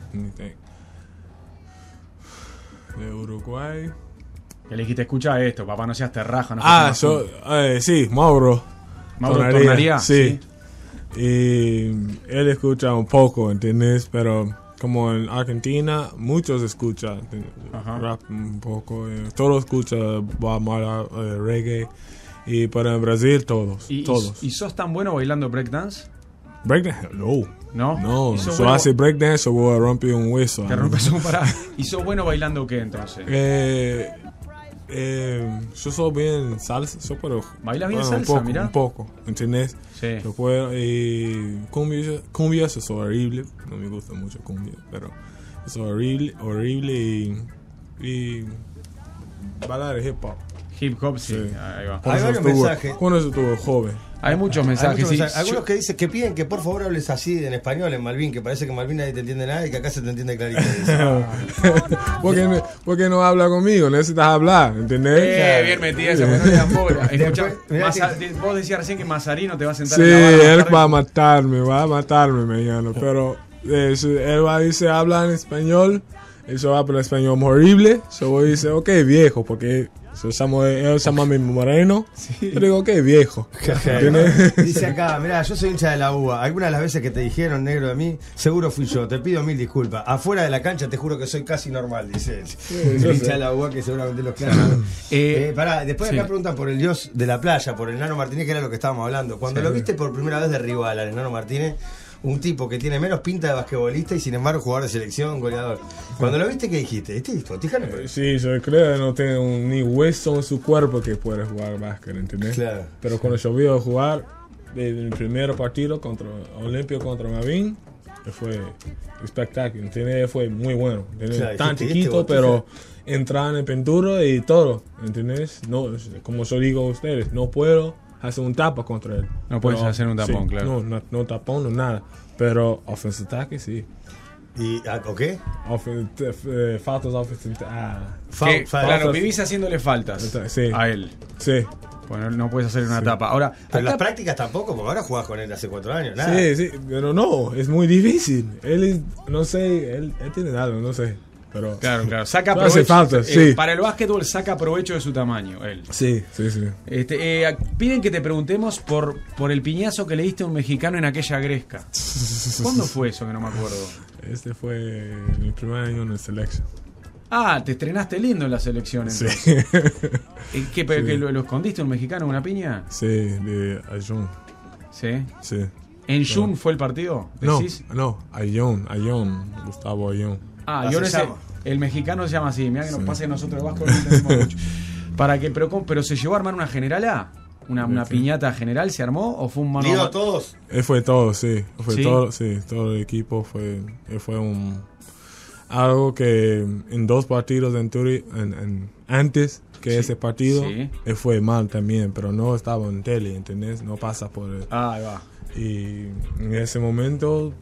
de Uruguay. Que le dijiste, escucha esto, papá, no seas terraja. No ah, yo, eh, sí, Mauro. Mauro Tornaría, Tornaría sí. sí. Y él escucha un poco, ¿entiendes? Pero como en Argentina, muchos escuchan Ajá. rap un poco. Eh, todos escuchan Bob Marley, eh, reggae. Y pero en Brasil, todos. ¿Y, todos. ¿Y, ¿Y sos tan bueno bailando breakdance? Breakdance, no. ¿No? No, yo bueno, hace breakdance o voy a romper un hueso. Te rompes un pará. ¿Y sos bueno bailando qué entonces? Eh, eh, yo soy bien salsa. Yo puedo, ¿Bailas bien bueno, salsa, un poco, mirá? Un poco, ¿entendés? Sí. Yo puedo, y cumbia, cumbia eso es horrible. No me gusta mucho cumbia, pero es horrible, horrible y, y bailar hip hop. Hip hop, sí. sí. Ahí va. Hay varios mensajes. Cuando eso estuvo joven. Hay muchos mensajes. Hay muchos sí. mensajes. Algunos que dicen que piden que por favor hables así en español en Malvin, que parece que en Malvin nadie te entiende nada y que acá se te entiende clarito. ¿Por qué no, ¿Por qué no habla conmigo? Necesitas hablar, ¿entendés? Eh, bien metida esa, pero no le dan bola. Escucha, Masa, vos decías recién que Mazarino te va a sentar sí, en la barra. Sí, él va a matarme, va a matarme mañana. Pero eh, él va a decir, habla en español. Y yo hablo en español horrible. Yo voy a decir, ok, viejo, porque... Yo llamo, él llama a mi moreno. Sí. Yo digo, ¿qué viejo? Dice acá, mirá, yo soy hincha de la U A. Algunas de las veces que te dijeron negro de mí, seguro fui yo. Te pido mil disculpas. Afuera de la cancha te juro que soy casi normal, dice él. Sí, el hincha sé. de la U A que seguramente los clásicos. eh, eh, pará, después acá sí. preguntan por el dios de la playa, por el Enano Martínez, que era lo que estábamos hablando. Cuando sí. lo viste por primera vez de rival al Enano Martínez, un tipo que tiene menos pinta de basquetbolista y sin embargo jugador de selección, goleador. Cuando lo viste, ¿qué dijiste? ¿Este listo? Eh, sí, yo creo que no tiene un, ni hueso en su cuerpo que puede jugar básquet, ¿entendés? Claro. Pero cuando yo vi jugar en el primer partido contra Olimpia contra Mavín, fue espectacular, ¿entendés? Fue muy bueno, Claro, tan dijiste, chiquito, este, pero entrar en pintura y todo, ¿entendés? No, como yo digo a ustedes, no puedo hacer un tapa contra él. No puedes hacer un tapón, sí, claro. No, no, no tapón, no nada. Pero offensive ataque, sí. ¿Y o qué? Offen- eh, faltas offensive ah. Que, claro, vivís haciéndole faltas Sí. a él. Sí. Bueno, no puedes hacer una Sí. tapa. Ahora, Pero en acá- las prácticas tampoco, porque ahora jugás con él hace cuatro años, nada. Sí, sí, pero no, es muy difícil. Él es, no sé, él, él tiene algo, no sé. Pero Claro, claro. Saca no hace provecho. falta, eh, sí. Para el básquetbol saca provecho de su tamaño, él. Sí, sí, sí. Este, eh, piden que te preguntemos por, por el piñazo que le diste a un mexicano en aquella gresca. ¿Cuándo fue eso que no me acuerdo? Este fue mi primer año en la selección. Ah, te estrenaste lindo en la selección Sí. entonces. ¿Y ¿Qué, pero Sí. que lo, lo escondiste un mexicano en una piña? Sí, de Ayun. Sí. Sí. ¿En No. Jun fue el partido? No, ¿Decís? no, Ayun, Ayun, Gustavo Ayun. Ah, Así yo no se sé. llama. El mexicano se llama así. Mira que nos Sí. pasa que nosotros de Vasco no entendemos mucho. Para que, pero, ¿cómo- pero se llevó a armar una generala, una, una Sí. piñata general, ¿se armó o fue un mano a Digo mano? a todos. Él fue todo, sí. Fue ¿Sí? todo, sí, todo el equipo fue, él fue un algo que en dos partidos en Turi, en, en- antes que Sí. ese partido, Sí. él fue mal también, pero no estaba en tele, ¿entendés? No pasa por él. Ah, ahí va. Y en ese momento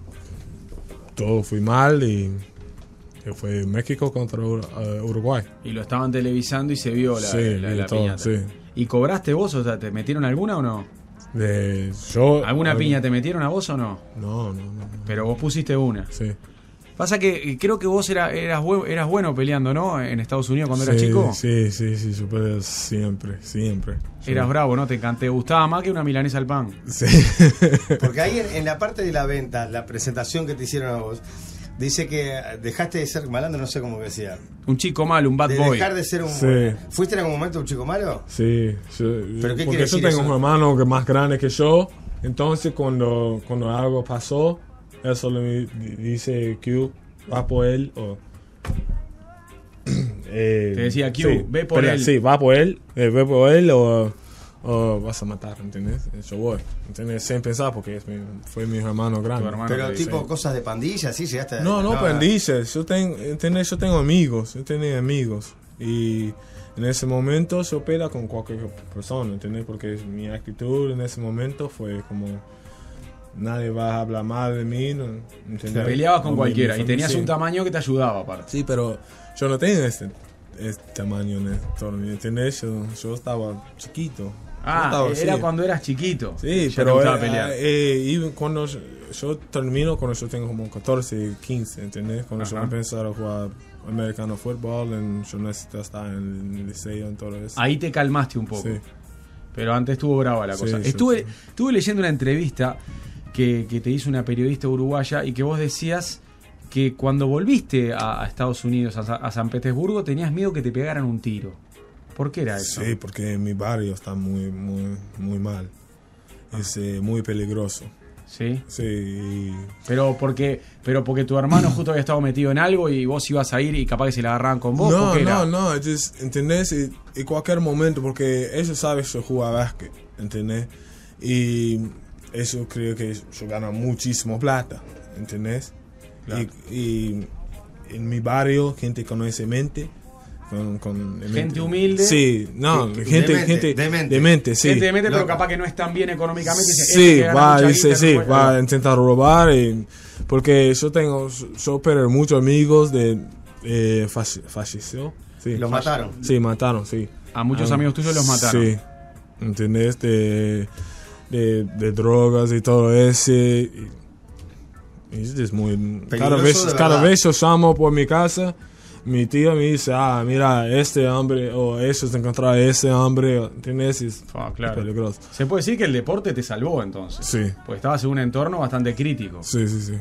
todo fue mal y que fue México contra Ur- uh, Uruguay. Y lo estaban televisando y se vio la, Sí, la, y la todo, piñata. sí. ¿Y cobraste vos? O sea, ¿te metieron alguna o no? De, yo, ¿Alguna algo- piña te metieron a vos o no? No, no, no. Pero vos pusiste una. Sí. Pasa que eh, creo que vos era, eras, buen- eras bueno peleando, ¿no? En Estados Unidos cuando eras Sí, chico. Sí, sí, sí, super siempre, siempre. Eras Yo- bravo, ¿no? Te, can- te gustaba más que una milanesa al pan. Sí. Porque ahí en, en la parte de la venta, la presentación que te hicieron a vos, dice que dejaste de ser malandro, no sé cómo decía. Un chico malo, un bad De boy. dejar de ser un... Sí. ¿Fuiste en algún momento un chico malo? Sí, yo- ¿Pero qué quiere porque yo decir tengo eso? un hermano que es más grande que yo, entonces cuando, cuando algo pasó, eso le di- dice Q, va por él o... eh, Te decía, Q, sí, ve por pero él. Sí, va por él, eh, ve por él o, o vas a matar, ¿entendés? Yo voy, ¿entendés? Sin pensar porque es mi, fue mi hermano grande. Tu hermano. Pero sí, tipo sí. cosas de pandilla, ¿sí? Llegaste a... No, no, pandillas. Yo tengo, ¿entendés? Yo tengo amigos, yo tenía amigos. Y en ese momento yo pelea con cualquier persona, ¿entendés? Porque mi actitud en ese momento fue como... Nadie va a hablar mal de mí, ¿no? ¿entendés? Peleabas con No, mi- cualquiera mi y tenías familia- un tamaño que te ayudaba, aparte. Sí, pero yo no tengo este, este tamaño, ¿entendés? Yo, yo estaba chiquito. Yo Ah, estaba era así. cuando eras chiquito. Sí, Ya pero te gustaba eh, pelear. eh, y cuando yo, yo termino, cuando yo tengo como catorce, quince, ¿entendés? Cuando yo Ajá. empecé a jugar americano fútbol, en, yo necesito estar en el liceo, en todo eso. Ahí te calmaste un poco. Sí. Pero antes estuvo brava la Sí, cosa. sí, estuve, sí. estuve leyendo una entrevista que, que te hizo una periodista uruguaya y que vos decías que cuando volviste a, a Estados Unidos, a, Sa- a San Petersburgo, tenías miedo que te pegaran un tiro. ¿Por qué era eso? Sí, porque mi barrio está muy, muy, muy mal. Es eh, muy peligroso. ¿Sí? Sí. y- Pero porque, pero porque tu hermano justo había estado metido en algo y vos ibas a ir y capaz que se la agarraban con vos. No, ¿por qué era? no, no, es just, ¿entendés? Y, y cualquier momento, porque ellos saben que yo juego a básquet, ¿entendés? Y eso creo que yo gano muchísimo plata, ¿entendés? Claro. Y, y en mi barrio, gente conoce mente. Con, con Gente humilde. Sí, no, Sí, gente, demente, gente demente. demente, sí. Gente de mente, pero Loca. capaz que no están bien económicamente. y dicen, Sí, este que gana va, mucha dice, guita, sí, no puede- va a intentar robar. Y, porque yo tengo, yo perdí muchos amigos de eh, falle- falleció. Sí, Los mataron. Sí, mataron, sí. A muchos Ah, amigos tuyos los mataron. Sí, ¿entendés? De, de, de drogas y todo eso. Y, y es muy... Cada Peligroso vez, de cada verdad. vez yo llamo por mi casa, mi tío me dice, ah, mira, este hombre, o ellos encontraron ese hombre, ¿entendés? Y es Ah, claro. peligroso. Se puede decir que el deporte te salvó entonces. Sí. Porque estabas en un entorno bastante crítico. Sí, sí, sí.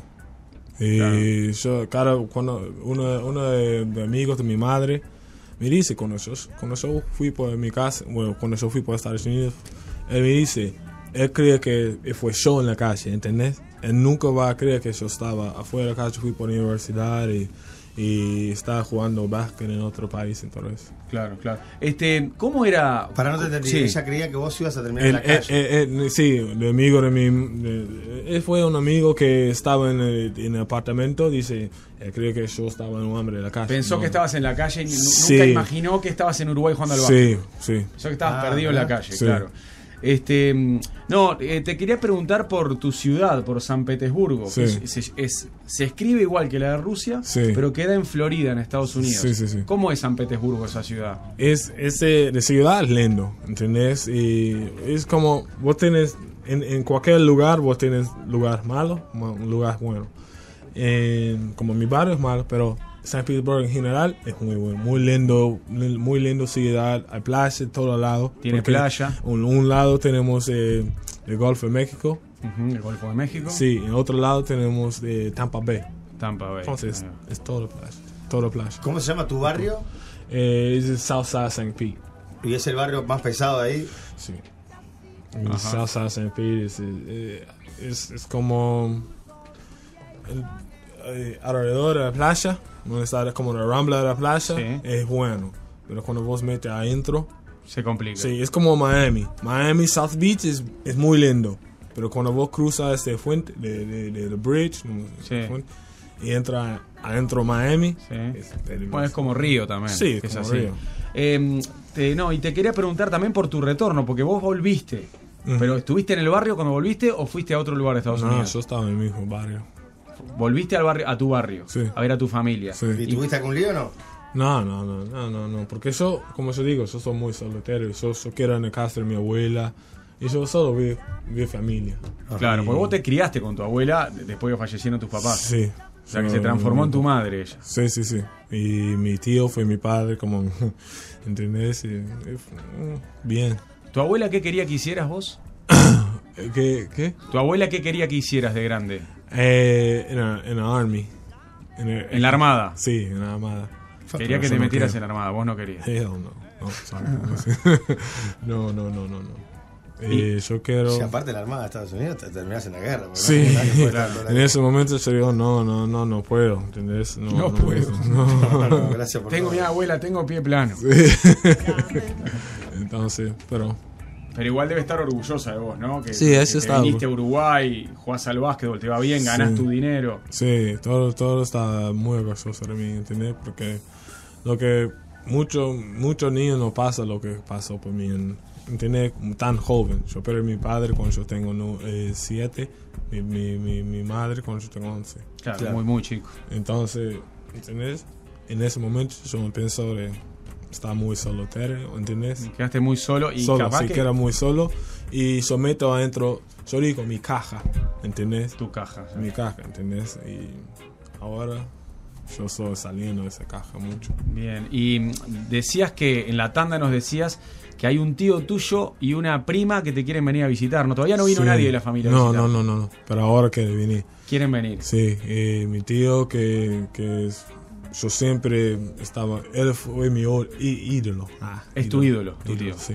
Y yo, cada, cuando uno, uno de, de amigos de mi madre me dice, cuando yo, cuando yo fui por mi casa, bueno, cuando yo fui por Estados Unidos, él me dice, él cree que fue yo en la calle, ¿entendés? él nunca va a creer que yo estaba afuera, acá yo fui por la universidad y, y estaba jugando básquet en otro país, entonces. Claro, claro. Este, ¿cómo era? Para no te entendí, Sí. ella creía que vos ibas a terminar Él, en la calle. él- él- él- sí, de amigo de mi. de- él fue un amigo que estaba en el, en el apartamento. Dice, él cree que yo estaba en un hambre de la calle. Pensó No. que estabas en la calle y nu- Sí. nunca imaginó que estabas en Uruguay jugando al Sí, básquet. sí. Pensó que estabas Ah, perdido en la ¿verdad? calle, Sí. claro. Este, mm, no, eh, te quería preguntar por tu ciudad, por San Petersburgo. Sí. Es- es- es- se escribe igual que la de Rusia, Sí. pero queda en Florida, en Estados Unidos. Sí, sí, sí. ¿Cómo es San Petersburgo, esa ciudad? Es, ese de ciudad es lindo, ¿entendés? Y es como, vos tenés, en, en cualquier lugar, vos tenés lugar malo, ma- un lugar bueno. En- como mi barrio es malo, pero San Petersburgo en general es muy bueno, muy lindo, li- muy lindo ciudad, hay playa de todos lados. Tiene porque playa. En un lado tenemos eh, el Golfo de México. Ujú, el Golfo de México. Sí, en otro lado tenemos eh, Tampa Bay. Tampa Bay. Entonces, Ah. es todo playa, todo playa. ¿Cómo se llama tu barrio? Eh, es el Southside Saint Pete. ¿Y es el barrio más pesado de ahí? Sí. Ajá. Southside Saint Pete es, eh, es, es como el- eh, alrededor de la playa, donde está como la rambla de la playa, Sí. es bueno. Pero cuando vos metes adentro, se complica. Sí, es como Miami. Miami South Beach es, es muy lindo. Pero cuando vos cruzas este fuente, de, de, de, de bridge, no, Sí. fuente, y entra adentro de Miami, Sí. es peligroso. Bueno, es como Río también. Sí, que es como así. Río. Eh, te- no, y te quería preguntar también por tu retorno, porque vos volviste. Ujú. ¿Pero estuviste en el barrio cuando volviste o fuiste a otro lugar de Estados No, Unidos? yo estaba en el mismo barrio. Volviste al barrio, a tu barrio, Sí. a ver a tu familia. Sí. ¿Y tuviste algún lío o no? No, no, no, no, no, no, porque yo, como yo digo, yo soy muy solitario, yo, yo quiero en la casa de mi abuela y yo solo vi, vi familia. Claro, Y- porque vos te criaste con tu abuela de- después que fallecieron tus papás. Sí. O sea, que se transformó en tu madre ella. Sí, sí, sí. Y mi tío fue mi padre, como, ¿entendés? Y- y- bien. ¿Tu abuela qué quería que hicieras vos? ¿Qué? ¿Qué? ¿Tu abuela qué quería que hicieras de grande? Eh, en la en la army. En, el- ¿En la armada? Sí, en la armada. Quería Pero que yo te no metieras quiero. en la armada, vos no querías. Hell no. No, sorry. no, no, no, no, no. Eh, yo quiero... Si aparte de la Armada de Estados Unidos, te terminás en la guerra. porque Sí, no hay nada que pueda estar en ese momento yo digo, no, no, no, no puedo, ¿entendés? No, No puedo. No. No, gracias por Tengo todo. mi abuela, tengo pie plano. Sí. Entonces, pero... Pero igual debe estar orgullosa de vos, ¿no? Que, Sí, que eso te está. viniste a Uruguay, jugás al básquetbol, te va bien, ganás Sí. tu dinero. Sí, todo, todo está muy orgulloso de mí, ¿entendés? Porque lo que muchos muchos niños no pasa lo que pasó por mí, en- ¿entendés? Tan joven. Yo perdí a mi padre cuando yo tengo no, eh, siete, mi, mi, mi, mi madre cuando yo tengo once. Claro, muy, muy chico. Entonces, ¿entendés? En ese momento yo no pienso de estar muy solitario, ¿entendés? Quedaste muy solo y solo, capaz sí, que- que era muy solo y yo meto adentro, yo digo mi caja, ¿entendés? Tu caja. sí. Mi caja, ¿entendés? Y ahora yo estoy saliendo de esa caja mucho. Bien, y mm, decías que en la tanda nos decías que hay un tío tuyo y una prima que te quieren venir a visitar, ¿no? Todavía no vino Sí. nadie de la familia a No, visitar. no, no, no, no, pero ahora que vine. Quieren venir. Sí, eh, mi tío que, que es, yo siempre estaba, él fue mi ol- í- ídolo. Ah, Es tu ídolo, tu tío. Sí.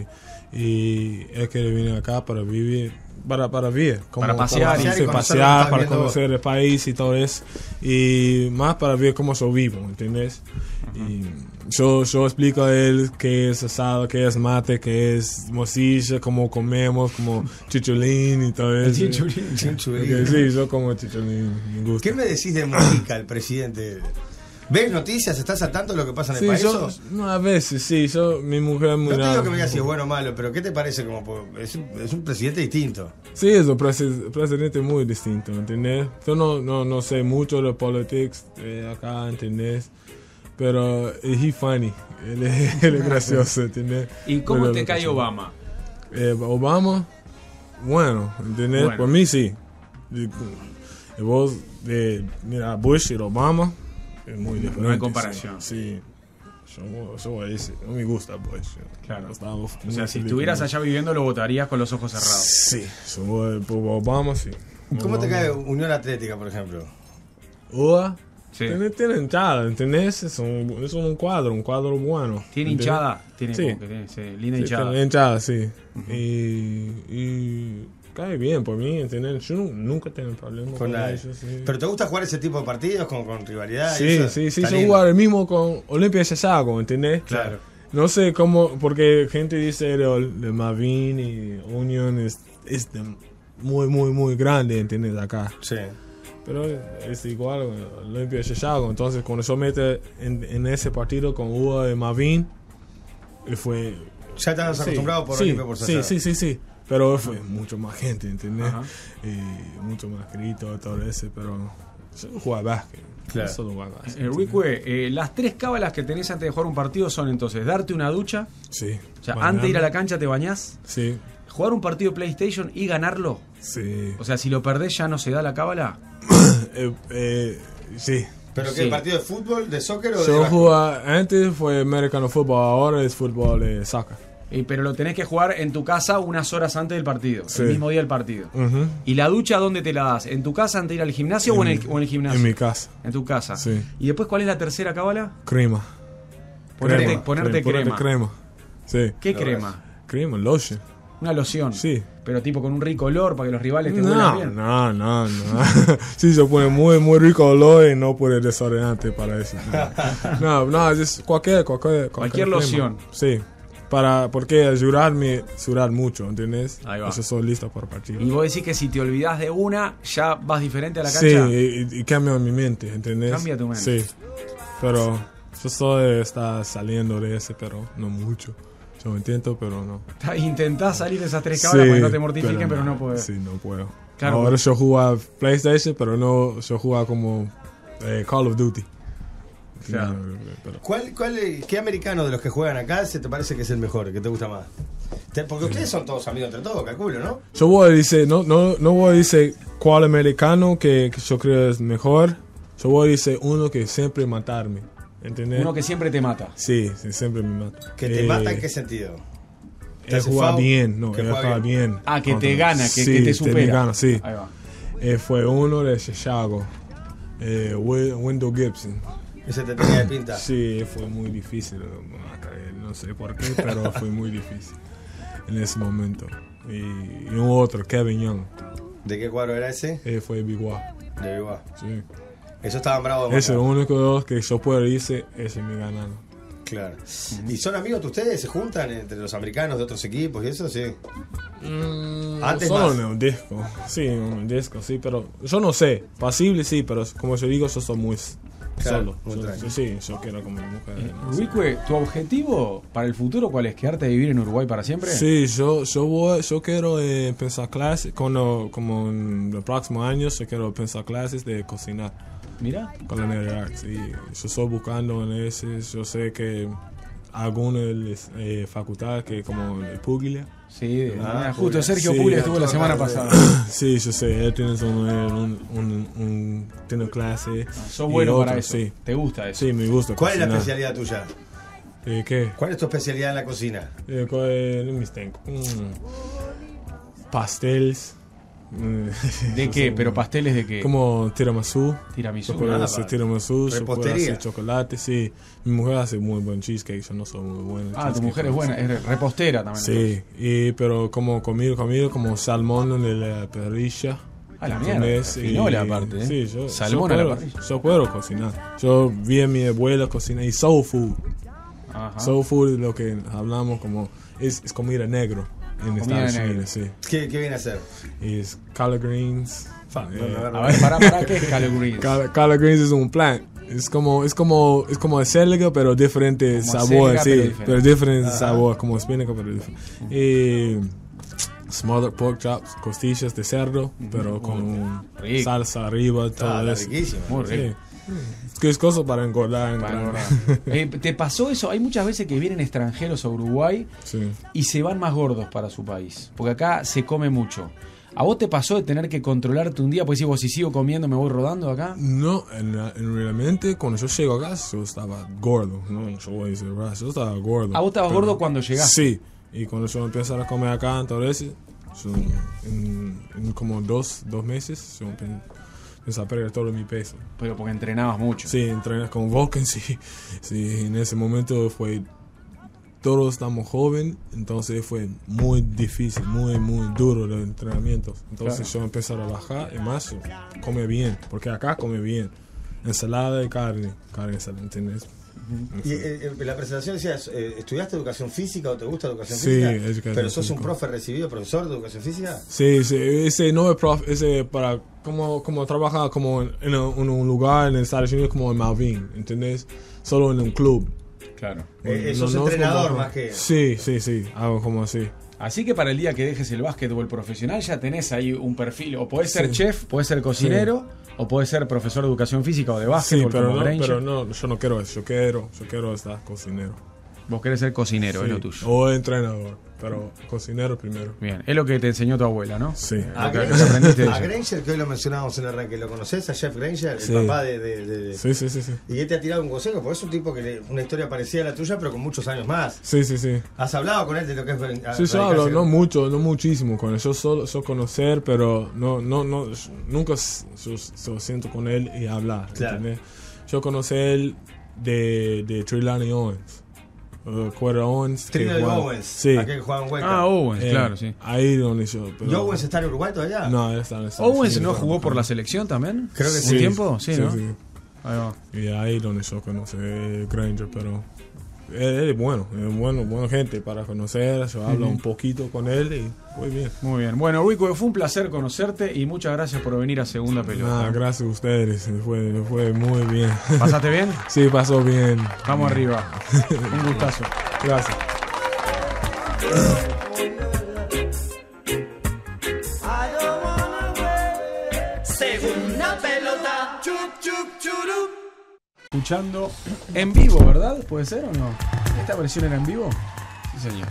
Y él quiere venir acá para vivir, para, para vivir. como- Para pasear y sí, conocer lo que pasear, estás para viendo conocer el país y todo eso. Y más para ver cómo yo vivo, ¿entiendes? Y yo, yo explico a él qué es asado, qué es mate, qué es morcilla, cómo comemos, como chicholín y todo eso. Chicholín. Chicholín. Porque sí, yo como chicholín, me gusta. ¿Qué me decís de Mujica, el presidente? ¿Ves noticias? ¿Estás al tanto de lo que pasa en el Sí, país? yo, ¿O? no, a veces, sí, yo, mi mujer muy No te digo brava. que me digas si es bueno o malo, pero ¿qué te parece? Como, po- es, un, es un presidente distinto. Sí, es un presi- presidente muy distinto, ¿entendés? Yo no, no, no sé mucho de politics eh, acá, ¿entendés? Pero eh, he funny, él es, él es gracioso, ¿entendés? ¿Y cómo Pero te lo cae que yo- Obama? Eh, Obama, bueno, ¿entendés? Bueno. Por mí sí. Y, y vos, de, mira, Bush y Obama, es muy diferente. No hay comparación. Sí. sí. Yo, yo voy a decir, no me gusta Bush. Claro. Estamos O sea, muy si felices. estuvieras allá viviendo, lo votarías con los ojos cerrados. Sí, yo voy por Obama, sí. ¿Cómo te Obama. cae Unión Atlética, por ejemplo? U A Sí. tiene, tiene hinchada, ¿entendés? Es un, es un cuadro, un cuadro bueno. ¿Tiene ¿entendés? hinchada? Tiene Sí. como que tiene, sí, linda Sí, hinchada. tiene hinchada, sí. y, y cae bien por mí, ¿entendés? Yo nu- nunca tengo problema con, Con nadie. ellos. Sí, ¿Pero te gusta jugar ese tipo de partidos con, con rivalidad? y sí, eso? sí, sí, Está yo lindo. jugar el mismo con Olimpia Chicago, ¿entendés? Claro. No sé cómo, porque gente dice de, de Marvin y Union es, es de muy, muy, muy grande, ¿entendés? Acá. Sí. Pero es igual con Olimpia Chicago. Entonces, cuando yo mete en, en ese partido con Hugo de Marvin, fue... Ya estabas Sí, acostumbrado por sí, Olimpia por sí, Chicago. sí, sí, sí. Pero fue mucho más gente, ¿entendés? Ajá. Y mucho más grito, todo eso, pero yo jugaba básquet. Claro. Yo solo jugaba básquet. Eh, Ricue, eh, las tres cábalas que tenés antes de jugar un partido son entonces darte una ducha. Sí. O sea, Bañarme. antes de ir a la cancha te bañás. Sí. Jugar un partido de PlayStation y ganarlo. Sí. O sea, si lo perdés ya no se da la cábala. eh, eh, sí. ¿Pero qué? Sí. ¿Partido de fútbol, de soccer o de Yo básquet? jugaba, antes fue americano fútbol, ahora es fútbol de soccer. Eh, pero lo tenés que jugar en tu casa unas horas antes del partido. Sí. El mismo día del partido. Ujú. ¿Y la ducha dónde te la das? ¿En tu casa antes de ir al gimnasio o, en el, o en el gimnasio? En mi casa. En tu casa. Sí. ¿Y después cuál es la tercera cábala? Crema. Ponerte, Crema. ponerte Sí, ponerte crema. crema. Sí. ¿Qué crema? Crema, lotion. Una loción. Sí. Pero tipo con un rico olor para que los rivales te No, huelan bien. no, no, no. Sí, se pone muy, muy rico olor y no pone desodorante para eso. No, no, es cualquier, cualquier, Cualquier crema. loción. Sí. Para, porque ayudarme a sudar mucho, ¿entiendes? Ahí va. Eso estoy listo para partido. Y vos decís que si te olvidás de una, ya vas diferente a la Sí, cancha. y, y cambia mi mente, ¿entendés? Cambia tu mente. Sí. Pero yo estoy está saliendo de ese, pero no mucho. Yo intento, pero no. Intentás salir de esas tres cábalas para que no te mortifiquen, pero, pero no podés. Sí, no puedo. Claro, Ahora porque- yo juego a PlayStation, pero no, yo juego como eh, Call of Duty. Claro. Pero- ¿Cuál, cuál, ¿Qué americano de los que juegan acá se te parece que es el mejor, que te gusta más? Te- Porque ustedes son todos amigos entre todos, calculo, ¿no? Yo voy a decir, no, no, no voy a decir cuál americano que, que yo creo es mejor. Yo voy a decir uno que siempre matarme. ¿Entendés? Uno que siempre te mata. Sí, sí, siempre me mata. ¿Que te Eh, mata en qué sentido? ¿Te Él hace juega foul? bien, no, Que él juega juega bien. bien. Ah, que te Contra- gana, que- sí, que te supera. me gana, sí. Ahí va. Eh, fue uno de Chicago, eh, Wi- Wendell Gibson. Ese te tenía de pinta. Sí, fue muy difícil matar a él, no sé por qué, pero fue muy difícil en ese momento. Y, y un otro, Kevin Young. ¿De qué cuadro era ese? Eh, fue Big Wa. De Viva. Sí. Eso estaban bravos de Es el matar. único dos que yo puedo decir, ese me ganaron. Claro. ¿Y son amigos de ustedes? ¿Se juntan entre los americanos de otros equipos y eso? Sí. Antes Solo más. en un disco, sí, en un disco, sí, pero yo no sé, posible sí, pero como yo digo, yo soy muy Claro, solo. muy Yo- tranquilo. sí, yo quiero con mi mujer. no sé. Ricue, ¿tu objetivo para el futuro cuál es? ¿Quedarte a vivir en Uruguay para siempre? Sí, yo, yo, voy, yo quiero eh, empezar clases, cuando, como en los próximos años, yo quiero empezar clases de cocinar. Mira. Culinary Arts, y yo estoy buscando en ese, yo sé que algunas de las eh, facultades, que como el Puglia. Sí, Ah, justo Puglia. Sergio Sí, Puglia estuvo la todo semana tarde. pasada. Sí, yo sé, él tiene un, un, un, un- tiene clase. Sos y bueno para otro, eso. Sí. ¿Te gusta eso? Sí, me gusta. ¿Cuál es la cocinar. especialidad tuya? Eh, ¿Qué? ¿Cuál es tu especialidad en la cocina? Eh, ¿cuál es? Let me think. Mm. Pasteles. Mm. ¿De qué? ¿Pero pasteles de qué? Como tiramisú. Tiramisú. Yo puedo nada, hacer va. tiramisú, yo puedo Repostería. hacer chocolate, sí. Mi mujer hace muy buen cheesecake, yo no soy muy bueno. en Ah, tu cheesecake, mujer es pero buena, sí. es repostera también. Sí, y, pero como comido, comido, como salmón de la parrilla. A la ¿entendés? mierda, finola aparte, ¿eh? Sí, yo, Salmón yo a la puedo, parrilla. yo puedo cocinar. Yo vi a mi abuela cocinar y soul food. Ajá. Soul food es lo que hablamos como, es, es comida negro en Comida Estados negra. Unidos, sí. ¿Qué, qué viene a hacer? Es collard greens. Fa, eh, bueno, a ver, A ver, para, para, ¿qué es collard greens? Collard, collard greens es un plant. Es como, es como, es como acelga, pero diferente Como sabor, acelga, sí. pero diferente. Pero diferente Ajá. sabor, como espinaca, pero diferente. Y smothered pork chops, costillas de cerdo, pero con rico. salsa arriba, todo Ah, está eso. riquísimo. Muy Sí. rico. Es que es cosa para engordar. Para engordar. engordar. Eh, ¿Te pasó eso? Hay muchas veces que vienen extranjeros a Uruguay Sí. y se van más gordos para su país. Porque acá se come mucho. ¿A vos te pasó de tener que controlarte un día? Pues si vos si sigo comiendo me voy rodando acá. No, en, en realmente cuando yo llego acá yo estaba gordo, no, yo voy a decir, verdad, yo estaba gordo. Ah, vos estabas Pero- gordo cuando llegaste. Sí, y cuando yo empecé a comer acá, entonces, yo, en, en como dos, dos meses, yo empe- empecé a perder todo mi peso. Pero porque entrenabas mucho. Sí, entrené con Vulcan, sí, sí, en ese momento fue todos estamos jóvenes, entonces fue muy difícil, muy, muy duro los entrenamientos. Entonces Claro. yo empecé a bajar y más come bien, porque acá come bien. Ensalada de carne, carne, ¿entiendes? Y eh, eh, la presentación decías, eh, ¿estudiaste educación física o te gusta educación Sí, física? educación ¿Pero sos un física. profe recibido, profesor de educación física? Sí, sí, ese no es prof, ese para como como trabajar como en, en un, en un lugar en Estados Unidos como en Malvin, ¿entendés? Solo en un club. Claro. Eh, sos entrenador como- más que- Sí, sí, sí, algo como así. Así que para el día que dejes el básquetbol profesional ya tenés ahí un perfil. O podés ser Sí. chef, podés ser cocinero, o podés ser profesor de educación física o de Sí, básquetbol pero como no, Granger. pero no, yo no quiero eso, yo quiero, yo quiero estar cocinero. Vos querés ser cocinero, Sí, es lo tuyo. o entrenador, pero cocinero primero. Bien, es lo que te enseñó tu abuela, ¿no? Sí. A Lo que- lo que Granger, aprendiste de a ella. Granger, que hoy lo mencionábamos en el arranque, ¿lo conoces a Jeff Granger? El Sí. papá de, de- de- Sí, sí, sí, sí. Y él te ha tirado un consejo, porque es un tipo que le, una historia parecida a la tuya, pero con muchos años más. Sí, sí, sí. ¿Has hablado con él de lo que es ven- Sí, yo radicarse? hablo, no mucho, no muchísimo con él. Yo solo, solo conocer, pero no, no, no, nunca s- yo, yo siento con él y hablar. Claro. ¿entendés? Yo conocí a él de, de Trelawney Owens. Uh, Cuerda Owens. que Trinidad jugaba- Owens, Sí. aquel que jugaba en Hueca. Ah, Owens, Eh, claro, sí. Ahí donde yo. ¿Y pero- Owens está en Uruguay todavía? No, él está en Estados ¿Owens Unidos. no jugó por la selección también? Creo que ¿Un sí. tiempo? Sí, ¿no? sí. Ahí va. Y ahí donde yo conocí a Granger, pero él, él es bueno, es bueno, buena gente para conocer. Yo hablo Ujú. un poquito con él y muy bien. Muy bien. Bueno, Rico, fue un placer conocerte y muchas gracias por venir a Segunda Pelota. Ah, gracias a ustedes, fue, fue muy bien. ¿Pasaste bien? Sí, pasó bien. Vamos arriba. Un gustazo. Gracias. Segunda pelota. Chup, chup, churup. Escuchando en vivo, ¿verdad? ¿Puede ser o no? ¿Esta versión era en vivo? Sí, señor.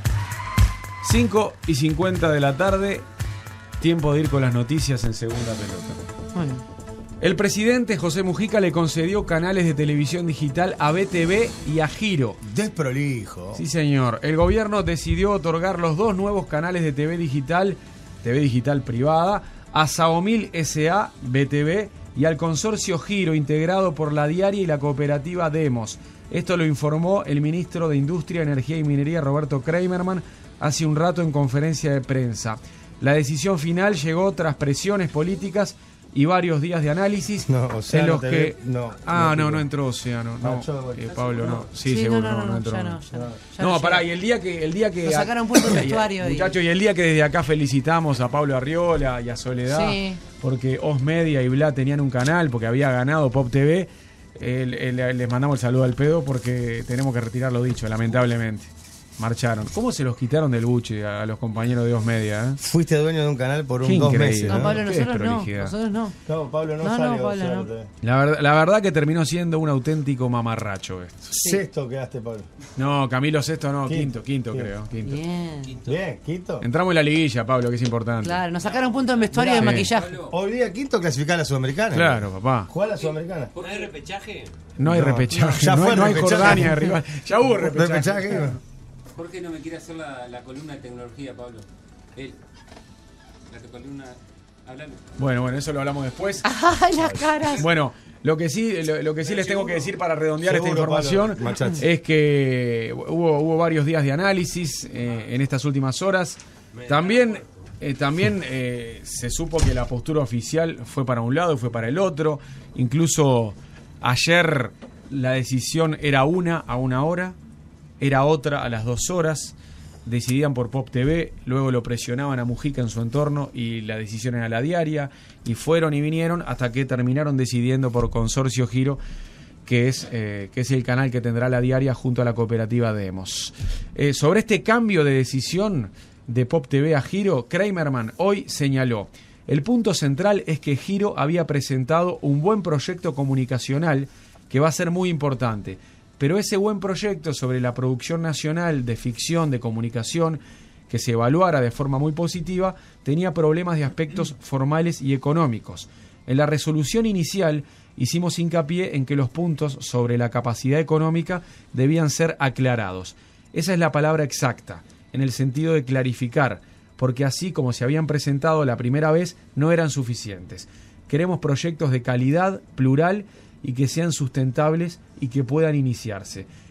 cinco y cincuenta de la tarde. Tiempo de ir con las noticias en Segunda Pelota. Bueno. El presidente José Mujica le concedió canales de televisión digital a B T V y a Giro. Desprolijo. Sí, señor. El gobierno decidió otorgar los dos nuevos canales de T V digital, T V digital privada, a Saomil S A, B T V, y al consorcio Giro, integrado por la Diaria y la cooperativa Demos. Esto lo informó el ministro de Industria, Energía y Minería, Roberto Kramerman, hace un rato en conferencia de prensa. La decisión final llegó tras presiones políticas y varios días de análisis No, Océano en los T V, que... no, ah, no, no, no no. entró Océano. No, Ah, yo- eh, Pablo, no. Sí, Sí, seguro, no, no, no, no no, entró. ya no. no, ya no, ya No, no pará, llega. y el día que... El día que Lo sacaron punto en vestuario y- Muchachos, y el día que desde acá felicitamos a Pablo Arriola y a Soledad, Sí. porque Os Media y Bla tenían un canal, porque había ganado Pop T V, eh, eh, les mandamos el saludo al pedo porque tenemos que retirar lo dicho, lamentablemente. Marcharon. ¿Cómo se los quitaron del buche a, a los compañeros de Os Media? Eh? Fuiste dueño de un canal por Qué un dos increíble. meses. No, ¿no? Pablo, Qué nosotros no. desprolijidad. Nosotros no. No, Pablo no, No, no, sale. Pablo, Océano no. T V. La, verdad, la verdad que terminó siendo un auténtico mamarracho esto. Sexto quedaste, Pablo. No, Camilo Sexto no, quinto, Quinto, quinto, quinto. creo. Quinto. Bien. Bien, quinto. Entramos en la liguilla, Pablo, que es importante. Claro, nos sacaron punto en vestuario y de Sí. maquillaje. Hoy día quinto clasificar a la Sudamericana. Claro, papá. Jugar a la Sudamericana. ¿No hay repechaje? No hay No, repechaje, ya no, fue hay, no hay repechaje. Jordania de rival. Ya hubo repechaje. Repechaje. Jorge no me quiere hacer la, la columna de tecnología, Pablo. Él. La columna. Hablando. Bueno, bueno, eso lo hablamos después. ¡Ay, las caras! Bueno, lo que sí, lo, lo que sí les tengo que decir para redondear esta Seguro, información Pablo, Machati. es que hubo, hubo varios días de análisis eh, en estas últimas horas. También, eh, también eh, se supo que la postura oficial fue para un lado y fue para el otro. Incluso ayer la decisión era una a una hora, era otra a las dos horas. Decidían por Pop T V, luego lo presionaban a Mujica en su entorno y la decisión era la Diaria, y fueron y vinieron hasta que terminaron decidiendo por Consorcio Giro, que es, eh, que es el canal que tendrá la Diaria junto a la cooperativa Demos. Eh, sobre este cambio de decisión de Pop T V a Giro, Kramerman hoy señaló: el punto central es que Giro había presentado un buen proyecto comunicacional que va a ser muy importante. Pero ese buen proyecto sobre la producción nacional de ficción, de comunicación, que se evaluara de forma muy positiva, tenía problemas de aspectos formales y económicos. En la resolución inicial hicimos hincapié en que los puntos sobre la capacidad económica debían ser aclarados. Esa es la palabra exacta, en el sentido de clarificar, porque así como se habían presentado la primera vez, no eran suficientes. Queremos proyectos de calidad, plural, y que sean sustentables y que puedan iniciarse.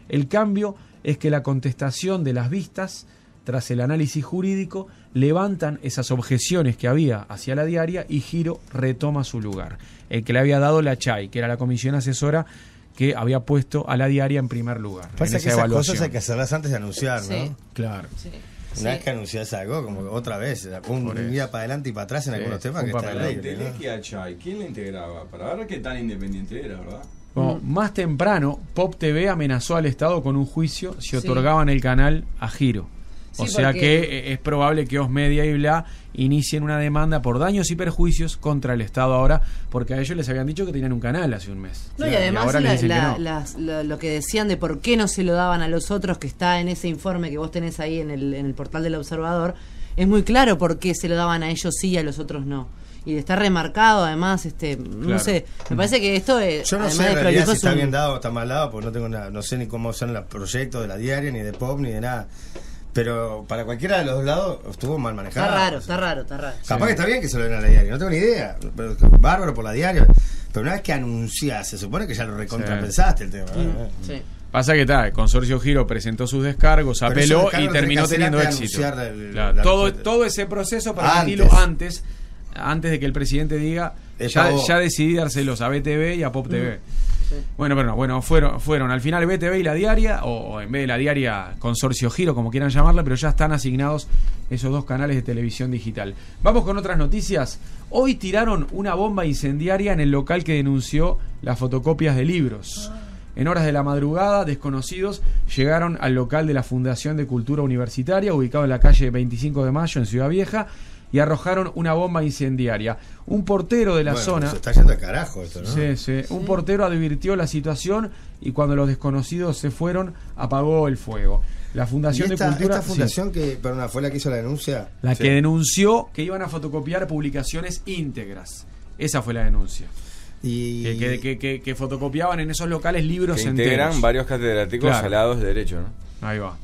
El cambio es que la contestación de las vistas, tras el análisis jurídico, levantan esas objeciones que había hacia la diaria y Giro retoma su lugar. El que le había dado la Chay, que era la comisión asesora que había puesto a la diaria en primer lugar. Pasa en que esa esas evaluación. cosas hay que hacerlas antes de anunciar, Sí. ¿no? Claro. Sí. Una Sí. vez que anunciás algo, como que otra vez, un Por eso. día para adelante y para atrás en Sí, algunos temas un que está papel. el De aire, ¿no? Lecky a Chay, ¿quién le integraba? Para ver qué tan independiente era, ¿verdad? Bueno, más temprano, Pop T V amenazó al Estado con un juicio si Sí. otorgaban el canal a Giro. O Sí, sea porque- que eh, es probable que Osmedia y Bla inicien una demanda por daños y perjuicios contra el Estado ahora, porque a ellos les habían dicho que tenían un canal hace un mes. No, y Claro, además ahora la- les dicen la- que no. las- lo, lo que decían de por qué no se lo daban a los otros, que está en ese informe que vos tenés ahí en el, en el portal del Observador, es muy claro por qué se lo daban a ellos sí y a los otros no. Y está remarcado, además, este, no Claro. sé, me parece que esto es, Yo no además sé en de realidad prolijo, si es está un- bien dado o está mal dado, porque no tengo nada, no sé ni cómo son los proyectos de la diaria, ni de Pop, ni de nada. Pero para cualquiera de los dos lados estuvo mal manejado. Está raro, está raro, está raro. Capaz que está bien que se lo den a la diaria, no tengo ni idea. Pero, bárbaro por la diaria. Pero una vez que anunciás, se supone que ya lo recontrapensaste el tema. ¿no? Sí. Pasa que está, el Consorcio Giro presentó sus descargos, Pero apeló esos descargos y lo tenés terminó que hacer teniendo antes de éxito. anunciar el- Claro, la todo, respuesta. todo ese proceso para Antes. antes. antes, antes de que el presidente diga, Es ya, pagó. ya decidí dárselos a B T V y a Pop T V. Bueno, pero no, bueno, fueron, fueron al final B T V y la diaria, o, o en vez de la diaria Consorcio Giro, como quieran llamarla, pero ya están asignados esos dos canales de televisión digital. Vamos con otras noticias. Hoy tiraron una bomba incendiaria en el local que denunció las fotocopias de libros. En horas de la madrugada, desconocidos llegaron al local de la Fundación de Cultura Universitaria, ubicado en la calle veinticinco de mayo, en Ciudad Vieja, y arrojaron una bomba incendiaria. Un portero de la Bueno, zona... se está yendo al carajo esto, ¿no? Sí, sí. Un portero advirtió la situación y cuando los desconocidos se fueron, apagó el fuego. La Fundación Y esta, de Cultura... esta sí, fundación que, perdona, fue la que hizo la denuncia. la Sí. que denunció que iban a fotocopiar publicaciones íntegras. Esa fue la denuncia. Y... Que, que, que, que- que fotocopiaban en esos locales libros Que enteros. integran varios catedráticos Claro. alados de derecho, ¿no? Ahí va.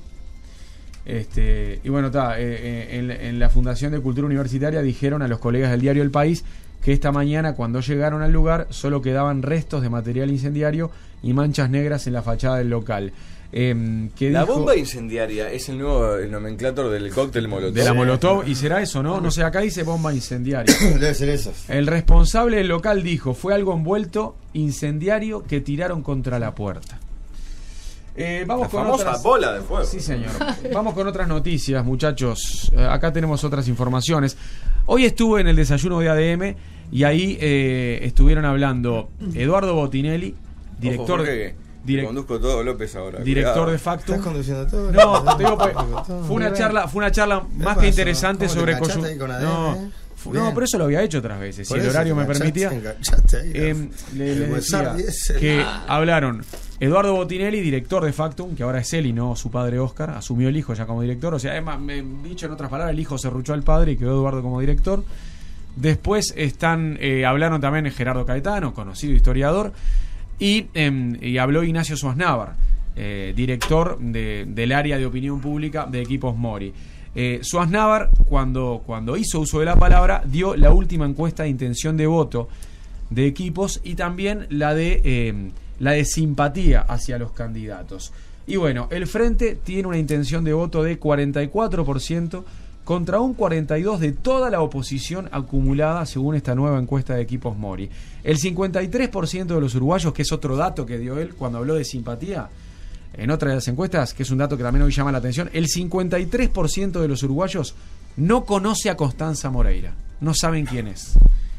Este, y bueno, está, eh, eh, en, en la Fundación de Cultura Universitaria dijeron a los colegas del diario El País que esta mañana, cuando llegaron al lugar, solo quedaban restos de material incendiario y manchas negras en la fachada del local. Eh, que La dijo- bomba incendiaria es el nuevo el nomenclator del cóctel Molotov. de la Molotov, y será eso, ¿no? No sé, acá dice bomba incendiaria. Debe ser eso. El responsable del local dijo, fue algo envuelto incendiario que tiraron contra la puerta. Eh, vamos La con famosa otras... bola de fuego. Sí, señor. Vamos con otras noticias, muchachos. Eh, acá tenemos otras informaciones. Hoy estuve en el desayuno de A D M y ahí eh, estuvieron hablando Eduardo Botinelli, director Ojo, de... Jorge, direc- que conduzco todo López ahora. director cuidado. de Factum. ¿Estás conduciendo todo? No, te digo, pues, fue una charla, fue una charla más pasó? que interesante ¿Cómo te sobre enganchaste coyun- ahí con A D M, No, eh? fu- Bien. no, pero eso lo había hecho otras veces. Por Si el eso horario te me enganchaste, permitía. enganchaste ahí, Eh, le, el le decía WhatsApp diésel. que Ah. hablaron Eduardo Botinelli, director de Factum, que ahora es él y no su padre Oscar, asumió el hijo ya como director. O sea, además, me, dicho en otras palabras, el hijo se ruchó al padre y quedó Eduardo como director. Después están eh, hablaron también Gerardo Caetano, conocido historiador, y, eh, y habló Ignacio Suaznávar, eh, director de, del área de opinión pública de Equipos Mori. Eh, Suaznávar, cuando, cuando hizo uso de la palabra, dio la última encuesta de intención de voto de Equipos y también la de, eh, la de simpatía hacia los candidatos. Y bueno, el Frente tiene una intención de voto de cuarenta y cuatro por ciento contra un cuarenta y dos por ciento de toda la oposición acumulada según esta nueva encuesta de Equipos Mori. El cincuenta y tres por ciento de los uruguayos, que es otro dato que dio él cuando habló de simpatía, en otra de las encuestas, que es un dato que también hoy llama la atención, el cincuenta y tres por ciento de los uruguayos no conoce a Constanza Moreira, no saben quién es.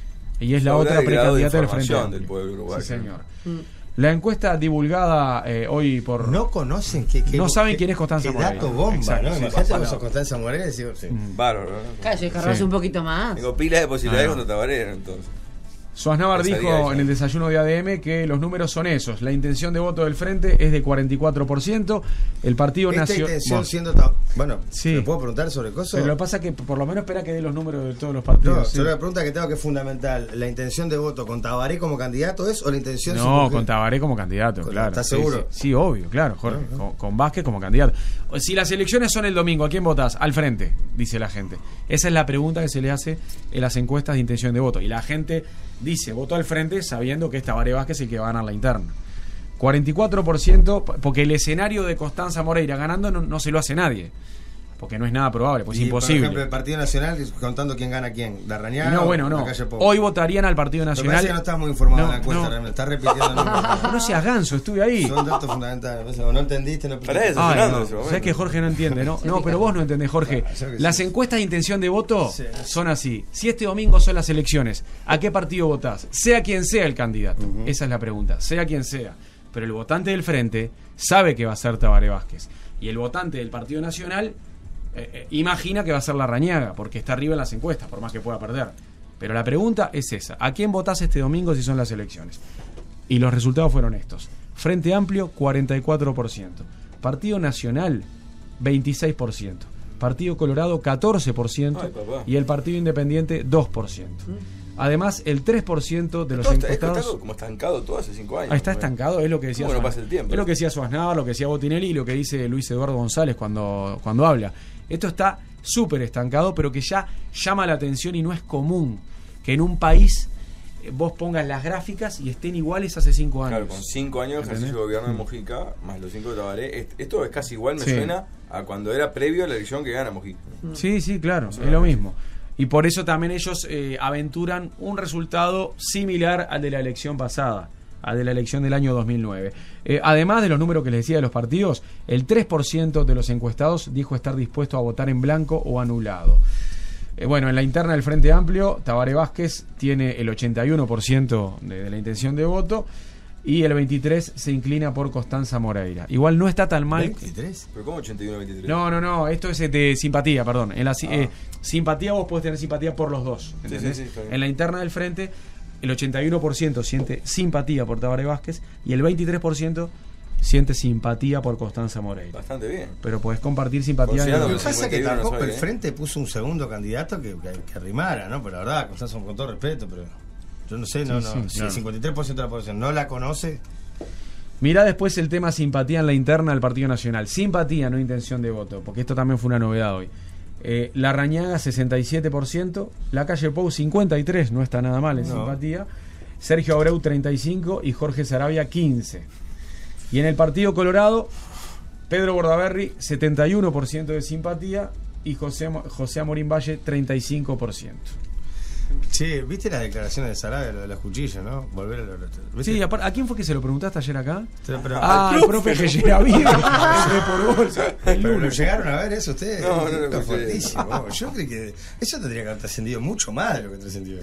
Y es la Habla otra del grado de precandidata del Frente información Amplio. del pueblo uruguayo. Sí, señor. La encuesta divulgada eh, hoy por... No conocen que, que no saben que- quién es Constanza que Moreira. dato bomba, Exacto, ¿no? sí, Imagínate sí. vos sos Constanza Moreira y decís, sí. Bárbaro, ¿no? Claro, si cargas Sí. un poquito más. Tengo pilas de posibilidades Ah. contra Tabarero, entonces. Suaznávar Esa dijo día ella. en el desayuno de A D M que los números son esos. La intención de voto del Frente es de cuarenta y cuatro por ciento. El Partido Esta Nacional... intención siendo tan... Bueno, Sí. ¿me puedo preguntar sobre cosas? Pero lo que pasa es que por lo menos espera que dé los números de todos los partidos. No, sí. solo la pregunta que tengo que es fundamental. ¿La intención de voto con Tabaré como candidato es o la intención... No, sin- con Tabaré como candidato, Con- claro. ¿estás Sí, seguro? Sí, sí, obvio, claro, Jorge. Con, con Vázquez como candidato. Si las elecciones son el domingo, ¿a quién votás? Al Frente, dice la gente. Esa es la pregunta que se le hace en las encuestas de intención de voto. Y la gente dice, voto al Frente sabiendo que es Tabaré Vázquez el que va a ganar la interna. cuarenta y cuatro por ciento, porque el escenario de Constanza Moreira ganando no, no se lo hace nadie. Porque no es nada probable, pues es Y, imposible. Por ejemplo, el Partido Nacional contando quién gana quién. ¿La Rañaga No, o bueno, no. la Calle Pou? Hoy votarían al Partido Me Nacional. parece que no estás muy informado No, en la encuesta, no. realmente. Estás repitiendo números. No seas ganso, estuve ahí. Son datos fundamentales. O no entendiste, no Para eso, Ay, Fernando, no. en ese momento. ¿Sabes que Jorge no entiende, no? No, pero vos no entendés, Jorge. yo que Las sí. encuestas de intención de voto son así. Si este domingo son las elecciones, ¿a qué partido votás? Sea quien sea el candidato. Esa es la pregunta. Sea quien sea. Pero el votante del Frente sabe que va a ser Tabaré Vázquez. Y el votante del Partido Nacional eh, eh, imagina que va a ser la Rañaga, porque está arriba en las encuestas, por más que pueda perder. Pero la pregunta es esa. ¿A quién votás este domingo si son las elecciones? Y los resultados fueron estos. Frente Amplio, cuarenta y cuatro por ciento. Partido Nacional, veintiséis por ciento. Partido Colorado, catorce por ciento. Ay, papá. Y el Partido Independiente, dos por ciento. Además, el tres por ciento de los Todo está, encuestados... está como estancado todo hace cinco años. Ah, está ¿no? estancado, es lo que decía ¿Cómo no Suaz- pasa el tiempo? Es lo que decía Suaznavar, lo que decía Botinelli y lo que dice Luis Eduardo González cuando, cuando habla. Esto está súper estancado, pero que ya llama la atención y no es común que en un país eh, vos pongas las gráficas y estén iguales hace cinco años. Claro, con cinco años de ejercicio de gobierno de Mojica, más los cinco de Tabaré, est- esto es casi igual, me Sí. suena a cuando era previo a la elección que gana Mojica. Sí, sí, claro, O sea, es lo mismo. Y por eso también ellos eh, aventuran un resultado similar al de la elección pasada, al de la elección del año dos mil nueve. Eh, además de los números que les decía de los partidos, el tres por ciento de los encuestados dijo estar dispuesto a votar en blanco o anulado. Eh, bueno, en la interna del Frente Amplio, Tabaré Vázquez tiene el ochenta y uno por ciento de, de la intención de voto y el veintitrés por ciento se inclina por Constanza Moreira. Igual no está tan mal. ¿veintitrés? ¿Pero cómo ochenta y uno veintitrés? No, no, no, esto es de simpatía, perdón. En la si- Ah. eh, simpatía vos podés tener simpatía por los dos, ¿entendés? sí, sí, está bien. En la interna del Frente, el ochenta y uno por ciento siente simpatía por Tabaré Vázquez y el veintitrés por ciento siente simpatía por Constanza Moreira. Bastante bien. Pero podés compartir simpatía. en Considerando los Lo dos. que pasa es que cincuenta y uno tampoco no sabe el qué. Frente puso un segundo candidato que, que, que rimara, ¿no? Pero la verdad, Constanza, con todo respeto, pero yo no sé, no, Sí, no. sí, si claro. el cincuenta y tres por ciento de la población no la conoce, Mirá después el tema simpatía en la interna del Partido Nacional. Simpatía, no intención de voto, porque esto también fue una novedad hoy. Eh, la Rañaga, sesenta y siete por ciento. La Calle Pou, cincuenta y tres por ciento. No está nada mal en No. simpatía. Sergio Abreu, treinta y cinco por ciento. Y Jorge Sarabia, quince por ciento. Y en el Partido Colorado, Pedro Bordaberry, setenta y uno por ciento de simpatía. Y José, Mo- José Amorín Valle, treinta y cinco por ciento. che, ¿viste las declaraciones de Sarabia, lo de los cuchillos, no? Volver a lo, ¿viste? Sí, apar- ¿a quién fue que se lo preguntaste ayer acá? Pero- pero- ah, al el profe Gelleravide. Entre por bolsa. El Pero lo lunes. llegaron a ver eso ustedes. No, no lo Esto es escuché. fuertísimo. Yo creo que eso tendría que haber trascendido mucho más de lo que trascendió.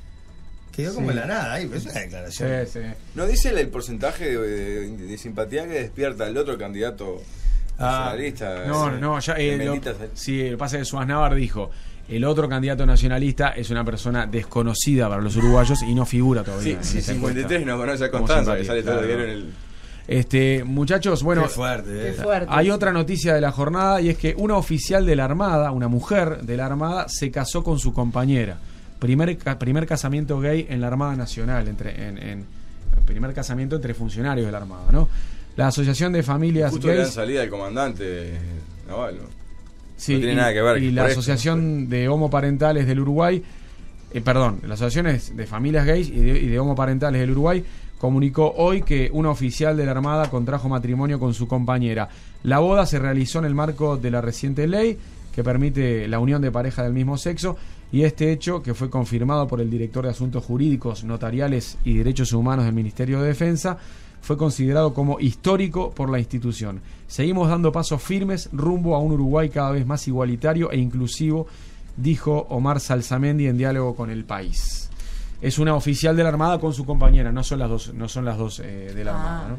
Quedó como Sí. en la nada ahí, pero es una declaración. Sí, sí. ¿No dice el, el porcentaje de, de- de simpatía que despierta el otro candidato Ah, nacionalista? no, eh, no, ya. de Eh, lo, Menditas? sí, lo que pasa es que Suaznavar dijo: el otro candidato nacionalista es una persona desconocida para los uruguayos y no figura todavía. Sí, en sí, esa cincuenta y tres encuesta no conoce a como Constanza, que simpatía. sale todo el Claro. diario en el. Este, muchachos, bueno, Qué fuerte, eh. Qué fuerte. hay otra noticia de la jornada y es que una oficial de la Armada, una mujer de la Armada, se casó con su compañera. Primer, ca- primer casamiento gay en la Armada Nacional, entre, en, en- primer casamiento entre funcionarios de la Armada, ¿no? La Asociación de Familias Justo le dan Gays, salida al comandante Naval, ¿no? sí, no tiene y, nada que ver y por la esto. Asociación de Homoparentales del Uruguay, eh, perdón, las asociaciones de familias gays y de, y de homoparentales del Uruguay comunicó hoy que una oficial de la Armada contrajo matrimonio con su compañera. La boda se realizó en el marco de la reciente ley que permite la unión de pareja del mismo sexo y este hecho, que fue confirmado por el director de Asuntos Jurídicos, Notariales y Derechos Humanos del Ministerio de Defensa, fue considerado como histórico por la institución. Seguimos dando pasos firmes rumbo a un Uruguay cada vez más igualitario e inclusivo, dijo Omar Salzamendi en diálogo con El País. Es una oficial de la Armada con su compañera, no son las dos, no son las dos eh, de la Armada, Ah. ¿no?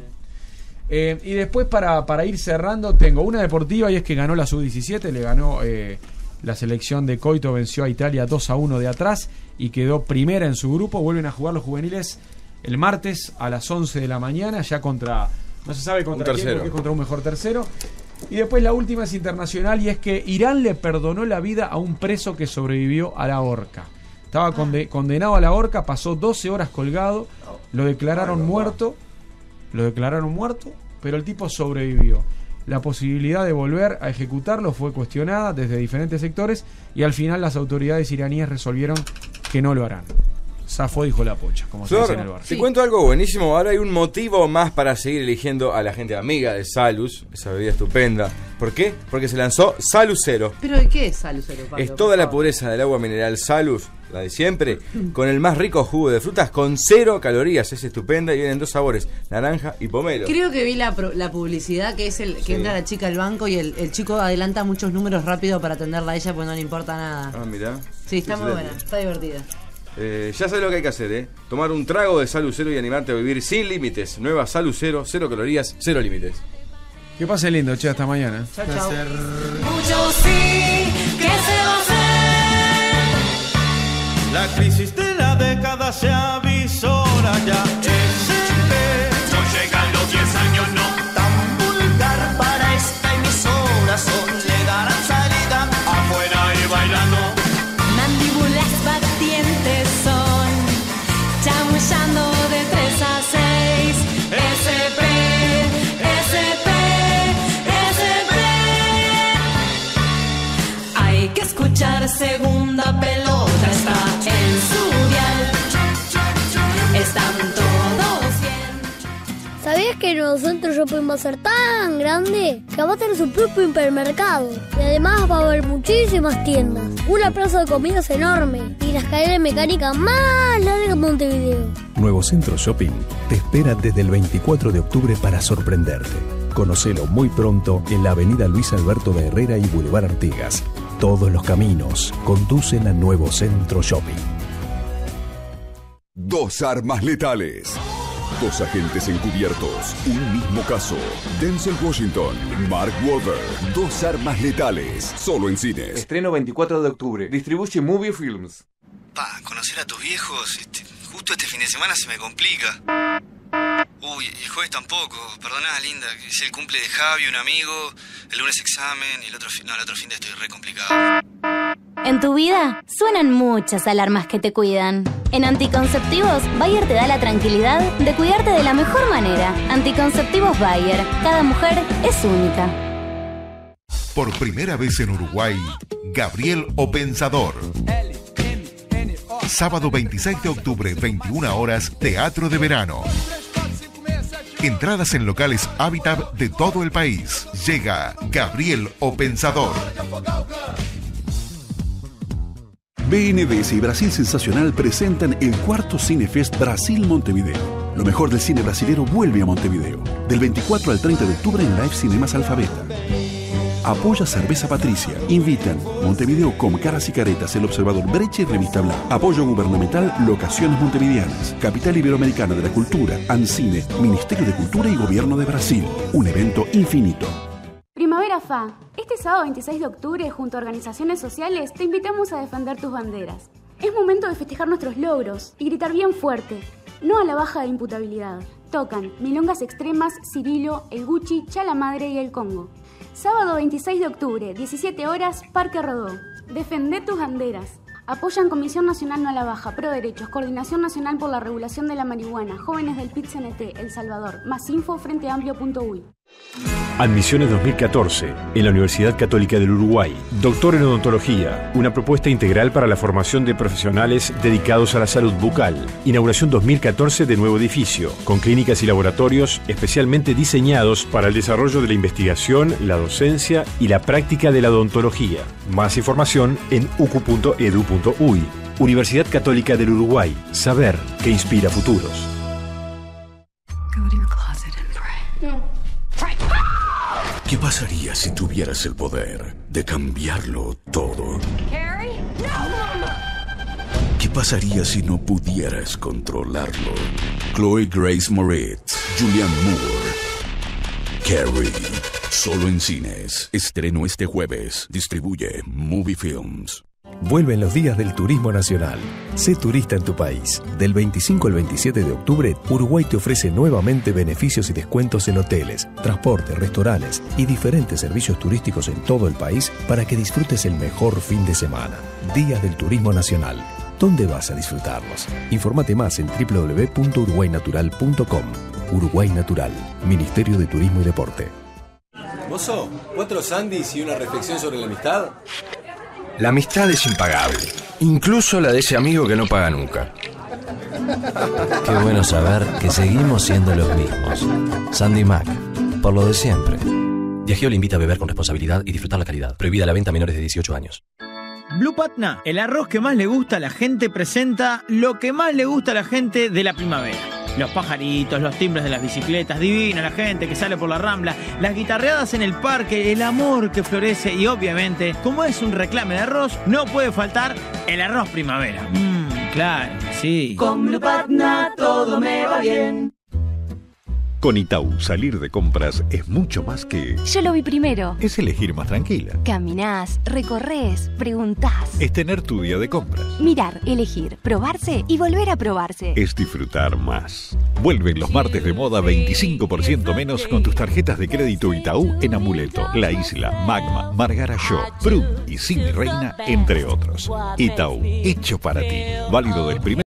Eh, y después para, para ir cerrando tengo una deportiva y es que ganó la sub diecisiete, le ganó eh, la selección de Coito, venció a Italia dos a uno de atrás y quedó primera en su grupo. Vuelven a jugar los juveniles el martes a las once de la mañana, ya contra, no se sabe contra Un quién, tercero. porque es contra un mejor tercero. Y después la última es internacional y es que Irán le perdonó la vida a un preso que sobrevivió a la horca. Estaba conde- condenado a la horca, pasó doce horas colgado, lo declararon muerto, lo declararon muerto, pero el tipo sobrevivió. La posibilidad de volver a ejecutarlo fue cuestionada desde diferentes sectores y al final las autoridades iraníes resolvieron que no lo harán. Zafó, dijo la pocha, como se Flor, dice en el bar. te cuento algo buenísimo. Ahora hay un motivo más para seguir eligiendo a la gente amiga de Salus, esa bebida estupenda. ¿Por qué? Porque se lanzó Salus Cero. ¿Pero de qué es Salus Cero, Pablo? Es toda la pureza del agua mineral Salus, la de siempre, con el más rico jugo de frutas, con cero calorías. Es estupenda y viene en dos sabores, naranja y pomelo. Creo que vi la, pro- la publicidad que es el que Sí. entra la chica al banco y el, el chico adelanta muchos números rápido para atenderla a ella porque no le importa nada. Ah, mirá. Sí, está muy Excelente. buena, está divertida. Eh, ya sabes lo que hay que hacer, ¿eh? Tomar un trago de Salus Cero y animarte a vivir sin límites. Nueva Salus Cero, cero calorías, cero límites. Que pase lindo, che, hasta mañana. Chao, chao. Mucho sí, ¿qué se va a hacer? La crisis de la década se avisora ya. S P no llegan los diez años, no. Tan vulgar para esta emisora son. Le darán salida afuera y bailando. Mandíbulas batientes son, chamullando de tres a seis. S P, S P, S P. Hay que escuchar segunda pelota, está en su dial. Están todos bien. ¿Sabías que el nuevo centro shopping va a ser tan grande que va a tener su propio hipermercado? Y además va a haber muchísimas tiendas, una plaza de comidas enorme y la escalera mecánica más larga de Montevideo. Nuevo Centro Shopping te espera desde el veinticuatro de octubre para sorprenderte. Conocelo muy pronto en la avenida Luis Alberto de Herrera y Boulevard Artigas. Todos los caminos conducen a Nuevo Centro Shopping. Dos armas letales. Dos agentes encubiertos. Un mismo caso. Denzel Washington, Mark Wahlberg. Dos armas letales. Solo en cines. Estreno veinticuatro de octubre. Distribuye Movie Films. Pa, conocer a tus viejos, este, justo este fin de semana se me complica. Uy, el jueves tampoco, perdoná, linda, que es el cumple de Javi, un amigo, el lunes examen y el otro fin, no, el otro fin de estoy re complicado. En tu vida suenan muchas alarmas que te cuidan. En Anticonceptivos, Bayer te da la tranquilidad de cuidarte de la mejor manera. Anticonceptivos Bayer. Cada mujer es única. Por primera vez en Uruguay, Gabriel O Pensador. Sábado veintiséis de octubre, veintiuna horas, Teatro de Verano. Entradas en locales Habitat de todo el país. Llega Gabriel O Pensador. B N D S y Brasil Sensacional presentan el cuarto Cinefest Brasil Montevideo. Lo mejor del cine brasilero vuelve a Montevideo. Del veinticuatro al treinta de octubre en Live Cinemas Alfabeta. Apoya Cerveza Patricia. Invitan Montevideo Com, Caras y Caretas, El Observador, Brecha y Revista Blanca. Apoyo gubernamental Locaciones Montevideanas. Capital Iberoamericana de la Cultura, ANCINE, Ministerio de Cultura y Gobierno de Brasil. Un evento infinito. Primavera F A. Este sábado veintiséis de octubre, junto a organizaciones sociales, te invitamos a defender tus banderas. Es momento de festejar nuestros logros y gritar bien fuerte, no a la baja de imputabilidad. Tocan Milongas Extremas, Cirilo, El Gucci, Chala Madre y El Congo. Sábado veintiséis de octubre, diecisiete horas, Parque Rodó. Defendé tus banderas. Apoyan Comisión Nacional No a la Baja, Pro Derechos, Coordinación Nacional por la Regulación de la Marihuana, Jóvenes del P I T C N T, El Salvador. Más info, frente amplio punto uy. Admisiones dos mil catorce en la Universidad Católica del Uruguay. Doctor en Odontología, una propuesta integral para la formación de profesionales dedicados a la salud bucal. Inauguración dos mil catorce de nuevo edificio, con clínicas y laboratorios especialmente diseñados para el desarrollo de la investigación, la docencia y la práctica de la odontología. Más información en u c u punto e d u punto uy. Universidad Católica del Uruguay. Saber que inspira futuros. ¿Qué pasaría si tuvieras el poder de cambiarlo todo? ¿Qué pasaría si no pudieras controlarlo? Chloe Grace Moretz, Julianne Moore, Carrie. Solo en cines. Estreno este jueves. Distribuye Movie Films. Vuelven los días del turismo nacional. Sé turista en tu país. Del veinticinco al veintisiete de octubre, Uruguay te ofrece nuevamente beneficios y descuentos en hoteles, transporte, restaurantes y diferentes servicios turísticos en todo el país para que disfrutes el mejor fin de semana. Días del turismo nacional. ¿Dónde vas a disfrutarlos? Infórmate más en doble u doble u doble u punto uruguay natural punto com. Uruguay Natural, Ministerio de Turismo y Deporte. Mozo, cuatro sandys y una reflexión sobre la amistad. La amistad es impagable, incluso la de ese amigo que no paga nunca. Qué bueno saber que seguimos siendo los mismos. Sandy Mac, por lo de siempre. Diageo le invita a beber con responsabilidad y disfrutar la calidad. Prohibida la venta a menores de dieciocho años. Blue Patna, el arroz que más le gusta a la gente, presenta lo que más le gusta a la gente de la primavera. Los pajaritos, los timbres de las bicicletas, divina la gente que sale por la Rambla, las guitarreadas en el parque, el amor que florece y obviamente, como es un reclame de arroz, no puede faltar el arroz primavera. Mmm, claro, sí. Con Blue Patna todo me va bien. Con Itaú, salir de compras es mucho más que... Yo lo vi primero. Es elegir más tranquila. Caminás, recorres, preguntás. Es tener tu día de compras. Mirar, elegir, probarse y volver a probarse. Es disfrutar más. Vuelven los martes de moda veinticinco por ciento menos con tus tarjetas de crédito Itaú en Amuleto, La Isla, Magma, Margara Show, Prum y Cine Reina, entre otros. Itaú, hecho para ti. Válido del primer